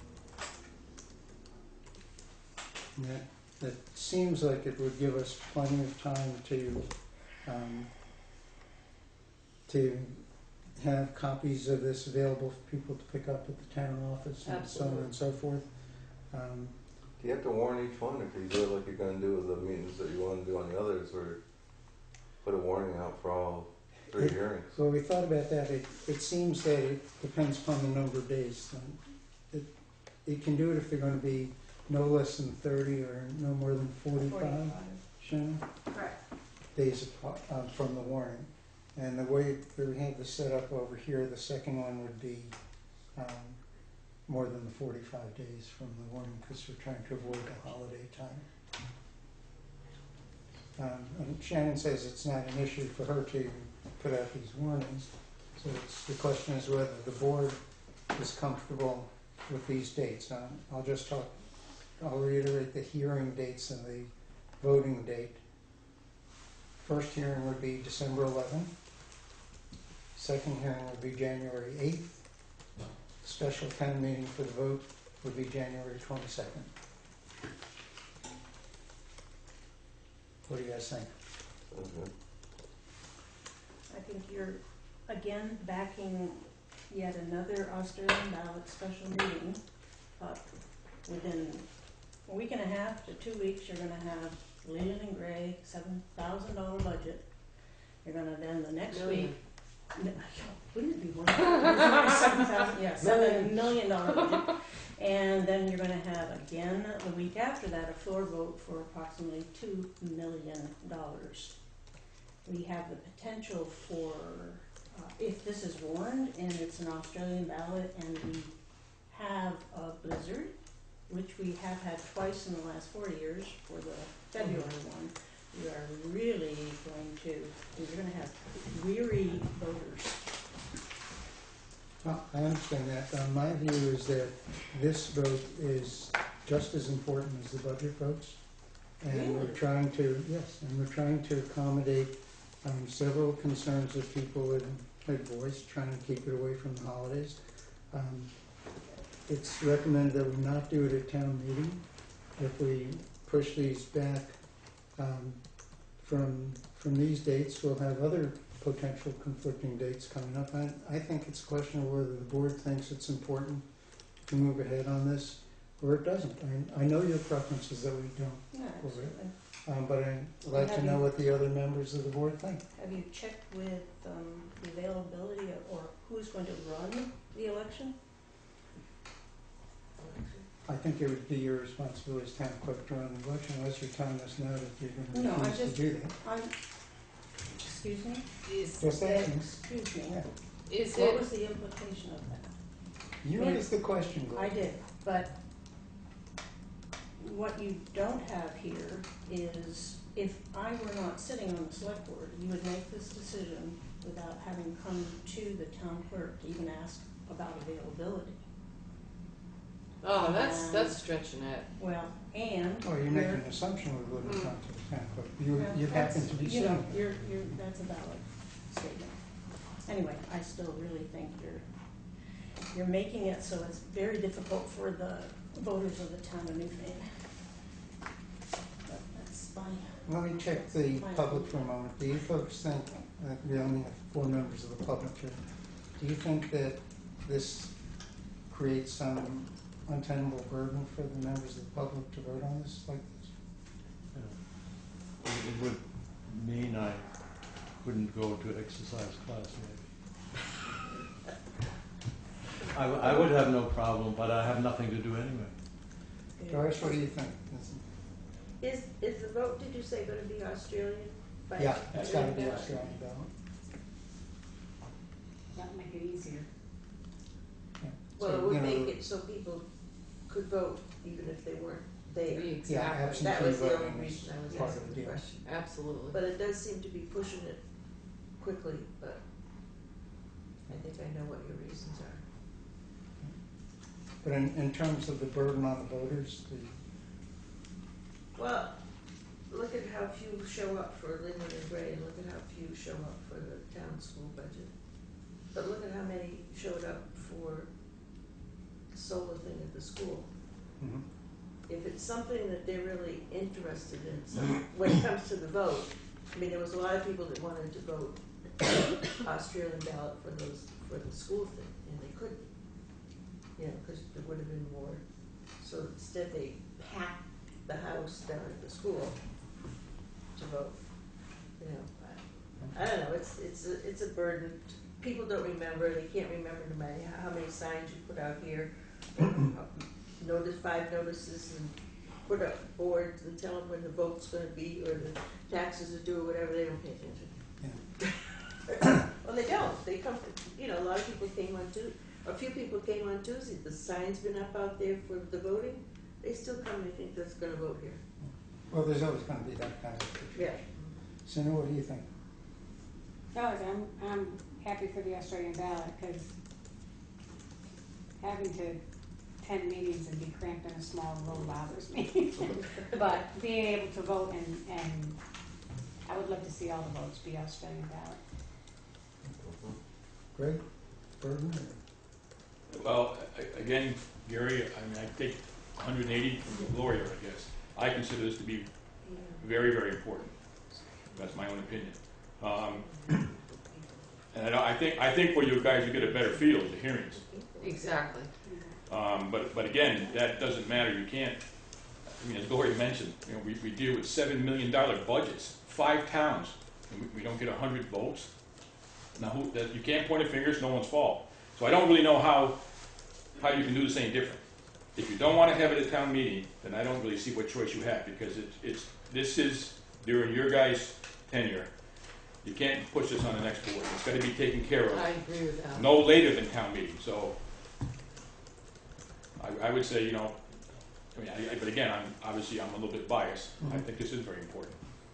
And that, that seems like it would give us plenty of time to, um, to have copies of this available for people to pick up at the town office and so on and so forth. Um, Do you have to warn each one, or can you do it like you're gonna do with the meetings that you wanna do on the others, or put a warning out for all three It- hearings? So we thought about that. It, it seems that it depends upon the number of days. Um, It, it can do it if they're gonna be no less than thirty or no more than forty-five, Shannon, Correct. days apart, um, from the warning. And the way that we have this set up over here, the second one would be, um, more than the forty-five days from the warning, because we're trying to avoid the holiday time. Um, and Shannon says it's not an issue for her to put out these warnings, so it's, the question is whether the board is comfortable with these dates. Um, I'll just talk, I'll reiterate the hearing dates and the voting date. First hearing would be December eleventh. Second hearing would be January eighth. Special town meeting for the vote would be January twenty-second. What do you guys think? Okay. I think you're, again, backing yet another Australian ballot special meeting up within a week and a half to two weeks. You're gonna have Leland and Gray, seven thousand dollar budget. You're gonna then the next Million. week, n- wouldn't it be one, seven thousand, yeah, seven million dollar budget. And then you're gonna have again, the week after that, a floor vote for approximately two million dollars. We have the potential for, uh, if this is warned and it's an Australian ballot and we have a blizzard, which we have had twice in the last four years for the February one, we are really going to, we're gonna have weary voters. Well, I understand that. Uh, my view is that this vote is just as important as the budget votes. And we're Really? trying to, yes, and we're trying to accommodate um, several concerns that people had, had voiced, trying to keep it away from the holidays. Um, it's recommended that we not do it at town meeting. If we push these back um, from from these dates, we'll have other potential conflicting dates coming up. I, I think it's a question of whether the board thinks it's important to move ahead on this or it doesn't. I, I know your preference is that we don't, Yeah, absolutely. um, but I'd like to Have know you- what the other members of the board think. Have you checked with um, the availability of- or who's going to run the election? I think it would be your responsibility as town clerk to run the election unless you're telling us now that you're No, going I to refuse just- to do that. I'm, excuse me? Is, Just asking. Excuse me. Yeah. is What it, was the implication of that? You Yeah. raised the question, Gloria. I did, but what you don't have here is, if I were not sitting on the select board, you would make this decision without having come to the town clerk to even ask about availability. oh, that's, that's stretching it. Well, and. Oh, you're you're- making an assumption we wouldn't have gone to the town clerk. You, Well, you that's- happen to be you know, sitting there. You're, you're, that's a valid statement. Anyway, I still really think you're, you're making it so it's very difficult for the voters of the town of Newfane. But that's fine. Let me check the public for a moment. Do you folks think, uh, we only have four members of the public here, do you think that this creates some untenable burden for the members of the public to vote on this like this? It it would mean I couldn't go to exercise class maybe. I, w- I would have no problem, but I have nothing to do anyway. Doris, what do you think? Is, is the vote, did you say, gonna be Australian? By Yeah, it's gotta be Australian ballot? Australian ballot. That'll make it easier. Yeah. Well, So, it would you know, make it so people could vote even if they weren't there. Yeah, Exactly, absentee That was the voting only is reason I was part of asking the the deal. question. absolutely. But it does seem to be pushing it quickly, but I think I know what your reasons are. But in, in terms of the burden on the voters, the, Well, look at how few show up for Linden and Gray, and look at how few show up for the town school budget. But look at how many showed up for the solar thing at the school. mhm. If it's something that they're really interested in, so when it comes to the vote, I mean, there was a lot of people that wanted to vote Australian ballot for those, for the school thing, and they couldn't. You know, because there would have been more, so instead they packed the house down at the school to vote. You know, I, I don't know, it's, it's a, it's a burden. People don't remember, they can't remember no matter how many signs you put out here. Notice, five notices and put up boards and tell them when the vote's gonna be or the taxes are due or whatever, they don't pay attention. Well, they don't, they come, you know, a lot of people came on Tu- a few people came on Tuesday, the sign's been up out there for the voting, they still come, they think that's gonna vote here. Well, there's always gonna be that kind of situation. Yeah. Sina, what do you think? No, I'm, I'm happy for the Australian ballot, because having to attend meetings and be cramped in a small room bothers me. But being able to vote and, and I would love to see all the votes be Australian ballot. Greg, burden? Well, a- again, Gary, I mean, I take one hundred eighty from Gloria, I guess. I consider this to be very, very important. That's my own opinion. Um, and I, don't- I think, I think where you guys will get a better feel is the hearings. Exactly. Um, but, but again, that doesn't matter, you can't, I mean, as Gloria mentioned, you know, we, we deal with seven million dollar budgets, five towns, and we, we don't get a hundred votes. Now, who, that, you can't point a finger, it's no one's fault. So I don't really know how, how you can do this any different. If you don't wanna have it at town meeting, then I don't really see what choice you have, because it's, it's, this is during your guys' tenure. You can't push this on the next board, it's gotta be taken care of I agree with that. no later than town meeting, so I, I would say, you know, I mean, I, I, but again, I'm, obviously, I'm a little bit biased. I Mhm. think this is very important.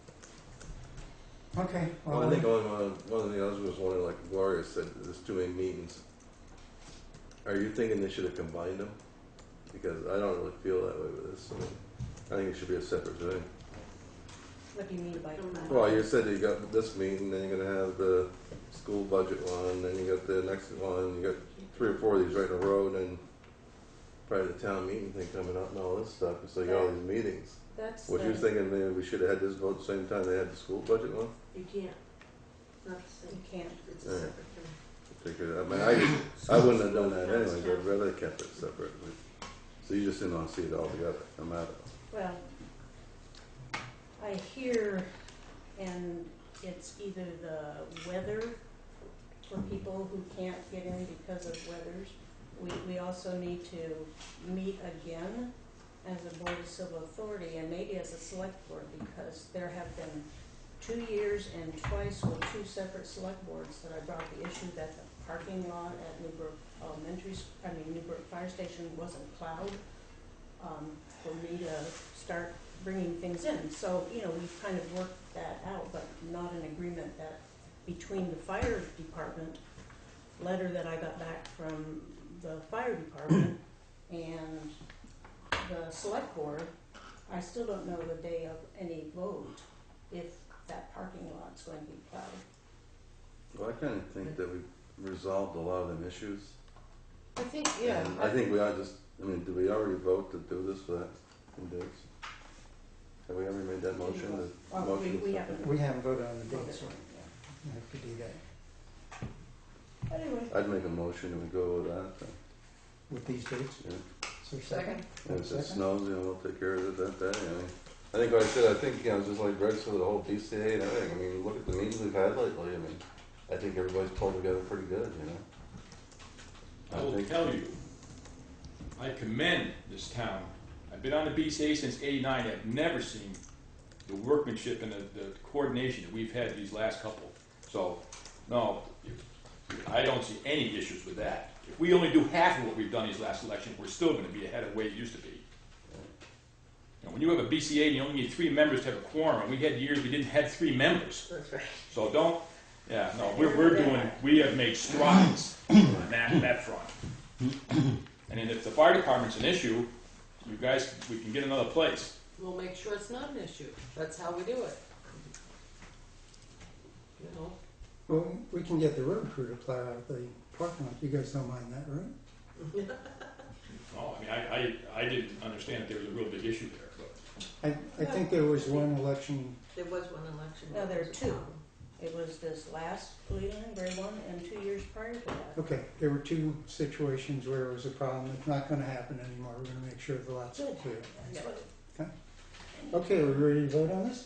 Okay, Well, well, I think only one, one of the others was wondering, like Gloria said, there's too many meetings. Are you thinking they should have combined them? Because I don't really feel that way with this. I mean, I think it should be a separate thing. What do you mean by combined? Well, you said you got this meeting, then you're gonna have the school budget one, then you got the next one, you got three or four of these right in a row, and then probably the town meeting thing coming up and all this stuff, so you got all these meetings. That's Was you the, thinking maybe we should have had this vote at the same time they had the school budget one? You can't, not the you same, can't. it's a Yeah. separate thing. Because, I mean, I, just- I wouldn't have done that anyway, I'd rather kept it separately. So you just didn't want to see it all together, no matter. Well, I hear, and it's either the weather for people who can't get in because of weathers. We, we also need to meet again as a Board of Civil Authority and maybe as a select board, because there have been two years and twice with two separate select boards that I brought the issue that the parking lot at Newburgh Elementary, S- I mean Newburgh Fire Station wasn't plowed, um, for me to start bringing things in. So, you know, we've kind of worked that out, but not an agreement that between the fire department letter that I got back from the fire department and the select board, I still don't know the day of any vote if that parking lot's going to be plowed. Well, I kind of think that we resolved a lot of them issues. I think, yeah. And I think we ought just, I mean, did we already vote to do this for that in dates? Have we ever made that motion? The Oh, we, motion we haven't. we haven't voted on the dates voted yet. on it We have to do that. yet. Anyway, I'd make a motion and we go with that. then. With these dates? Yeah. So second? And if it Second? snows, you know, we'll take care of it that day. I mean, I think like I said, I think, you know, just like Greg said, the whole B C A and everything, I mean, look at the meetings we've had lately, I mean, I think everybody's pulled together pretty good, you know? I will think- tell you, I commend this town. I've been on the B C A since eighty-nine, I've never seen the workmanship and the, the coordination that we've had these last couple. So, no, if- I don't see any issues with that. If we only do half of what we've done these last elections, we're still gonna be ahead of where it used to be. You know, when you have a B C A and you only need three members to have a quorum, and we had years we didn't have three members. That's right. So don't, yeah, no, we're, we're doing, we have made strides on that, that front. And then if the fire department's an issue, you guys, we can get another place. We'll make sure it's not an issue. That's how we do it. You know, Well, we can get the road crew to plow out the parking lot. You guys don't mind that, right? No, I mean, I, I, I didn't understand that there was a real big issue there, but. I, I think there was one election, There was one election. No, that there are was a two. problem. It was this last Cleveland Gray one and two years prior to that. okay, there were two situations where it was a problem. It's not gonna happen anymore. We're gonna make sure the lots are clear. That's what- Okay, are we ready to vote on this?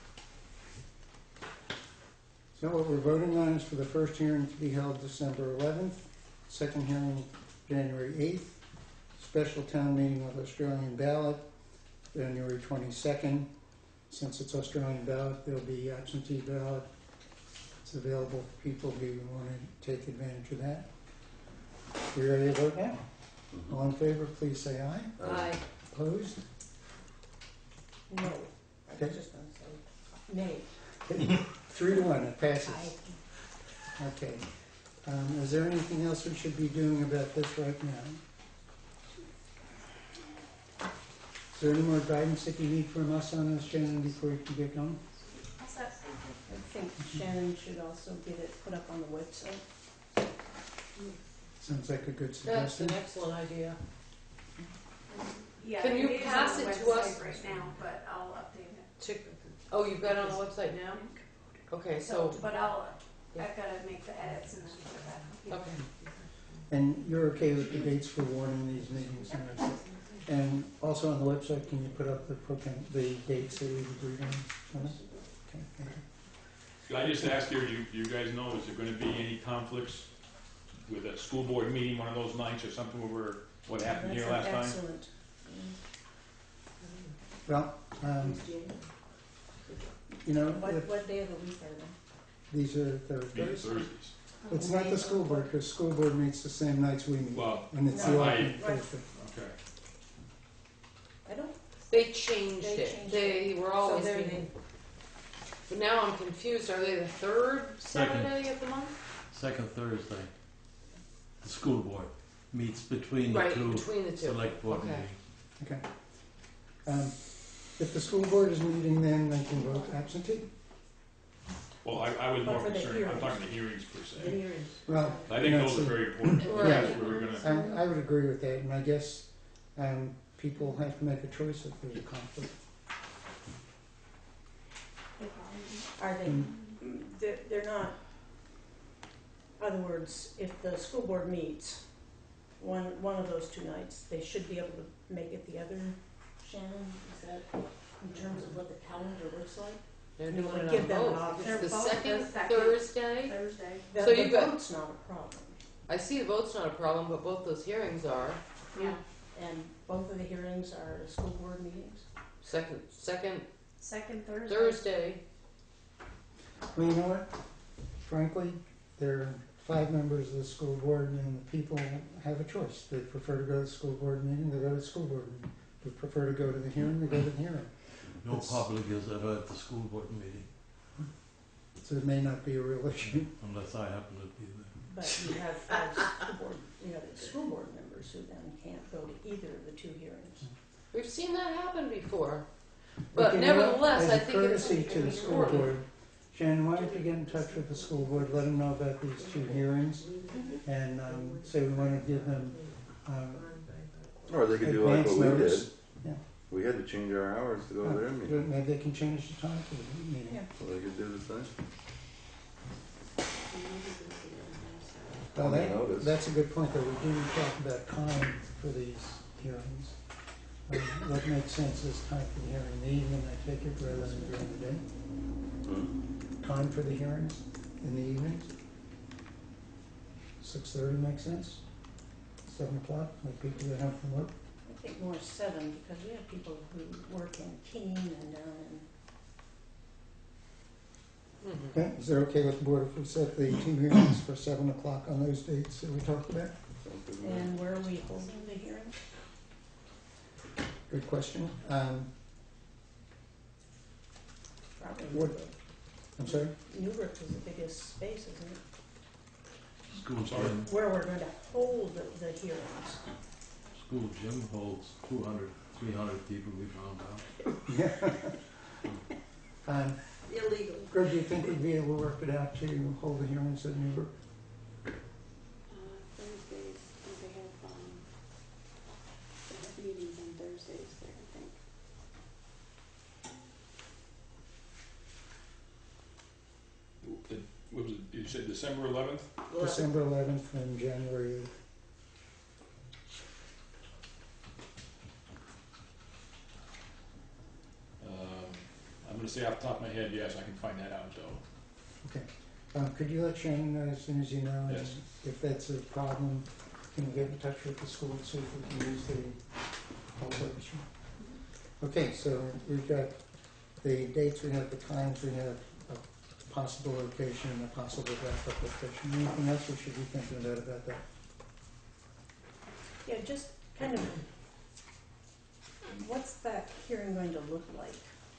So what we're voting on is for the first hearing to be held December eleventh, second hearing January eighth, special town meeting with Australian ballot, January twenty-second. Since it's Australian ballot, there'll be absentee ballot. It's available for people who want to take advantage of that. We ready to vote now? All in favor, please say aye. I, Opposed? No, I Okay. was just gonna say, nay. Okay, Three to one, it passes. Aye. Okay. Um, is there anything else we should be doing about this right now? Is there any more guidance that you need from us on this, Shannon, before you can get going? I think Shannon should also get it put up on the website. Sounds like a good that's suggestion. an excellent idea. Yeah, Can you it is pass on the it to website us? right now, but I'll update it. To, Oh, you've got it on the website now? Okay, so, But I'll, Yeah. I've gotta make the edits and then put that up. okay. And you're okay with the dates for warning these meetings and everything? And also on the website, can you put up the program, the dates that we've agreed on? on it? Okay, thank you. Could I just ask you, you, you guys know, is there gonna be any conflicts with a school board meeting one of those nights or something over what happened here last That's time? an excellent. Well, um, you know, What, if what day of the week are they? these are Meeting Thursdays. Thursdays. It's not the school board, because school board meets the same nights we meet. Well, And it's the No. alternate Right. Thursday. okay. I don't, They changed They it. changed They were always they're- meeting. But now I'm confused. Are they the third Second. Saturday of the month? Second Thursday, the school board meets between the Right, two between the two. select board Okay. meetings. Okay. Um, If the school board is meeting, then they can vote absentee? Well, I, I was But more for the concerned, I'm hearings. talking the hearings per The se. hearings. Well, I think that's those are a- very important. Right. That's where we're gonna, I, I would agree with that, and I guess, um, people have to make a choice if there's a conflict. are they, Mm. they're, they're not, in other words, if the school board meets one, one of those two nights, they should be able to make it the other, Shannon, is that in terms of what the calendar looks like? They're You doing wanna it give on them an both. option. It's the They're both second the second. Thursday. Thursday. The, So the you've got- vote's not a problem, I see the vote's not a problem, but both those hearings are. Yeah. and both of the hearings are school board meetings? Second, second Second Thursday. Thursday. Well, you know what? Frankly, there are five members of the school board, and the people have a choice. They prefer to go to the school board meeting, they go to the school board meeting. They prefer to go to the hearing, they go to the hearing. No It's- public is ever at the school board meeting, So it may not be a real issue. unless I happen to be there. But you have five school board, you have school board members who then can't go to either of the two hearings. We've seen that happen before. But Okay, you know what? nevertheless, I think it's As a courtesy to the school important. board, Shannon, why don't you get in touch with the school board, let them know about these two hearings, and, um, say we wanna give them, um, Or they could do like advance what we notice. did. Yeah. We had to change our hours to go to their meeting, Maybe they can change the time for the meeting. Yeah. so they could do the same. Well, On the that, notice. that's a good point, though, we didn't talk about time for these hearings. Um, What makes sense is time for the hearing in the evening, I take it, rather than during the day? Hmm? Time for the hearings in the evenings? Six thirty makes sense? Seven o'clock, like people that have from work? I think more seven, because we have people who work in Keene and down in, Mhm. Okay, is it okay with the board if we set the two hearings for seven o'clock on those dates that we talked about? Sounds good to me. and where are we holding the hearing? Good question. Um, Probably What- Newbrook. I'm sorry? Newbrook is the biggest space, isn't it? School Sorry. gym, Where we're going to hold the, the hearings. school gym holds two hundred, three hundred people, we found out. Yeah. Um, Illegal. Greg, do you think we'd be able to work it out to hold the hearings at Newburgh? Uh, Thursdays, I think they have, um, they have meetings on Thursdays there, I think. the- what was it, you said December eleventh? December eleventh and January eighth. Um, I'm gonna say off the top of my head, yes, I can find that out though. Okay. Um, could you let Shannon know as soon as you know? and Yes. If that's a problem, can you get in touch with the school and see if we can use the publication? Okay, so we've got the dates, we have the times, we have a possible location and a possible draft application. Anything else we should be thinking about about that? Yeah, just kind of, what's that hearing going to look like?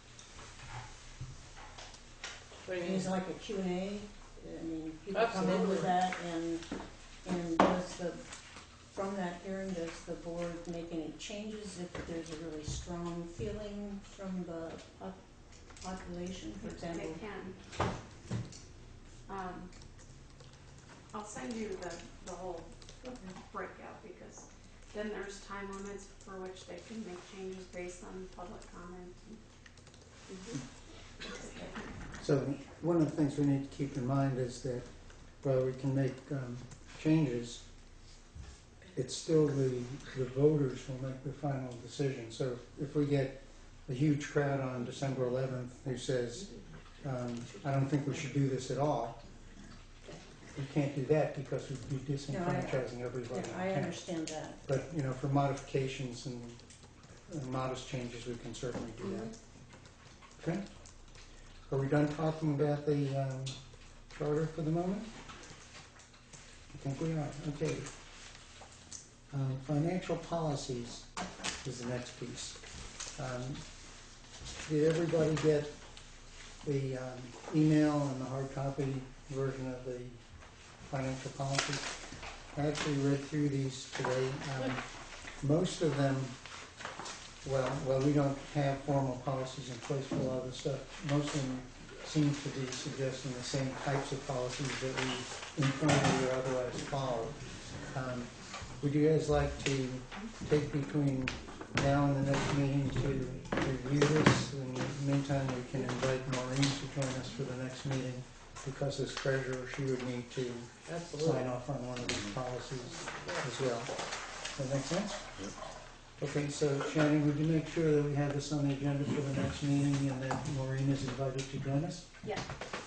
What do you mean? Is it like a Q and A? I mean, people come in Absolutely. with that, and, and does the, from that hearing, does the board make any changes if there's a really strong feeling from the pop- population, for example? They can. Um, I'll send you the, the whole breakout, because then there's time limits for which they can make changes based on public comment. So one of the things we need to keep in mind is that while we can make um, changes, it's still the, the voters who make the final decision. So if we get a huge crowd on December eleventh who says, um, I don't think we should do this at all, we can't do that because we'd be disenfranchising everybody Yeah, in I town. understand that. But, you know, for modifications and uh, modest changes, we can certainly do that. Okay? Are we done talking about the um, charter for the moment? I think we are. Okay. Um, Financial policies is the next piece. Um, Did everybody get the um, email and the hard copy version of the financial policies? I actually read through these today. Um, Most of them, well, well, we don't have formal policies in place for a lot of this stuff. Most of them seem to be suggesting the same types of policies that we informally or otherwise follow. Um, Would you guys like to take between now and the next meeting to review this? In the meantime, we can invite Maureen to join us for the next meeting, because as treasurer, she would need to Absolutely. sign off on one of these policies as well. Does that make sense? Okay, so Shannon, would you make sure that we have this on the agenda for the next meeting and that Maureen is invited to join us? Yeah.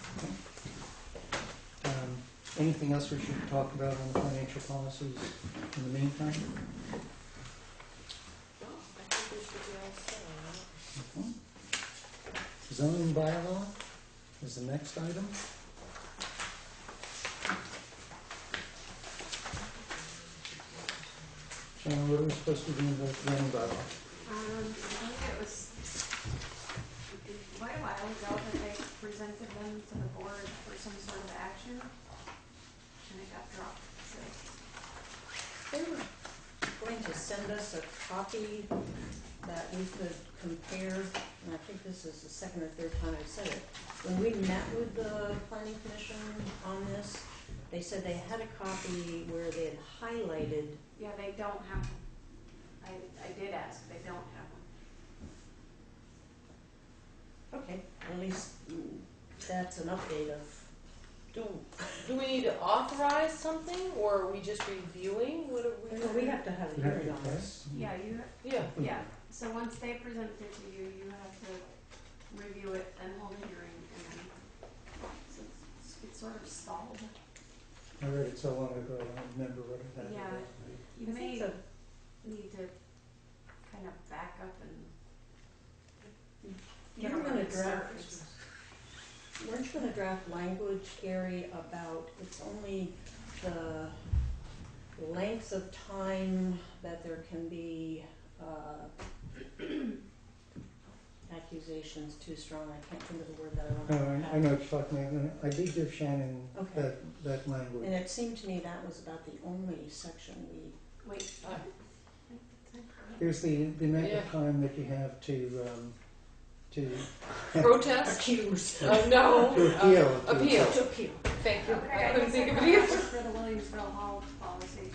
Um, Anything else we should talk about on the financial policies in the meantime? Well, I think we should be all set on that. Okay. Zoning bylaw is the next item. Shannon, what are we supposed to do in the zoning bylaw? Um, I think it was quite a while ago that they presented them to the board for some sort of action, and it got dropped, so. They were going to send us a copy that we could compare, and I think this is the second or third time I've said it. When we met with the planning commission on this, they said they had a copy where they had highlighted. Yeah, they don't have, I, I did ask, they don't have one. Okay, at least mm, that's an update of. Do, do we need to authorize something, or are we just reviewing? What are we? Well, we have to have a You have hearing to on this. Yeah, you, Yeah. yeah, so once they present it to you, you have to review it and hold a hearing, and then, so it's, it's sort of stalled. I read it so long ago, I don't remember what it had. Yeah. You I may think so. need to kind of back up and You get were around gonna the draft, surface. weren't you gonna draft language, Gary, about it's only the length of time that there can be, uh, accusations too strong, I can't think of the word that I No, want to I, I know what you're talking about. I did give Shannon Okay. that, that language. And it seemed to me that was about the only section we. Wait. Uh, Here's the, the amount Yeah. of time that you have to, um, to, Protest? Accused. Uh, no. to appeal. Uh, to- appeal. To appeal. Thank you. Okay, I I couldn't guess think I of got it one either. for the Williamsville Hall policy.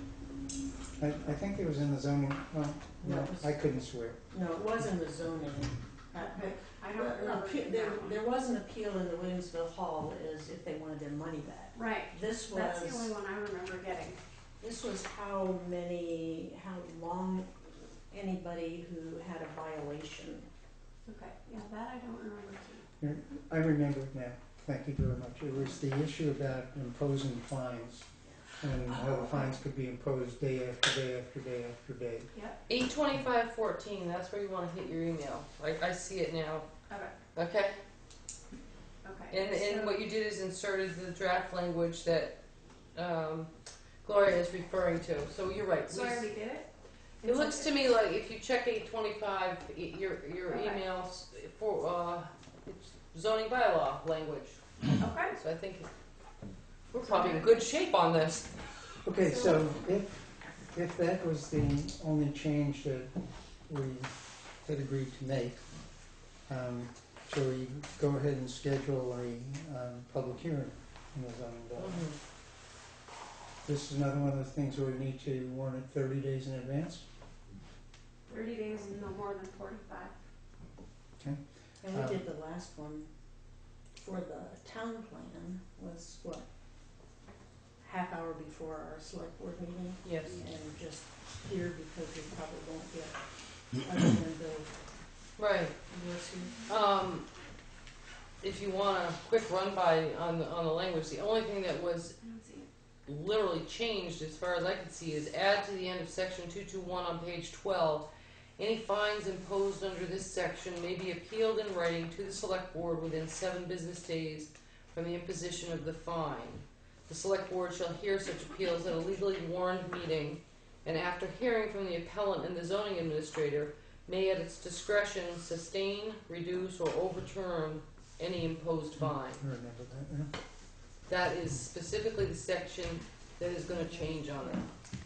I, I think it was in the zoning, well, No, no, it was- I couldn't swear. No, it wasn't the zoning. Uh, Okay, I don't Well, remember. appeal- doing There, that one. there was an appeal in the Williamsville Hall is if they wanted their money back. Right, This that's the only was, one I remember getting. this was how many, how long anybody who had a violation. Okay, yeah, that I don't remember too. I remember it now. Thank you very much. It was the issue about imposing fines and how the fines could be imposed day after day after day after day. Yep, Eight twenty-five fourteen, that's where you wanna hit your email. I, I see it now. okay, Okay? okay. And, and So- what you did is inserted the draft language that, um, Gloria is referring to. So you're right. So We- I already did it? It looks to me like if you check eight twenty-five, e- your, your Okay. emails for, uh, it's zoning bylaw language. Okay. So I think we're probably in good shape on this. Okay, so if, if that was the only change that we had agreed to make, um, shall we go ahead and schedule a, um, public hearing in the zoning bylaw? Mhm. This is another one of the things where we need to warn it thirty days in advance. Thirty days and no more than forty-five. And we Um, did the last one for the town plan was what? Half hour before our select board meeting? Yes. And just here because we probably won't get other than the, Right. Um, if you want a quick run by on the, on the language, the only thing that was I don't see it. literally changed as far as I could see is add to the end of section two two one on page twelve. Any fines imposed under this section may be appealed in writing to the select board within seven business days from the imposition of the fine. The select board shall hear such appeals at a legally warned meeting, and after hearing from the appellant and the zoning administrator, may at its discretion sustain, reduce, or overturn any imposed fine. I remember that, yeah. That is specifically the section that is gonna change on it.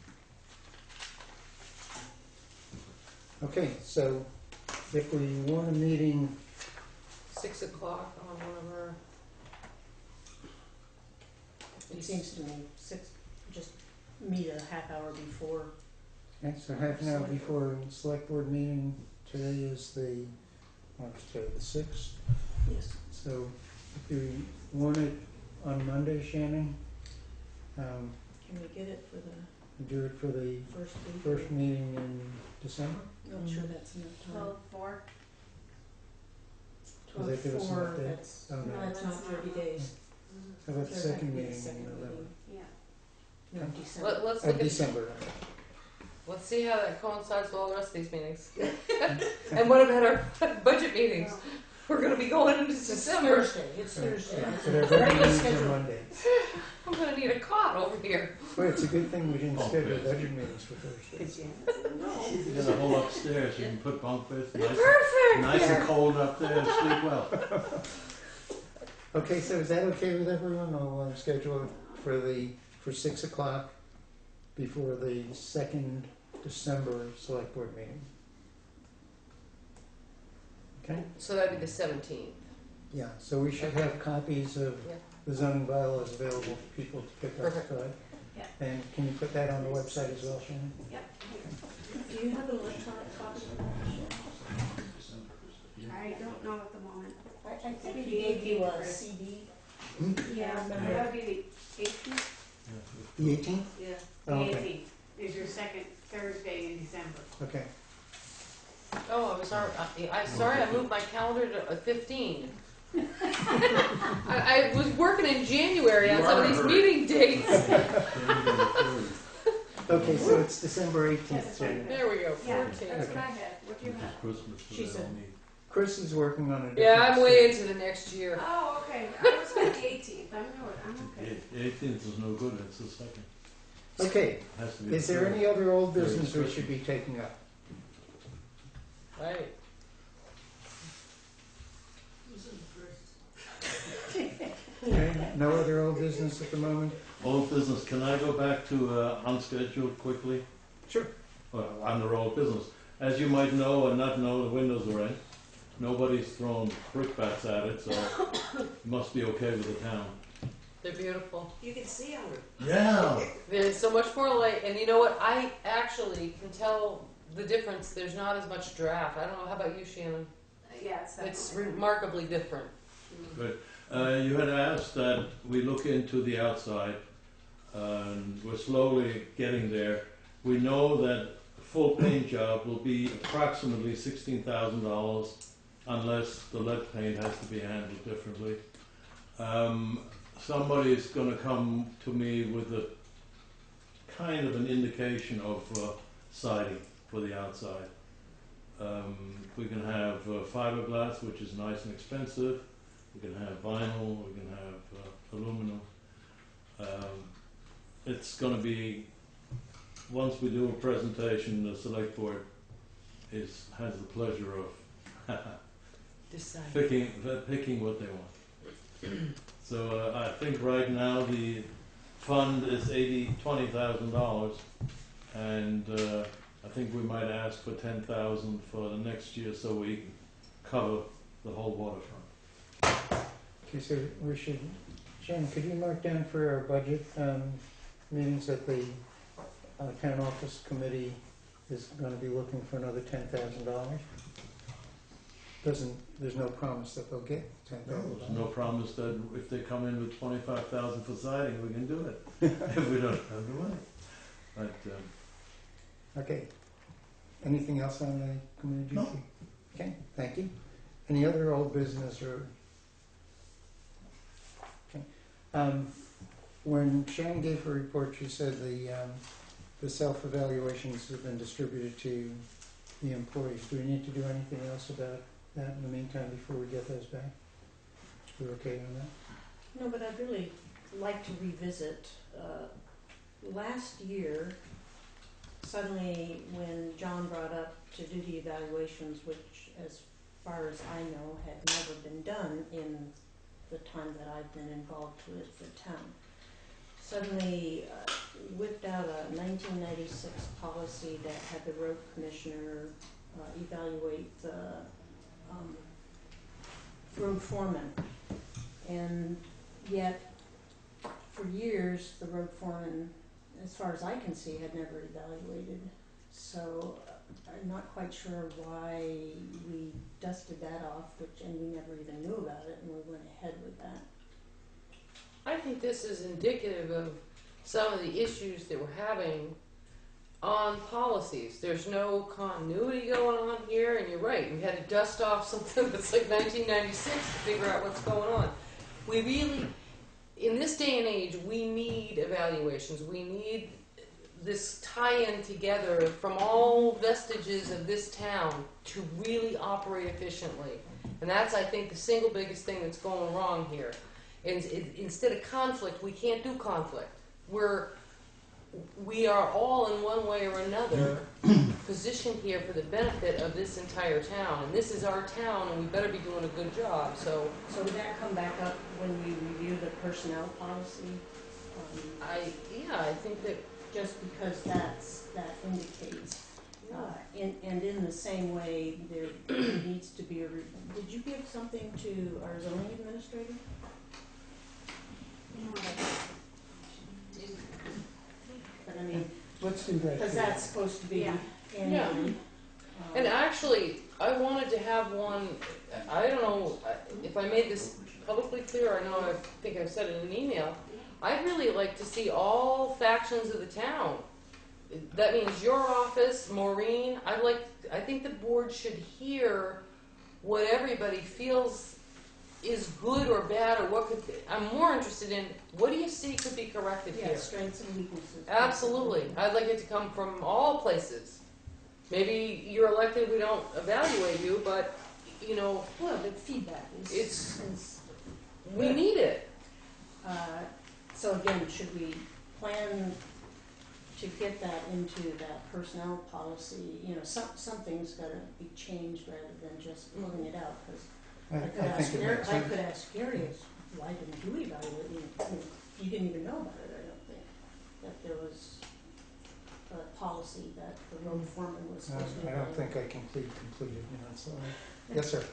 Okay, so if we want a meeting, Six o'clock on one of our. it seems to me, six, just meet a half hour before. okay, so half an hour before the select board meeting, today is the, what's today, the sixth? Yes. So if you want it on Monday, Shannon, um, Can we get it for the do it for the first week? first meeting in December? Not sure that's enough time. Twelve four. Will that give us Four, enough day? that's, Oh, no. that's not thirty days. How about the There had to second be a meeting second in November? meeting. Yeah. No, December. Let, let's Uh, look at, December. let's see how that coincides with all the rest of these meetings. And what about our budget meetings? We're gonna be going into It's December. Thursday, it's Thursday. Yeah, It's but our a budget regular meetings are schedule. Monday. I'm gonna need a cot over here. Well, it's a good thing we didn't Oh, schedule Thursday. budget meetings for Thursday. You got a whole upstairs, you can put bunk beds, nice, Perfect! nice Yeah. and cold up there, and sleep well. Okay, so is that okay with everyone? I'll uh, schedule it for the, for six o'clock before the second December select board meeting. Okay? So that'd be the seventeenth. Yeah, so we should have copies of Yeah. the zoning bylaws available for people to pick up. Perfect. uh, Yeah. And can you put that on the website as well, Shannon? Yep. Do you have an electronic copy of that? I don't know at the moment. I, I think he gave you a C D. Yeah, remember. that would be the eighteenth. The eighteenth? Yeah. The Oh, okay, eighteenth is your second Thursday in December. okay. Oh, I was sorry, I, I, sorry, I moved my calendar to uh, fifteen. I, I was working in January on You some are of these in a hurry. meeting dates. Okay, so it's December eighteenth, Yes, Shannon. right. There we go, Yeah, fourteen. that's what I had. What do you have? Christmas, so She they said- don't need. Chris is working on a different. Yeah, I'm way into the next year. Oh, okay. I was at the eighteenth. I'm good. I'm okay. Eighteenth is no good, it's the second. Okay, Has to be the is there third. any other old Third is business we Christmas. should be taking up? Right. Okay, no other old business at the moment? Old business, can I go back to uh, unscheduled quickly? Sure. Well, under old business. As you might know or not know, the windows are in. Nobody's thrown brickbats at it, so it must be okay with the town. They're beautiful. You can see them. Yeah. There's so much more light, and you know what? I actually can tell the difference. There's not as much draft. I don't know. How about you, Shannon? Yeah, it's It's definitely. remarkably different. Good. Uh, you had asked that we look into the outside, and we're slowly getting there. We know that a full paint job will be approximately sixteen thousand dollars unless the lead paint has to be handled differently. Um, somebody's going to come to me with a kind of an indication of uh, siding for the outside. Um, we can have uh, fiberglass, which is nice and expensive. We can have vinyl, we can have uh, aluminum. Um, it's going to be, once we do a presentation, the select board is has the pleasure of Decide. picking picking what they want. So uh, I think right now the fund is eighty twenty thousand dollars, and uh, I think we might ask for ten thousand for the next year, so we can cover the whole waterfront. Okay, so we should, Shannon, could you mark down for our budget um, meetings that the uh, town office committee is going to be looking for another ten thousand dollars? doesn't, there's no promise that they'll get ten thousand. There's no promise that if they come in with twenty-five thousand for siding, we can do it, if we don't have the money. But, um, Okay. Anything else on the community? No. Okay, thank you. Any other old business or? Okay. Um, when Sharon gave her report, she said the, um, the self-evaluations have been distributed to the employees. Do we need to do anything else about that in the meantime before we get those back? We're okay on that? No, but I'd really like to revisit, uh, last year, suddenly when John brought up to do the evaluations, which as far as I know had never been done in the time that I've been involved with the town, suddenly uh, whipped out a nineteen ninety-six policy that had the road commissioner uh, evaluate the um, road foreman. And yet, for years, the road foreman, as far as I can see, had never evaluated. So uh, I'm not quite sure why we dusted that off, which, and we never even knew about it, and we went ahead with that. I think this is indicative of some of the issues that we're having on policies. There's no continuity going on here, and you're right, we had to dust off something that's like nineteen ninety-six to figure out what's going on. We really, in this day and age, we need evaluations. We need this tie-in together from all vestiges of this town to really operate efficiently. And that's, I think, the single biggest thing that's going wrong here. And it, instead of conflict, we can't do conflict. We're, we are all in one way or another positioned here for the benefit of this entire town. And this is our town, and we better be doing a good job. So, So would that come back up when we review the personnel policy? Um, I, yeah, I think that, just because that's, that indicates, uh, in, and in the same way, there needs to be a, re- did you give something to our zoning administrator? But I mean, Let's do that. because too. that's supposed to be Yeah. annually. Um, and actually, I wanted to have one, I don't know if I made this publicly clear, I know I think I've said it in an email. I'd really like to see all factions of the town. That means your office, Maureen, I'd like, I think the board should hear what everybody feels is good or bad, or what could, I'm more interested in, what do you see could be corrected Yeah, here? strengths and weaknesses. Absolutely. I'd like it to come from all places. Maybe you're elected, we don't evaluate you, but, you know, Well, the feedback is. It's- is- we need it. Uh, So again, should we plan to get that into that personnel policy? You know, some, something's gotta be changed rather than just pulling it out, because I, I I could ask think it Gary, makes I sense. could ask Gary, is why didn't you evaluate, you know, you didn't even know about it, I don't think, that there was a policy that the road foreman was Uh, supposed to I don't evaluate. think I complete, completed, you know, so, yes, sir.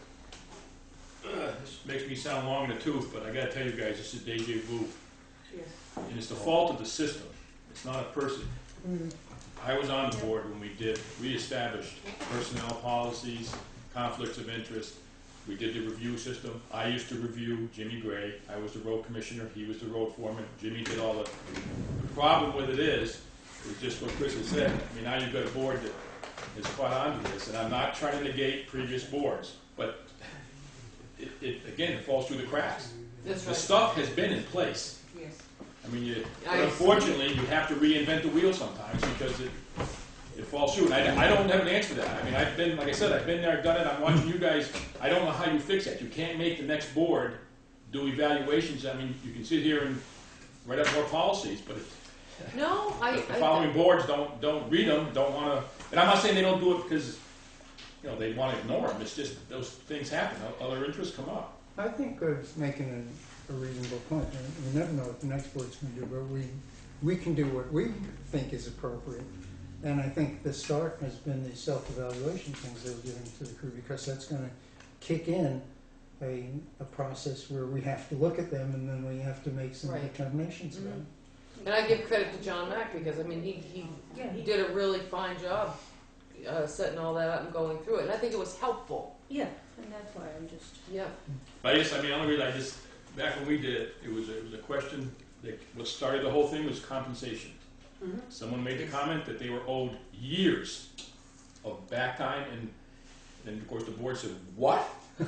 This makes me sound long in the tooth, but I gotta tell you guys, this is deja vu. Yes. And it's the fault of the system. It's not a person. Mm. I was on the board when we did, we established personnel policies, conflicts of interest. We did the review system. I used to review, Jimmy Gray. I was the road commissioner, he was the road foreman. Jimmy did all the, the problem with it is, is just what Chris has said. I mean, now you've got a board that is caught on to this, and I'm not trying to negate previous boards, but it, it, again, it falls through the cracks. That's The right. stuff has been in place. Yes. I mean, you, I- but unfortunately, you have to reinvent the wheel sometimes because it, it falls through. And I, I don't have an answer to that. I mean, I've been, like I said, I've been there, done it, I'm watching you guys. I don't know how you fix that. You can't make the next board do evaluations. I mean, you can sit here and write up more policies, but it, No, I, the I, following boards don't, don't read them, don't wanna, and I'm not saying they don't do it because, you know, they wanna ignore them. It's just those things happen. Other interests come up. I think Greg's making a, a reasonable point. We never know what the next board's gonna do, but we, we can do what we think is appropriate. And I think the start has been the self-evaluation things that we're giving to the crew, because that's gonna kick in a, a process where we have to look at them and then we have to make some Right. determinations about it. and I give credit to John Mack because, I mean, he, he, Yeah, he he- did a really fine job uh, setting all that up and going through it, and I think it was helpful. Yeah, and that's why I'm just, Yeah. I just, I mean, the only reason I just, back when we did it, it was, it was a question, that what started the whole thing was compensation. Mhm. Someone made the comment that they were owed years of back time, and then of course the board said, what?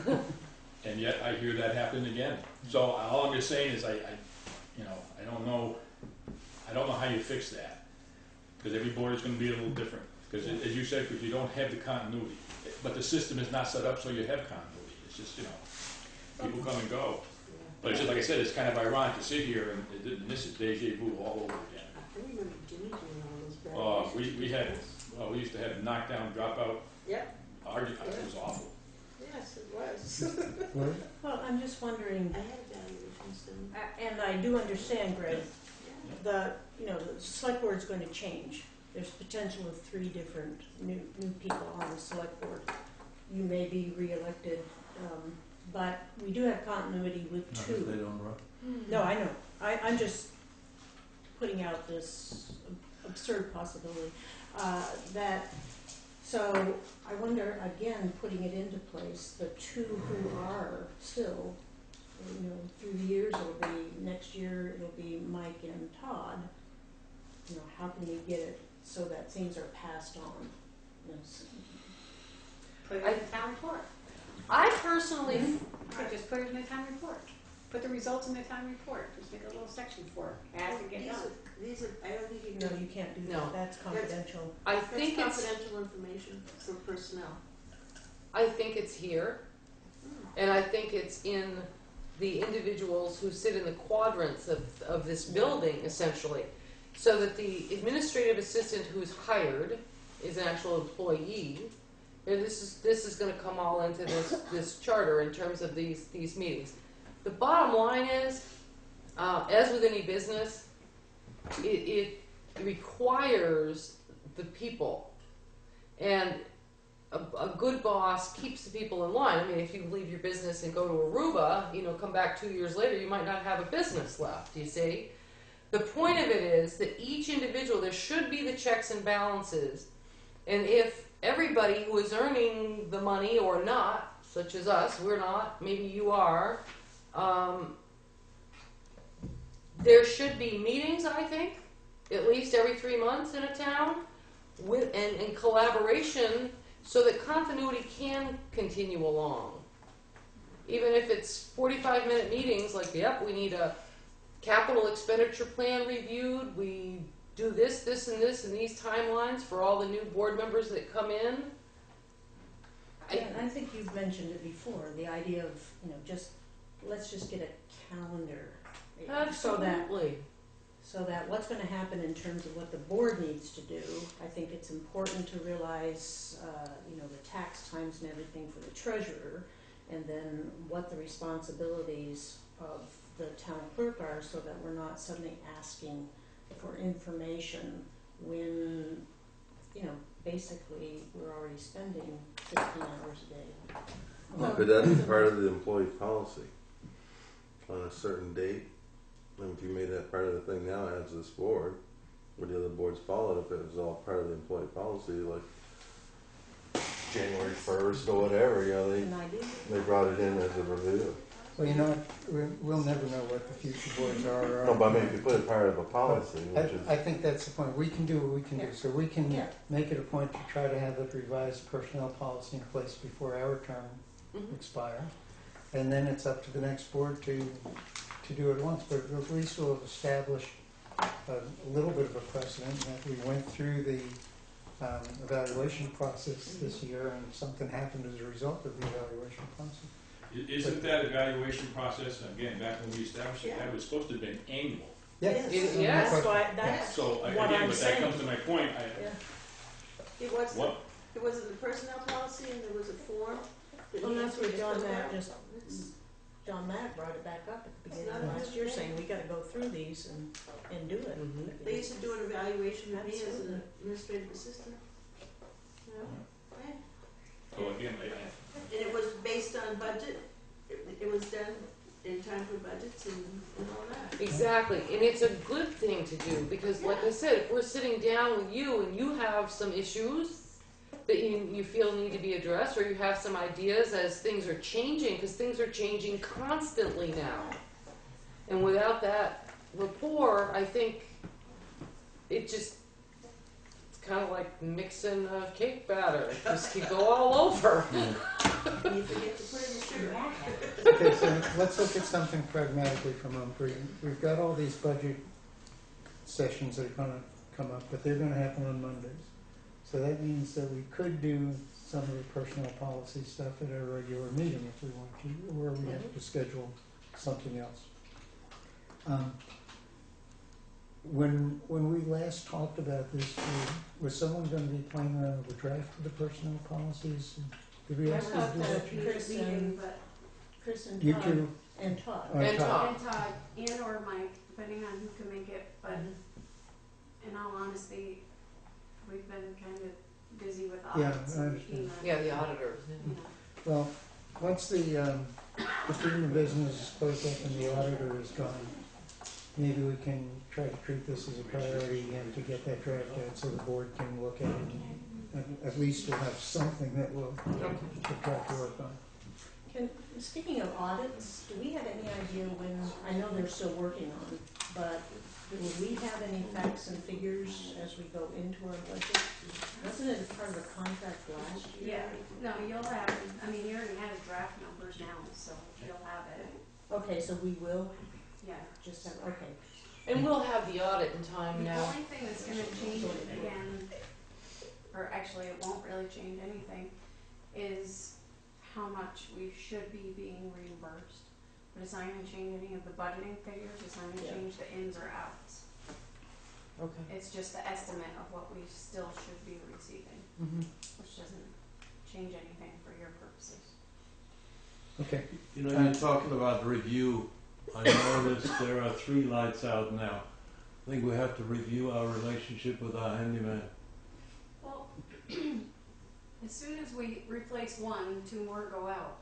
And yet I hear that happen again. So all I'm just saying is I, I, you know, I don't know, I don't know how you fix that. Because every board is gonna be a little different. Because as you said, because you don't have the continuity. But the system is not set up so you have continuity. It's just, you know, people come and go. But it's just like I said, it's kind of ironic to sit here and, and this is deja vu all over again. I remember Jimmy doing all those bad. Oh, we, we had, well, we used to have knockdown, dropout, Yep, argument, it was awful. yes, it was. Well, well, I'm just wondering, I had evaluations done. a- and I do understand, Greg, the, you know, the select board's going to change. There's potential of three different new, new people on the select board. You may be reelected, um, but we do have continuity with Not two. if they don't run. No, I know. I, I'm just putting out this absurd possibility, uh, that, so I wonder, again, putting it into place, the two who are still, you know, through the years, it'll be, next year, it'll be Mike and Todd. You know, how can we get it so that things are passed on? You know, s- Put it I- in the town report. I personally, I just put it in the town report. Put the results in the town report. Just make a little section for it. As it These get done. are, these are, I don't think you No, can, you can't do No. that. That's confidential. I that's think it's, confidential information for personnel. I think it's here, and I think it's in the individuals who sit in the quadrants of, of this building, essentially. So that the administrative assistant who's hired is an actual employee. And this is, this is gonna come all into this, this charter in terms of these, these meetings. The bottom line is, uh, as with any business, it, it requires the people. And a, a good boss keeps the people in line. I mean, if you leave your business and go to Aruba, you know, come back two years later, you might not have a business left, you see? The point of it is that each individual, there should be the checks and balances. And if everybody who is earning the money or not, such as us, we're not, maybe you are, um, there should be meetings, I think, at least every three months in a town, with and, and collaboration so that continuity can continue along. Even if it's forty-five minute meetings, like, yep, we need a capital expenditure plan reviewed, we do this, this, and this, and these timelines for all the new board members that come in. I- And I think you've mentioned it before, the idea of, you know, just, let's just get a calendar. eh, So that, Absolutely. so that what's gonna happen in terms of what the board needs to do, I think it's important to realize, uh, you know, the tax times and everything for the treasurer, and then what the responsibilities of the town clerk are, so that we're not suddenly asking for information when, you know, basically, we're already spending fifteen hours a day. Well, could that be part of the employee policy on a certain date? And if you made that part of the thing now as this board, would the other boards follow it if it was all part of the employee policy, like January first or whatever, you know, they, An idea? they brought it in as a review. Well, you know, what, we- we'll never know what the future boards are. or No, but I mean, aren't. if you put it part of a policy, I, which is, I think that's the point. We can do what we can do. Yeah. So we can Yeah. make it a point to try to have a revised personnel policy in place before our term Mhm. expire. And then it's up to the next board to, to do it once. But at least we'll have established a little bit of a precedent that we went through the um, evaluation process this year and something happened as a result of the evaluation process. I- Isn't that evaluation process, again, back when we established it, that was supposed to have been annual. Yes. It- no yes. That's question. why, that's So, I- what again, I'm but that saying. comes to my point, I, Yeah. It was, the- what, it was in the personnel policy and there was a form. that Well, needed that's to where be John filled Matt out. just, It's- John Matt brought it back up at the beginning not of a last good year, thing. saying we gotta go through these and, and do it. Mhm. They used to do an evaluation with me as Absolutely. an administrative assistant. You know? Yeah. so again, I, I- And it was based on budget, it, it was done in time for budgets and, and all that. Exactly, and it's a good thing to do, because like I said, if we're sitting down with you and you have some issues, that you, you feel need to be addressed, or you have some ideas as things are changing, because things are changing constantly now. And without that rapport, I think it just, it's kind of like mixing a cake batter. It just can go all over. You forget to put in the sugar. Okay, so let's look at something pragmatically for a moment. We- We've got all these budget sessions that are gonna come up, but they're gonna happen on Mondays. So that means that we could do some of the personnel policy stuff at our regular meeting if we want to, or we have to schedule something else. Um, When, when we last talked about this, was- was someone gonna be playing around with the draft of the personnel policies? Did we I ask thought you to do that that? Chris Meeting, and, but, Chris and You Todd, two, and Todd. uh, And Todd. Todd. and Todd, and or Mike, depending on who can make it, but in all honesty, we've been kind of busy with Yeah, audits I and understand. FEMA. Yeah, the auditors. You know. Well, once the, um, the FEMA business is closed up and the auditor is gone, maybe we can try to treat this as a priority and to get that draft out so the board can look at it. And at least we'll have something that we'll, to try to work on. Can, speaking of audits, do we have any idea when, I know they're still working on it, but will we have any facts and figures as we go into our budget? Wasn't it part of the contract last year? Yeah, no, you'll have, I mean, you already have draft numbers now, so you'll have it, Okay, so we will yeah. just have, okay. And we'll have the audit in time The now. only thing that's gonna change it again, or actually it won't really change anything, is how much we should be being reimbursed. But it's not gonna change any of the budgeting figures, it's not gonna Yeah. change the ins or outs. Okay. It's just the estimate of what we still should be receiving, Mm-hmm. which doesn't change anything for your purposes. Okay, You know, you're talking about review. I noticed there are three lights out now. I think we have to review our relationship with our handyman. Well, as soon as we replace one, two more go out.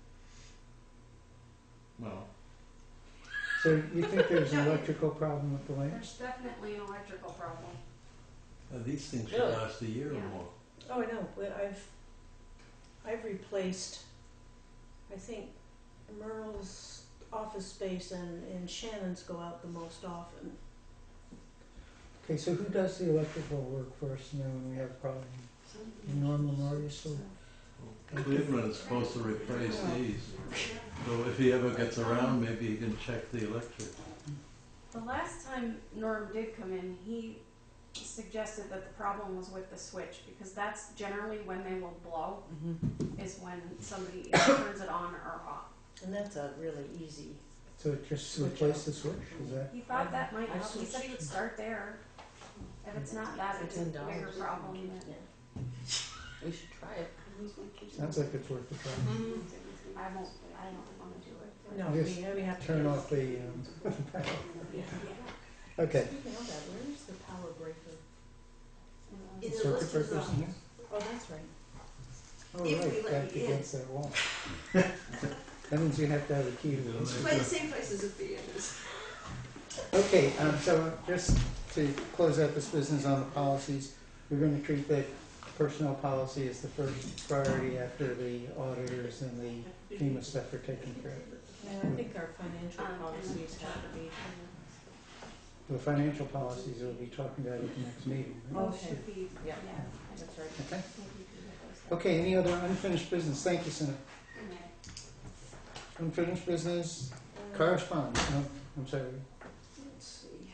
Well, so you think there's an electrical problem with the lamps? There's definitely an electrical problem. uh, these things should Really? last a year Yeah. or more. Oh, I know, but I've, I've replaced, I think Merle's office space and, and Shannon's go out the most often. Okay, so who does the electrical work for us now when we have a problem? Norm Memoria still? Cleveland is supposed to replace these. So if he ever gets around, maybe he can check the electric. The last time Norm did come in, he suggested that the problem was with the switch, because that's generally when they will blow, Mm-hmm. is when somebody either turns it on or off. And that's a really easy, So just replace the switch, is that? He thought that might I've help, he said he would switched. start there. If it's not that, it's a ten dollars. bigger problem, then yeah. We should try it. Sounds like it's worth the try. Mm-hmm. I won't, I don't wanna do it. No, Just we, we have to. Turn get- off the, um, Yeah. okay. Speaking of that, where is the power breaker? Is it Circuit listed breakers on- in here? Oh, that's right. Oh, If we right, let back you in. against that wall. That means you have to have a key to this. By the same place as a fee is. Okay, um, so just to close out this business on the policies, we're gonna treat that personnel policy as the first priority after the auditors and the FEMA stuff are taken care of. And I think our financial Um, policies have to be. The financial policies we'll be talking about at the next meeting. right? Oh, Okay. should be, yeah. Yeah. That's right. Okay, Maybe we could get those okay, any other unfinished business? Thank you, Senator. done. Unfinished business, Uh, correspondence, no, I'm sorry. Let's see.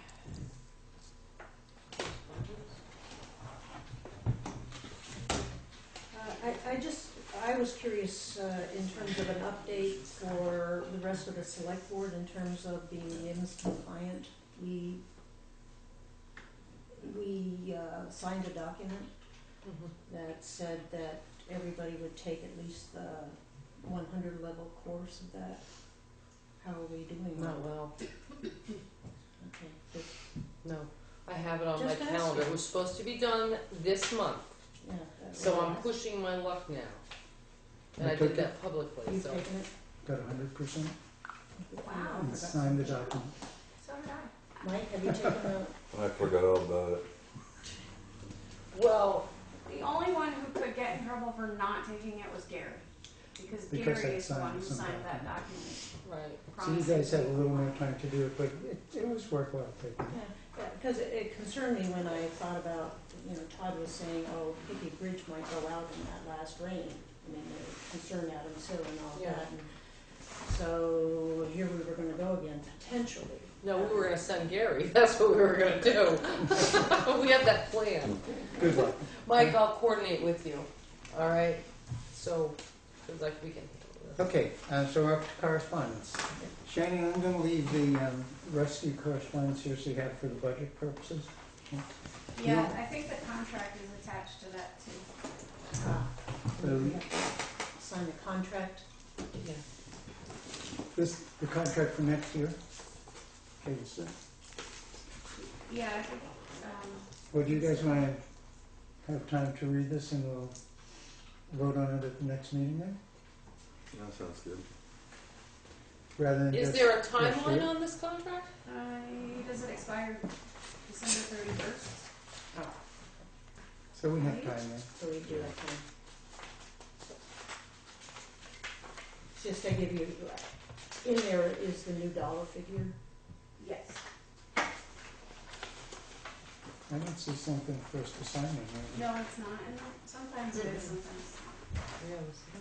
Uh, I, I just, I was curious, uh, in terms of an update for the rest of the select board in terms of being I M S compliant. We, we, uh, signed a document Mm-hmm. that said that everybody would take at least the one hundred level course of that. How are we doing? Not well. Okay, good. No. I have it on my Just ask calendar. you. It was supposed to be done this month, Yeah. that so was- I'm pushing my luck now. And I I took did that publicly, You've so. taken it? Got a hundred percent? Wow. And signed the document. So did I. Mike, have you taken a, I forgot all about it. Well, The only one who could trouble for not taking it was Gary. Because Because Gary I is the one who signed some signed that document. document. Right. So you guys have a little more time to do it, but it, it was worthwhile taking. Yeah, because it, it concerned me when I thought about, you know, Todd was saying, oh, Hickey Bridge might go out in that last rain. I mean, the concern Adams Hill and all Yeah. that. And so here we were gonna go again, potentially. No, we were gonna send Gary, that's what we were gonna do. We had that plan. Good luck. Mike, I'll coordinate with you, all right? So, cause like we can handle this. Okay, uh, so we're up to correspondence. Shannon, I'm gonna leave the, um, rescue correspondence here so you have for the budget purposes. Yeah, I think the contract is attached to that too. Ah, So we have to sign the contract. Yeah. this, the contract for next year? Okay, so, Yeah, I think, um, well, do you guys wanna have time to read this and we'll vote on it at the next meeting then? That sounds good. Rather than Is just. there a rush timeline through it? on this contract? I, does it expire December thirty-first? So we have time then. So we do that time. Just I give you, in there is the new dollar figure. Yes. I don't see something for us to sign in here. No, it's not, and sometimes it is, sometimes Yeah.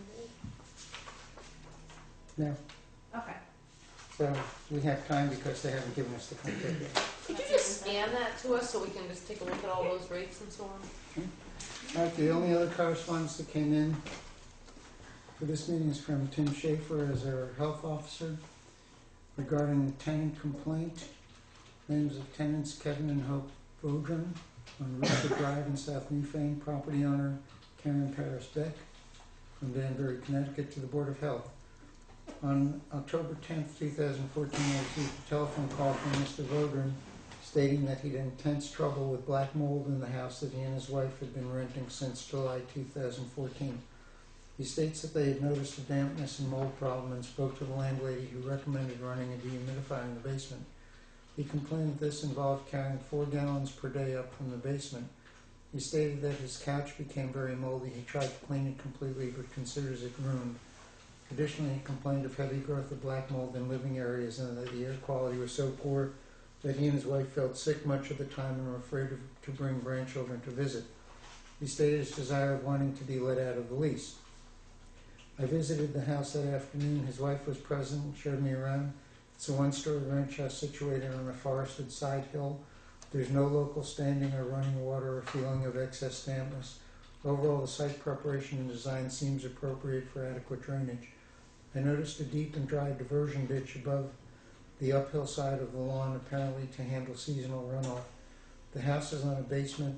No, not. Okay. so we have time because they haven't given us the contract yet. Could you just scan that to us so we can just take a look at all those rates and so on? All right, the only other correspondence that came in for this meeting is from Tim Schaefer as our health officer regarding the tenant complaint. Names of tenants Kevin and Hope Bodrum on Rooster Drive in South Newfane, property owner Karen Paris Beck from Danbury, Connecticut, to the Board of Health. On October tenth, two thousand fourteen, I received a telephone call from Mister Bodrum stating that he'd had intense trouble with black mold in the house that he and his wife had been renting since July two thousand fourteen. He states that they had noticed a dampness and mold problem and spoke to the landlady who recommended running a dehumidifier in the basement. He complained that this involved carrying four gallons per day up from the basement. He stated that his couch became very moldy. He tried to clean it completely but considers it ruined. Additionally, he complained of heavy growth of black mold in living areas and that the air quality was so poor that he and his wife felt sick much of the time and were afraid of, to bring grandchildren to visit. He stated his desire of wanting to be let out of the lease. I visited the house that afternoon. His wife was present and showed me around. It's a one-story ranch house situated on a forested side hill. There's no local standing or running water or feeling of excess dampness. Overall, the site preparation and design seems appropriate for adequate drainage. I noticed a deep and dry diversion ditch above the uphill side of the lawn, apparently to handle seasonal runoff. The house is on a basement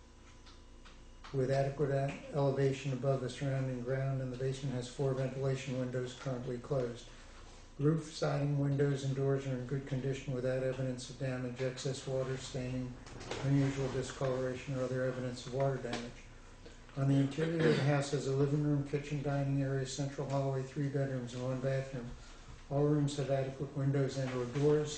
with adequate a- elevation above the surrounding ground, and the basement has four ventilation windows currently closed. Roof, siding, windows, and doors are in good condition without evidence of damage, excess water staining, unusual discoloration, or other evidence of water damage. On the interior of the house has a living room, kitchen, dining area, central hallway, three bedrooms, and one bathroom. All rooms have adequate windows and or doors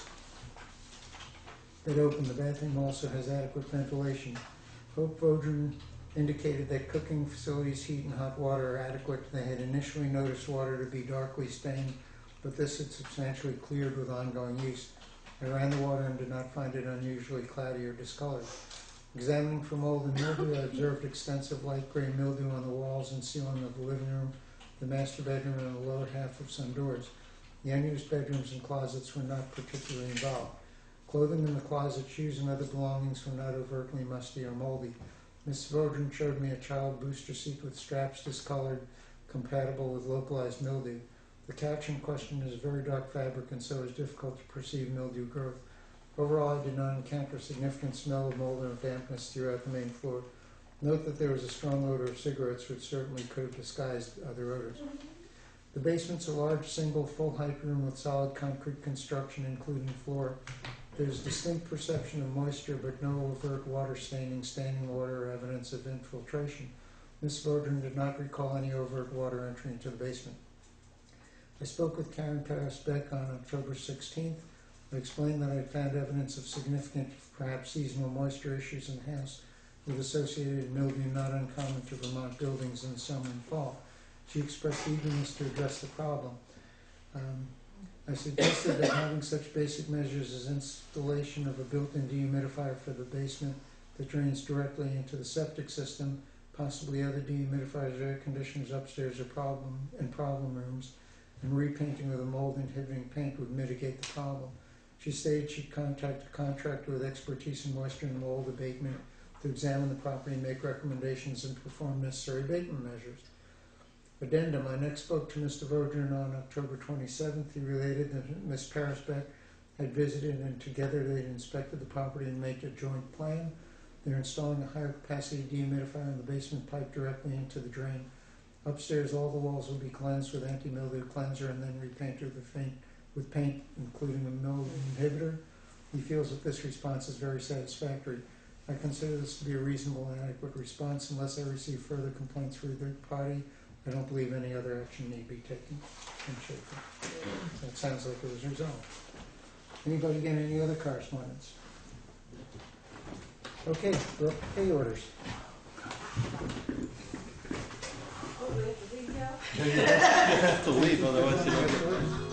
that open. The bathroom also has adequate ventilation. Hope Bodrum indicated that cooking facilities, heat, and hot water are adequate. They had initially noticed water to be darkly stained, but this had substantially cleared with ongoing use. I ran the water and did not find it unusually cloudy or discolored. Examining for mold and mildew, I observed extensive light gray mildew on the walls and ceiling of the living room, the master bedroom, and the lower half of some doors. The unused bedrooms and closets were not particularly involved. Clothing in the closet, shoes, and other belongings were not overtly musty or moldy. Miss Bodrum showed me a child booster seat with straps discolored, compatible with localized mildew. The couch in question is very dark fabric and so it is difficult to perceive mildew growth. Overall, I did not encounter significant smell of mold or dampness throughout the main floor. Note that there was a strong odor of cigarettes, which certainly could have disguised other odors. The basement's a large, single, full-height room with solid concrete construction, including floor. There is distinct perception of moisture, but no overt water staining, standing water, or evidence of infiltration. Miss Bodrum did not recall any overt water entry into the basement. I spoke with Karen Paris Beck on October sixteenth. I explained that I had found evidence of significant, perhaps seasonal moisture issues in the house. with associated mildew not uncommon to Vermont buildings in the summer and fall. She expressed eagerness to address the problem. Um, I suggested that having such basic measures as installation of a built-in dehumidifier for the basement that drains directly into the septic system, possibly other dehumidifiers or air conditioners upstairs or problem in problem rooms, and repainting with a mold inhibiting paint would mitigate the problem. She stated she'd contact a contractor with expertise in moisture and mold abatement to examine the property, make recommendations, and perform necessary abatement measures. Addendum, I next spoke to Mister Vodran on October twenty-seventh. He related that Miz Parisbeck had visited and together they'd inspected the property and made a joint plan. They're installing a higher capacity dehumidifier in the basement pipe directly into the drain. Upstairs, all the walls will be cleansed with anti-mildew cleanser and then repainted with paint, with paint including a mildew inhibitor. He feels that this response is very satisfactory. I consider this to be a reasonable and adequate response. Unless I receive further complaints from either party, I don't believe any other action need be taken in Schaefer. That sounds like it was resolved. Anybody get any other correspondence? Okay, we're up to pay orders. Oh, we have to leave now? You have to leave, otherwise you don't. Pay orders?